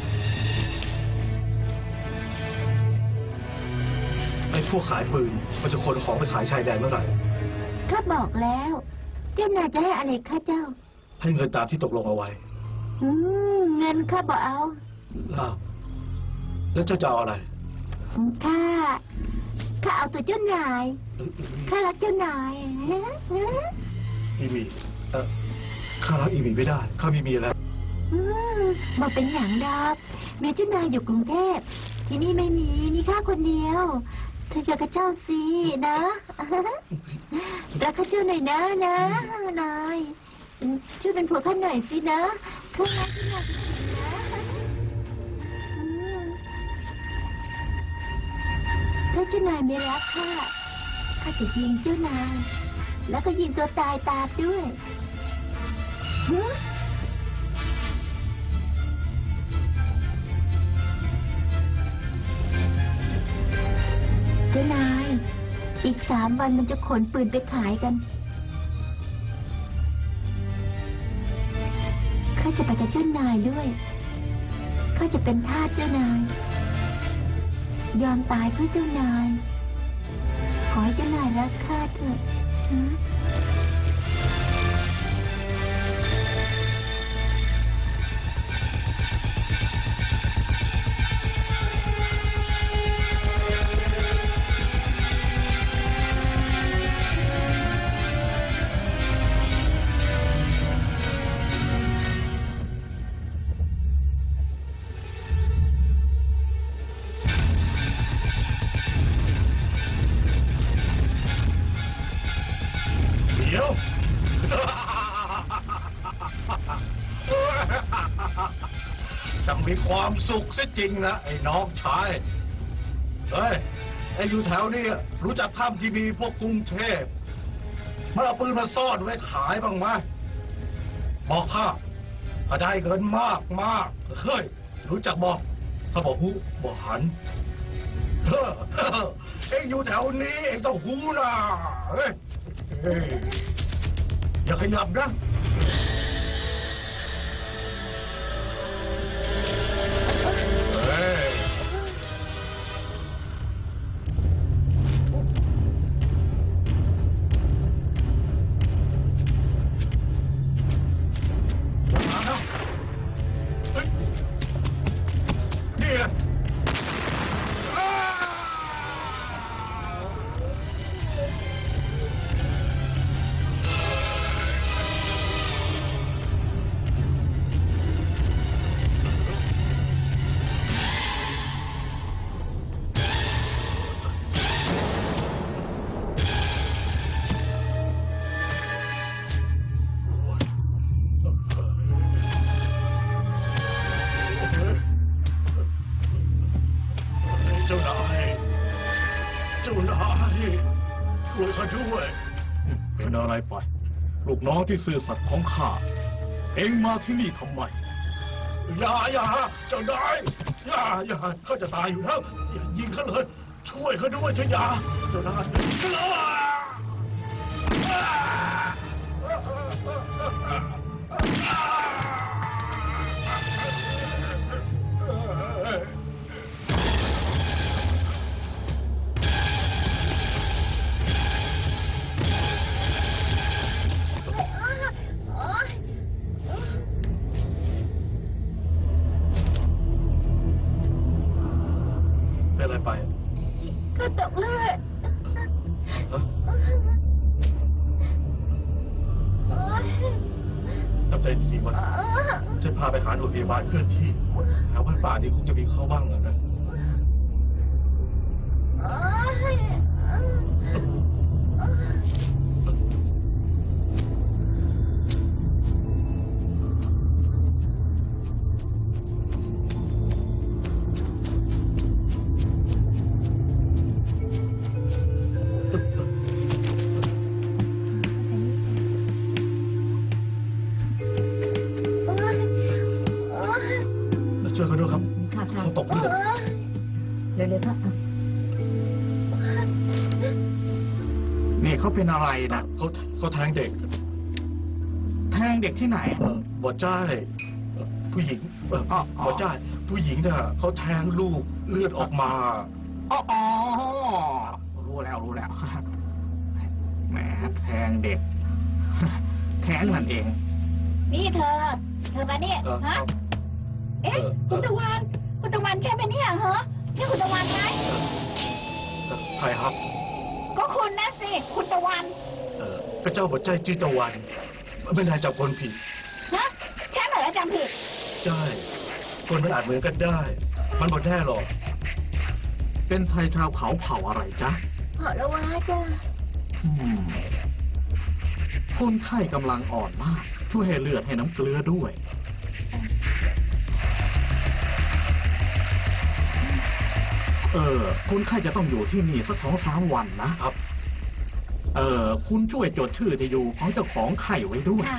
ไอ้พวกขายปืนมันจะขนของไปขายชายแดนเมื่อไหร่ข้าบอกแล้ว เจ้านายจะให้อะไรข้าเจ้าให้เงินตามที่ตกลงเอาไว้อืมเงินข้าบอกเอาอ้าวแล้วเจ้าจะเอาอะไรข้าข้าเอาตัวเจ้านายข้ารักเจ้านายฮะฮะอีบีเออข้ารักอีบีไม่ได้ ข้าไม่มีแล้วอืมบอกเป็นอย่างดอกเมียเจ้านายอยู่กรุงเทพที่นี่ไม่มีมีข้าคนเดียวเธอเจอกับเจ้าสินะรักข้าเจ้าหน่อยนะนะนายช่วยเป็นผัวข้าหน่อยสินะข้ารักเจ้านายจริงๆนะอืมถ้าเจ้านายไม่รักข้าข้าจะยิงเจ้านายแล้วก็ยิงตัวตายตามด้วยฮึสามวันมันจะขนปืนไปขายกันข้าจะไปกับเจ้านายด้วยข้าจะเป็นทาสเจ้านายยอมตายเพื่อเจ้านายขอให้เจ้านายรักข้าเถอะนะเดี๋ยว จังมีความสุขสิจริงนะไอ้น้องชายเฮ้ยไอ้อยู่แถวนี้รู้จักถ้ำที่มีพวกกรุงเทพมันเอาปืนมาซ่อนไว้ขายบ้างไหมบอกข้าข้าจะให้เงินมากมากเฮ้ยรู้จักบอกถ้าบอกหูบอกหันเฮ้อเอ็งอยู่แถวนี้เอ็งต้องหูนะเฮ้ยเฮ้ยอย่าขยับนะเฮ้ยมาแล้วเฮ้ยนี่ไงอ้า เจ้านายเจ้านายช่วยข้าด้วยเป็นอะไรไป ลูกน้องที่ซื่อสัตย์ของข้า เอ็งมาที่นี่ทำไมอย่าอย่าเจ้านายอย่าอย่าเขาจะตายอยู่แล้วอย่ายิงเขาเลย ช่วยเขาด้วยเจ้าอย่าเจ้านายเป็นอะไรไปก็ตกเลือดจำใจดีๆไว้จะพาไปหาหน่วยพยาบาลเคลื่อนที่แถวบ้านป่านี้คงจะมีเข้าบ้างนะ ช่วยเขาด้วยครับค่ะค่ะเขาตกเลือดเร็วๆค่ะนี่เขาเป็นอะไรนะเขาเขาแทงเด็กแทงเด็กที่ไหนเออบ่จ้ายเอ่อผู้หญิงเอ่ออ๋ออ๋อบ่จ้ายผู้หญิงน่ะเขาแทงลูกเลือดออกมาอ๋ออ๋อรู้แล้วรู้แล้ว แหมแทงเด็ก แทงนั่นเองนี่เธอ เธอมาเนี่ยเออฮะ เอ๊ะเออคุณตะวัน คุณตะวันใช่ไหมเนี่ยฮะใช่คุณตะวันไหมเอ่อใครครับก็คุณนะสิ คุณตะวันเออก็เจ้าบ่จ้ายจื้อตะวัน ไม่นายจับคนผิดฮะฉันเหรอจำผิดใช่คนมันอาจเหมือนกันได้ มันบ่แน่หรอกเป็นไทยชาวเขาเผ่าอะไรจ๊ะพอแล้ววะจ้าอืมคนไข้กำลังอ่อนมาก ช่วยให้เลือดให้น้ำเกลือด้วย เออคนไข้จะต้องอยู่ที่นี่สักสองสามวันนะครับ เออ คุณช่วยจดชื่อที่อยู่ของเจ้าของไข้ไว้ด้วยค่ะ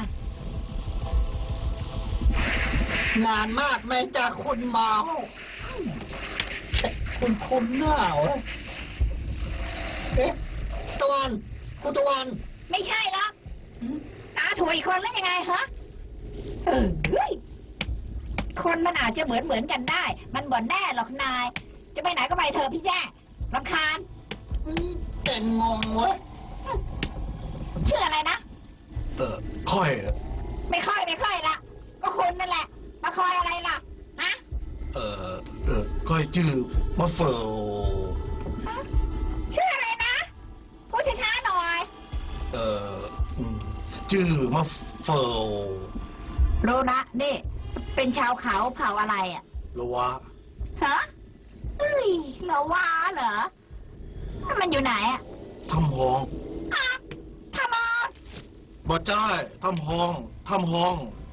นานมากแม่จากคุณเมาคุณคุณหน้าเหรอเอ๊ะตะวันคุณตะวันไม่ใช่หรอกอืมตาถูกอีกคนแล้วยังไงฮะเออเฮ้ยคนมันอาจจะเหมือนเหมือนกันได้ มันบ่นแน่หรอกนาย จะไปไหนก็ไปเถอะพี่แจ้รำคาญอืมแต่งงเว้ยชื่ออะไรนะเออค่อยไม่ค่อยไม่ค่อยละก็คุณนั่นแหละ มาคอยอะไรล่ะฮะเออเออค่อยชื่อมาเฟิลชื่ออะไรนะพูดช้าๆหน่อยเอออืมชื่อมาเฟิลรู้นะนี่ เป็นชาวเขาเผ่าอะไรอ่ะละวะฮะเอ้ยเหรอว่าเหรอมันอยู่ไหนอ่ะทำห้องฮะทำไมบ่จ้ายทำห้องทำห้อง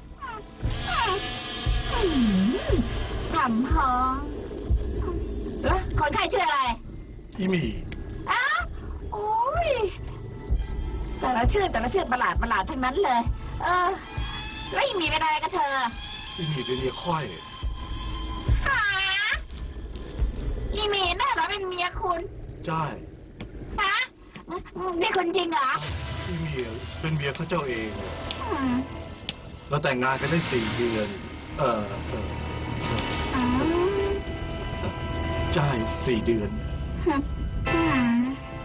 อืมทำห้องแล้วคนไข้ชื่ออะไรอีหมีอ้าวโอ้ยแต่ละชื่อแต่ละชื่อประหลาดประหลาดทั้งนั้นเลย เออแล้วยังมีเป็นอะไรกับเธออีหมีเป็นเมียค่อยหาอีเมนน่ะเหรอเป็นเมียคุณจ้ายฮะนี่คนจริงเหรออีหมีเป็นเมียเขาเจ้าเองอืมเราแต่งงานกันได้สี่เดือน เออเอออืมจ้ายสี่เดือนอืม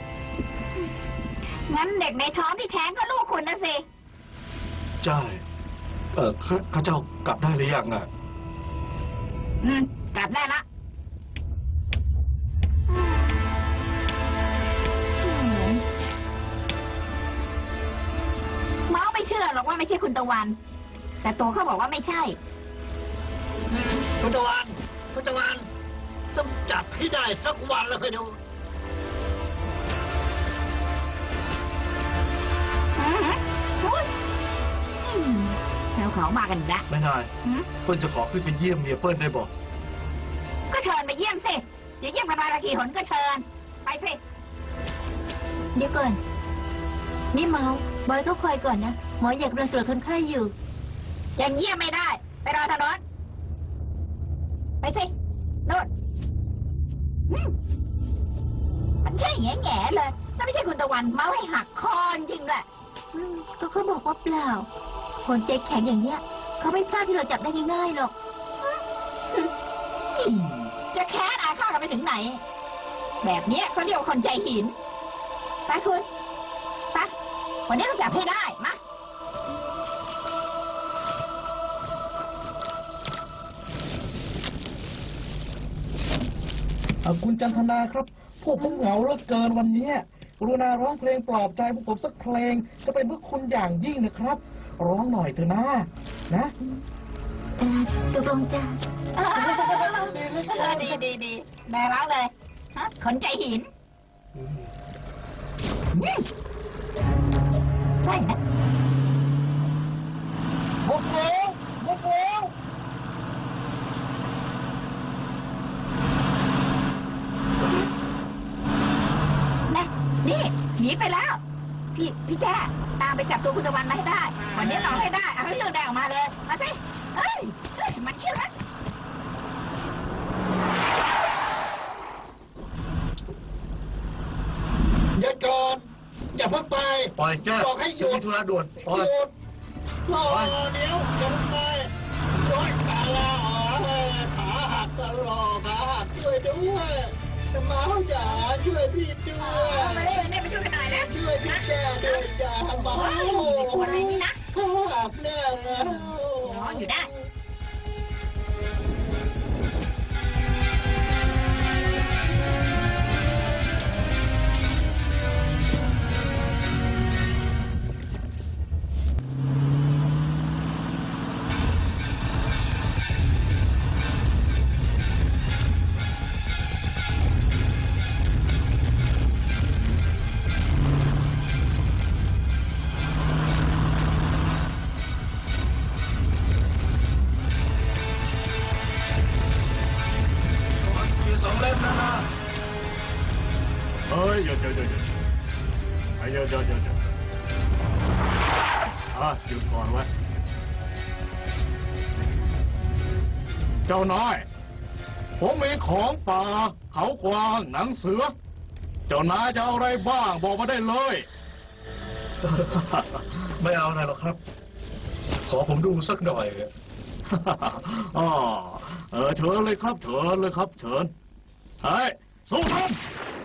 งั้นเด็กในท้องที่แท้งก็ลูกคุณนะสิจ้ายเออเขาเขาเจ้ากลับได้หรือยังอ่ะอืมกลับได้ละอืมเมาไม่เชื่อหรอกว่าไม่ใช่คุณตะวัน แต่ตัวเขาบอกว่าไม่ใช่อืมคุณตะวันคุณตะวันต้องจับให้ได้สักวันแล้วค่อยดูอืมอุ๊ยอืมแถวเขามากันอีกแล้วแม่นายหืมเปิ้ลจะขอขึ้นไปเยี่ยมเมียเปิ้ลได้บอกก็เชิญไปเยี่ยมสิอย่าเยี่ยมกันมาละกี่หนก็เชิญ ไปสิเดี๋ยวก่อน นี่เมาบอยก็คอยก่อนนะ หมออยากกำลังตรวจคนไข้อยู่ยังเยี่ยมไม่ได้ ไปรอทางโน้นไปสิโน่นอืมมันใช่แง่แง่ๆเลยถ้าไม่ใช่คุณตะวันเมาให้หักคอจริงๆด้วยอืมก็เขาบอกว่าเปล่า คนใจแข็งอย่างเนี้ย เขาไม่พลาดที่เราจับได้ง่ายๆหรอกอืมจะแค้นอาฆาตกันไปถึงไหน แบบเนี้ยเขาเรียกว่าคนใจหิน ไปคุณไปวันนี้ต้องจับให้ได้มาอ่ะคุณจันทนาครับ พวกผมเหงาเหลือเกินวันเนี้ยกรุณาร้องเพลงปลอบใจพวกผมสักเพลง จะเป็นเพื่อคุณอย่างยิ่งนะครับ ร้องหน่อยเถอะนะนะเออตกลงจ้ะดีดีดีได้ร้องเลยฮะคนใจหินอืมใช่นะบุฟเฟ่บุฟเฟ่นะนี่หนีไปแล้ว พี่พี่แจ้ตามไปจับตัวคุณตะวันมาให้ได้ วันนี้เราให้ได้เอาให้เรื่องแดงออกมาเลย มาสิเฮ้ยเฮ้ยมันคิดว่าหยุดก่อนอย่าเพิ่งไปปล่อยจ้าบอกให้หยุดจะมีธุระด่วนปล่อยหยุดรอเดี๋ยวอย่าเพิ่งไปโอ๊ยขาลาอ๋อขาหักตลอดขาหักช่วยด้วยเมาอย่าช่วยพี่ด้วยมาเลยมาเลยมาช่วยกันหน่อยนะช่วยพี่แจ้ด้วยอย่าเมาคนอะไรนี่นะขาหักแน่เลยร้องอยู่ได้มีสองเล่มนะนะเฮ้ยหยุดหยุดหยุดหยุดไอ้หยุดหยุดหยุดหยุดอ่ะหยุดก่อนไว้เจ้านายผมมีของป่าเขากวางหนังเสือเจ้านายจะเอาอะไรบ้างบอกมาได้เลยไม่เอาอะไรหรอกครับ ขอผมดูสักหน่อยอ๋อเออเชิญเลยครับเชิญเลยครับเชิญเฮ้ยสู้ทำ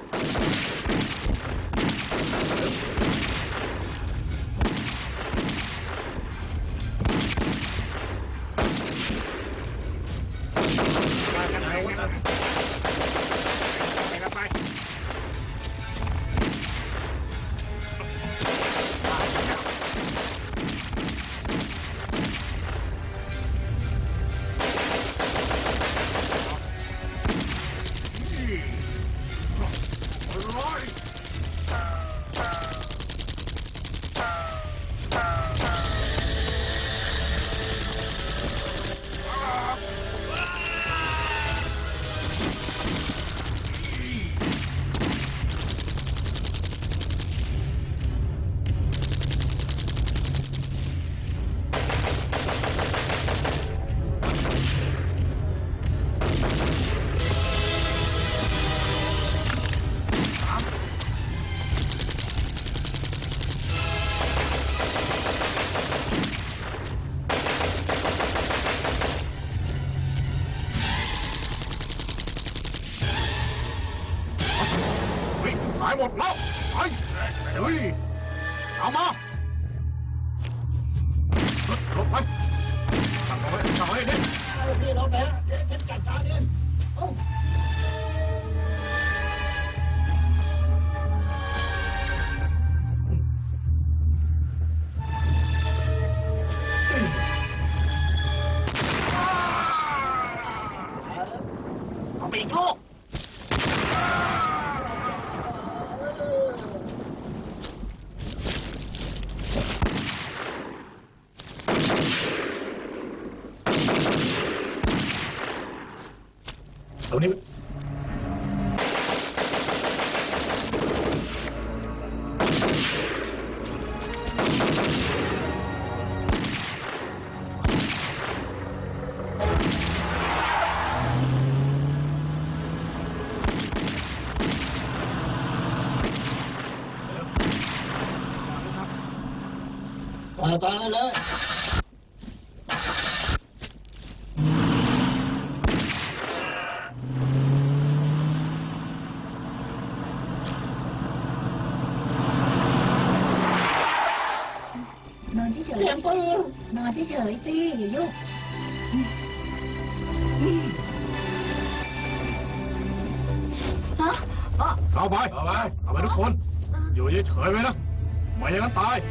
หายหมดแล้วไปเฮ้ยเอามาหลบไปตั้งเอาไว้ตั้งเอาไว้ดิพี่เราแพ้เดี๋ยวฉันจัดการเองเอ้าเอาไปอีกลูกเอานี้มาตายเลยนอนเฉยเสียงปืนๆนอนเฉยๆสิอย่ายุ่งฮะอ๋อเข้าไปเอาไปเอาไปทุกคนอยู่เฉยๆไว้นะไม่อย่างนั้นตาย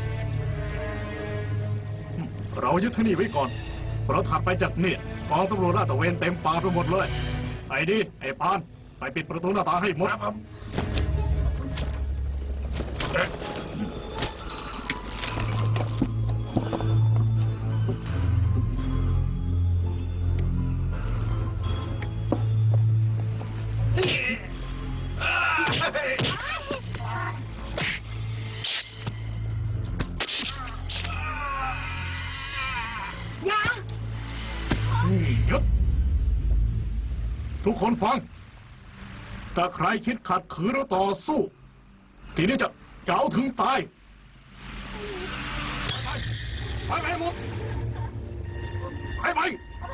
เรายึดที่นี่ไว้ก่อนเราถัดไปจากนี่กองตำรวจลาดตระเวนเต็มป่าไปหมดเลยไอ้ดิไอ้ปานไปปิดประตูหน้าต่างให้หมดครับผมอย่าหยุดทุกคนฟังถ้าใครคิดขัดขืนหรือต่อสู้ทีนี้จะเจ้าถึงตายไปไปหมดไปไป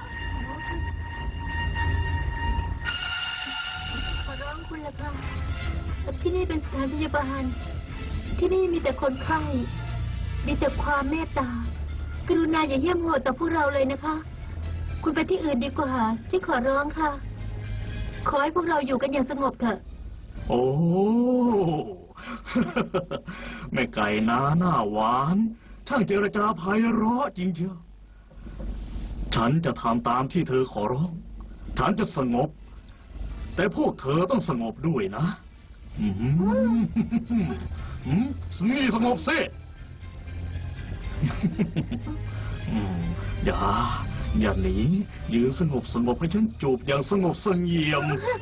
ขอร้องคุณละค่ะที่นี่เป็นสถานพยาบาล ที่นี่มีแต่คนไข้ มีแต่ความเมตตากรุณาอย่าเหี้ยมโหดต่อพวกเราเลยนะคะ คุณไปที่อื่นดีกว่าฉันขอร้องค่ะ ขอให้พวกเราอยู่กันอย่างสงบเถอะโอ้ แม่ไก่นาหน้าหวาน ช่างเจรจาไพเราะจริงเชียวฉันจะทำตามที่เธอขอร้อง ฉันจะสงบ แต่พวกเธอต้องสงบด้วยนะอืมอืมนี่สงบสิอืมอย่า อย่าหนียืนสงบสงบให้ฉันจูบอย่างสงบเสงี่ยม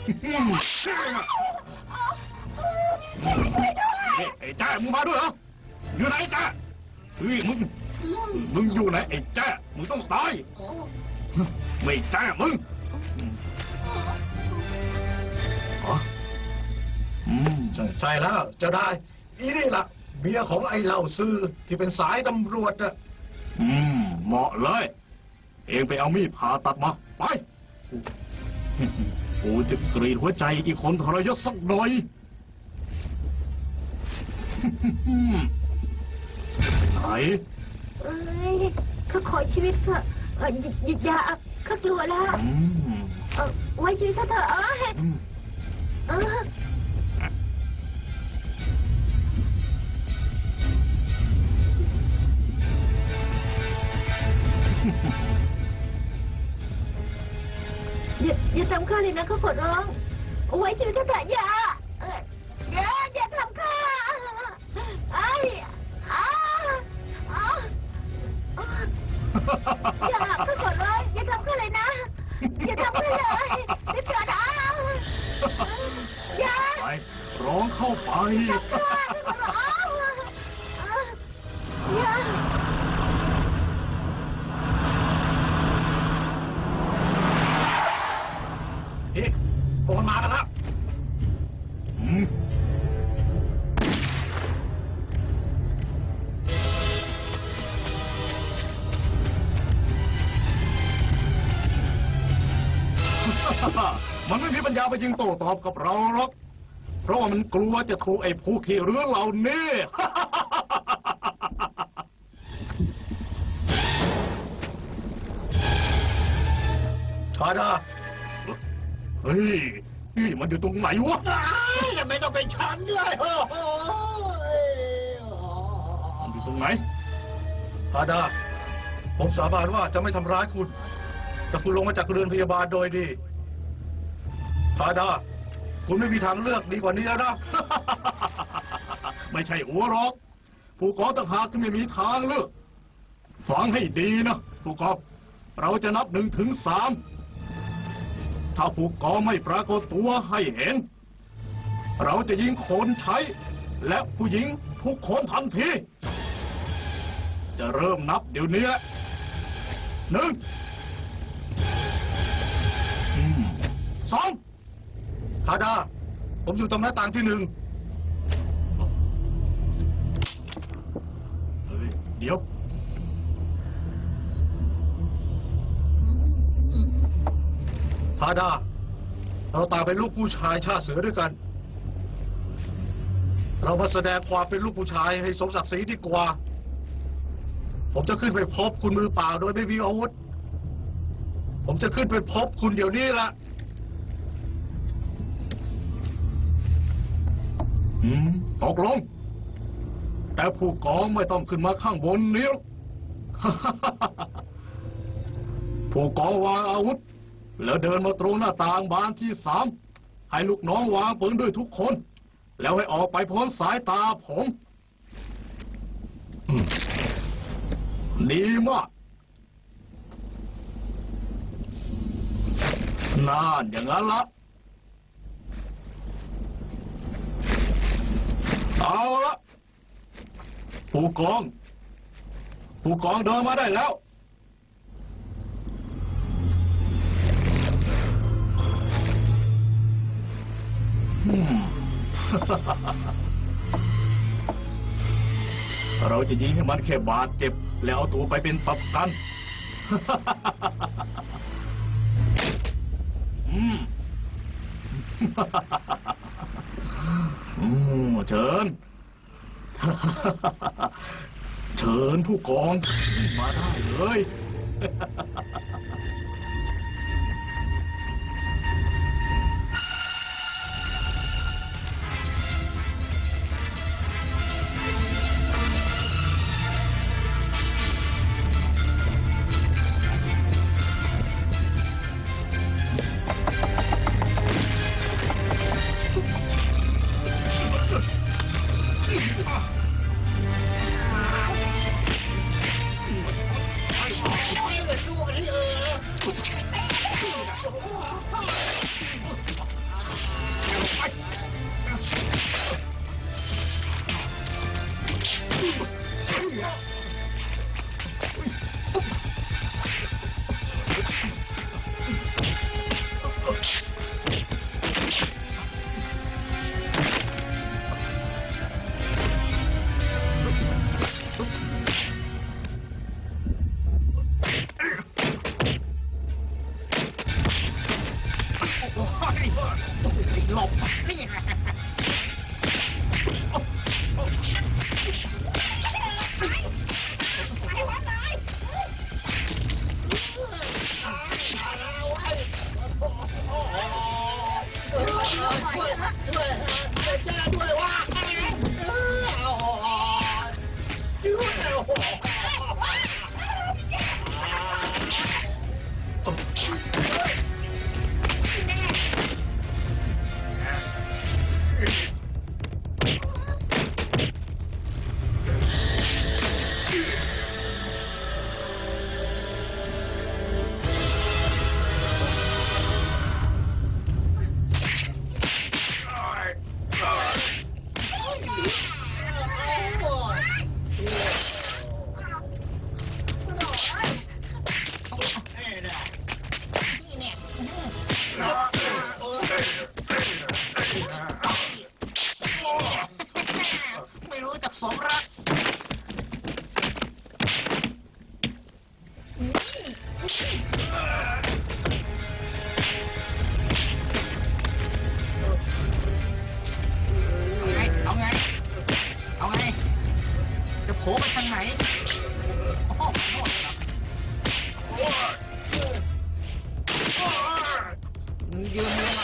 ไอ้แจ้มึงมาด้วยเหรออยู่ไหนแจ้เฮ้ยมึงมึงอยู่ไหนไอ้แจ้มึงต้องตายไม่แจ้มึงฮะอืมใช่แล้วเจ้าได้อีนี่ล่ะเมียของไอ้เหล่าซื้อที่เป็นสายตำรวจอะอืมเหมาะเลย เองไปเอามีดผ่าตัดมา ไปกูจะกรีดหัวใจอีกคนทรยศสักหน่อยไหนเอ้ยข้าขอชีวิตเถอะเอออย่าอย่าข้ากลัวแล้วอืมเออไว้ชีวิตข้าเถอะเอ้ยอืมเอออย่าอย่าทำข้าเลยนะข้าขอร้องไว้ชีวิตข้าเถอะอย่าเอ่ออย่าอย่าทำข้าไอ้อ้าอ้าอย่าข้าขอร้องอย่าทำข้าเลยนะอย่าทำข้าเลยอย่าเกิดอ้าอย่าไปร้องเข้าไปข้าข้าขอร้องอย่าเฮ้ยพวกมันมากันแล้วอืม มันไม่มีปัญญาไปยิงโต้ตอบกับเราหรอก เพราะว่ามันกลัวจะถูกไอ้ผู้ขี่เรือเหล่านี้ทาดาเฮ้ย นี่มันอยู่ตรงไหนวะยังไม่ต้องเป็นฉันเลยโอ้โหมันอยู่ตรงไหนทาดาผมสาบานว่าจะไม่ทำร้ายคุณแต่คุณลงมาจากเรือนพยาบาลโดยดีทาดาคุณไม่มีทางเลือกดีกว่านี้แล้วนะไม่ใช่หัวหรอก ผู้กองต่างหากที่ไม่มีทางเลือก ฟังให้ดีนะผู้กองเราจะนับหนึ่งถึงสามถ้าผู้กองไม่ปรากฏตัวให้เห็น เราจะยิงคนใช้ และผู้หญิงทุกคนทันที จะเริ่มนับเดี๋ยวนี้หนึ่งอืมสองทาดาผมอยู่ตรงหน้าต่างที่หนึ่งเฮ้ยเดี๋ยวทาดาเราต่างเป็นลูกผู้ชายชาติเสือด้วยกัน เรามาแสดงความเป็นลูกผู้ชายให้สมศักดิ์ศรีดีกว่า ผมจะขึ้นไปพบคุณมือเปล่าโดยไม่มีอาวุธ ผมจะขึ้นไปพบคุณเดี๋ยวนี้ละอืมตกลง แต่ผู้กองไม่ต้องขึ้นมาข้างบนนี้หรอก ผู้กองวางอาวุธ แล้วเดินมาตรงหน้าต่างบานที่สามให้ลูกน้องวางปืนด้วยทุกคน แล้วให้ออกไปพ้นสายตาผมอืมดีมากนานอย่างนั้นละเอาละผู้กองผู้กองเดินมาได้แล้วอืม เราจะยิงให้มันแค่บาดเจ็บแล้วเอาตัวไปเป็นประกัน อืม อืมเชิญ เชิญผู้กองมาได้เลยสู้กันหลบนี่ไม่รู้จักสมรักเอาไงเอาไงจะโผล่ไปทางไหนโอ้โหยืนเลย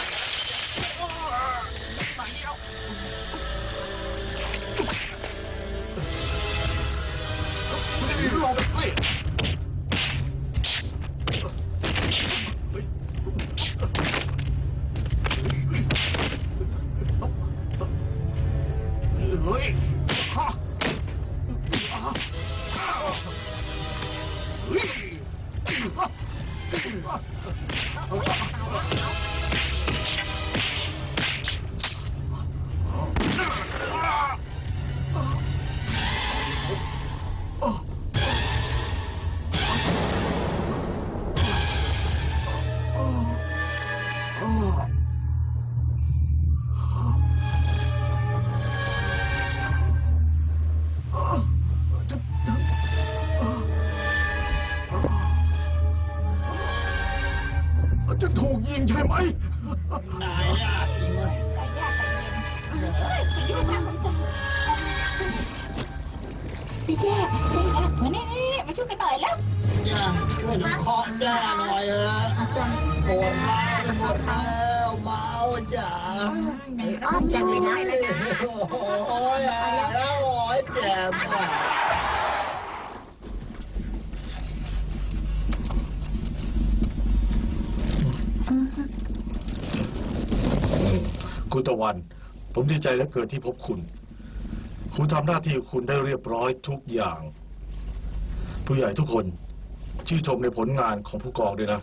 ลงไปสิเฮ้ยฮ่าเฮ้ยจะถูกยิงใช่ไหมนายยากจริงเลยพี่เจ๊มานี่นี่มาช่วยกันหน่อยแล้วย่าช่วยเคาะย่าหน่อยเออปวดมาปวดแล้วเมาจ้าอ้อมจังเลยนะเลยนะโอ้ยแล้วโอ้ยเจ็บอ่ะคุณตะวันผมดีใจเหลือเกินที่พบคุณคุณทำหน้าที่ของคุณได้เรียบร้อยทุกอย่างผู้ใหญ่ทุกคนชื่นชมในผลงานของผู้กองด้วยนะ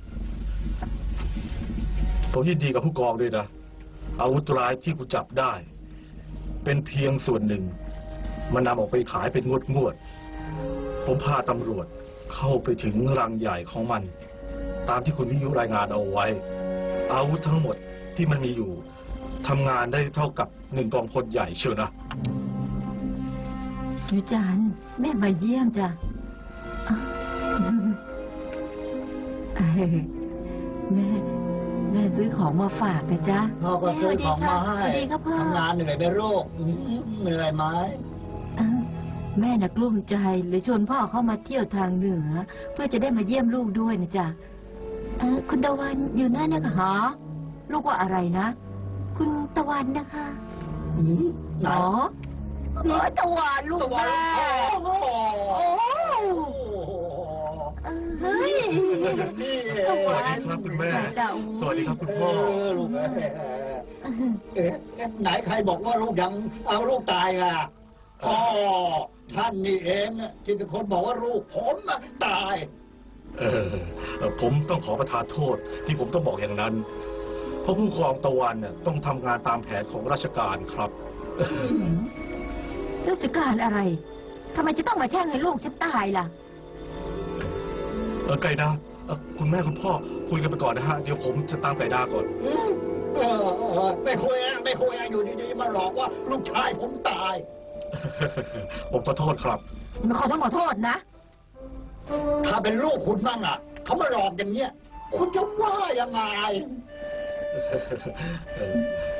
ผมยินดีกับผู้กองด้วยนะอาวุธร้ายที่คุณจับได้เป็นเพียงส่วนหนึ่งมันนำออกไปขายเป็นงวดงวดผมพาตำรวจเข้าไปถึงรังใหญ่ของมันตามที่คุณวิทยุรายงานเอาไว้อาวุธทั้งหมดที่มันมีอยู่ทำงานได้เท่ากับหนึ่งกองพลใหญ่เชียวนะหนูจันแม่มาเยี่ยมจ้ะแม่แม่ซื้อของมาฝากนะจ๊ะพ่อก็ซื้อของมาให้ทำงานเหนื่อยไปโรคเหนื่อยไหมแม่น่ะกลุ้มใจเลยชวนพ่อเข้ามาเที่ยวทางเหนือเพื่อจะได้มาเยี่ยมลูกด้วยนะจ๊ะคุณตะวันอยู่นั่นนะคะหรอลูกว่าอะไรนะคุณตะวันนะคะอ๋อเฮ้ยตะวันลูกแม่โอ้เฮ้ยสวัสดีครับคุณแม่สวัสดีครับคุณพ่อลูกเอ๊ะไหนใครบอกว่าลูกยังเอาลูกตายอ่ะอ๋อท่านนี่เองที่เป็นคนบอกว่าลูกผมตายเออผมต้องขอประทานโทษที่ผมต้องบอกอย่างนั้นเพราะผู้กองตะวันเนี่ยต้องทำงานตามแผนของราชการครับราชการอะไรทำไมจะต้องมาแช่งให้ลูกฉันตายล่ะเออไก่ดาคุณแม่คุณพ่อคุยกันไปก่อนนะฮะเดี๋ยวผมจะตามไก่ดาก่อนเออไม่คุยนะไม่คุยอยู่ดีๆมาหลอกว่าลูกชายผมตายผมขอโทษครับไม่ขอต้องขอโทษนะถ้าเป็นลูกคุณบ้างอ่ะเขามาหลอกอย่างเนี้ยคุณจะว่ายังไงเออ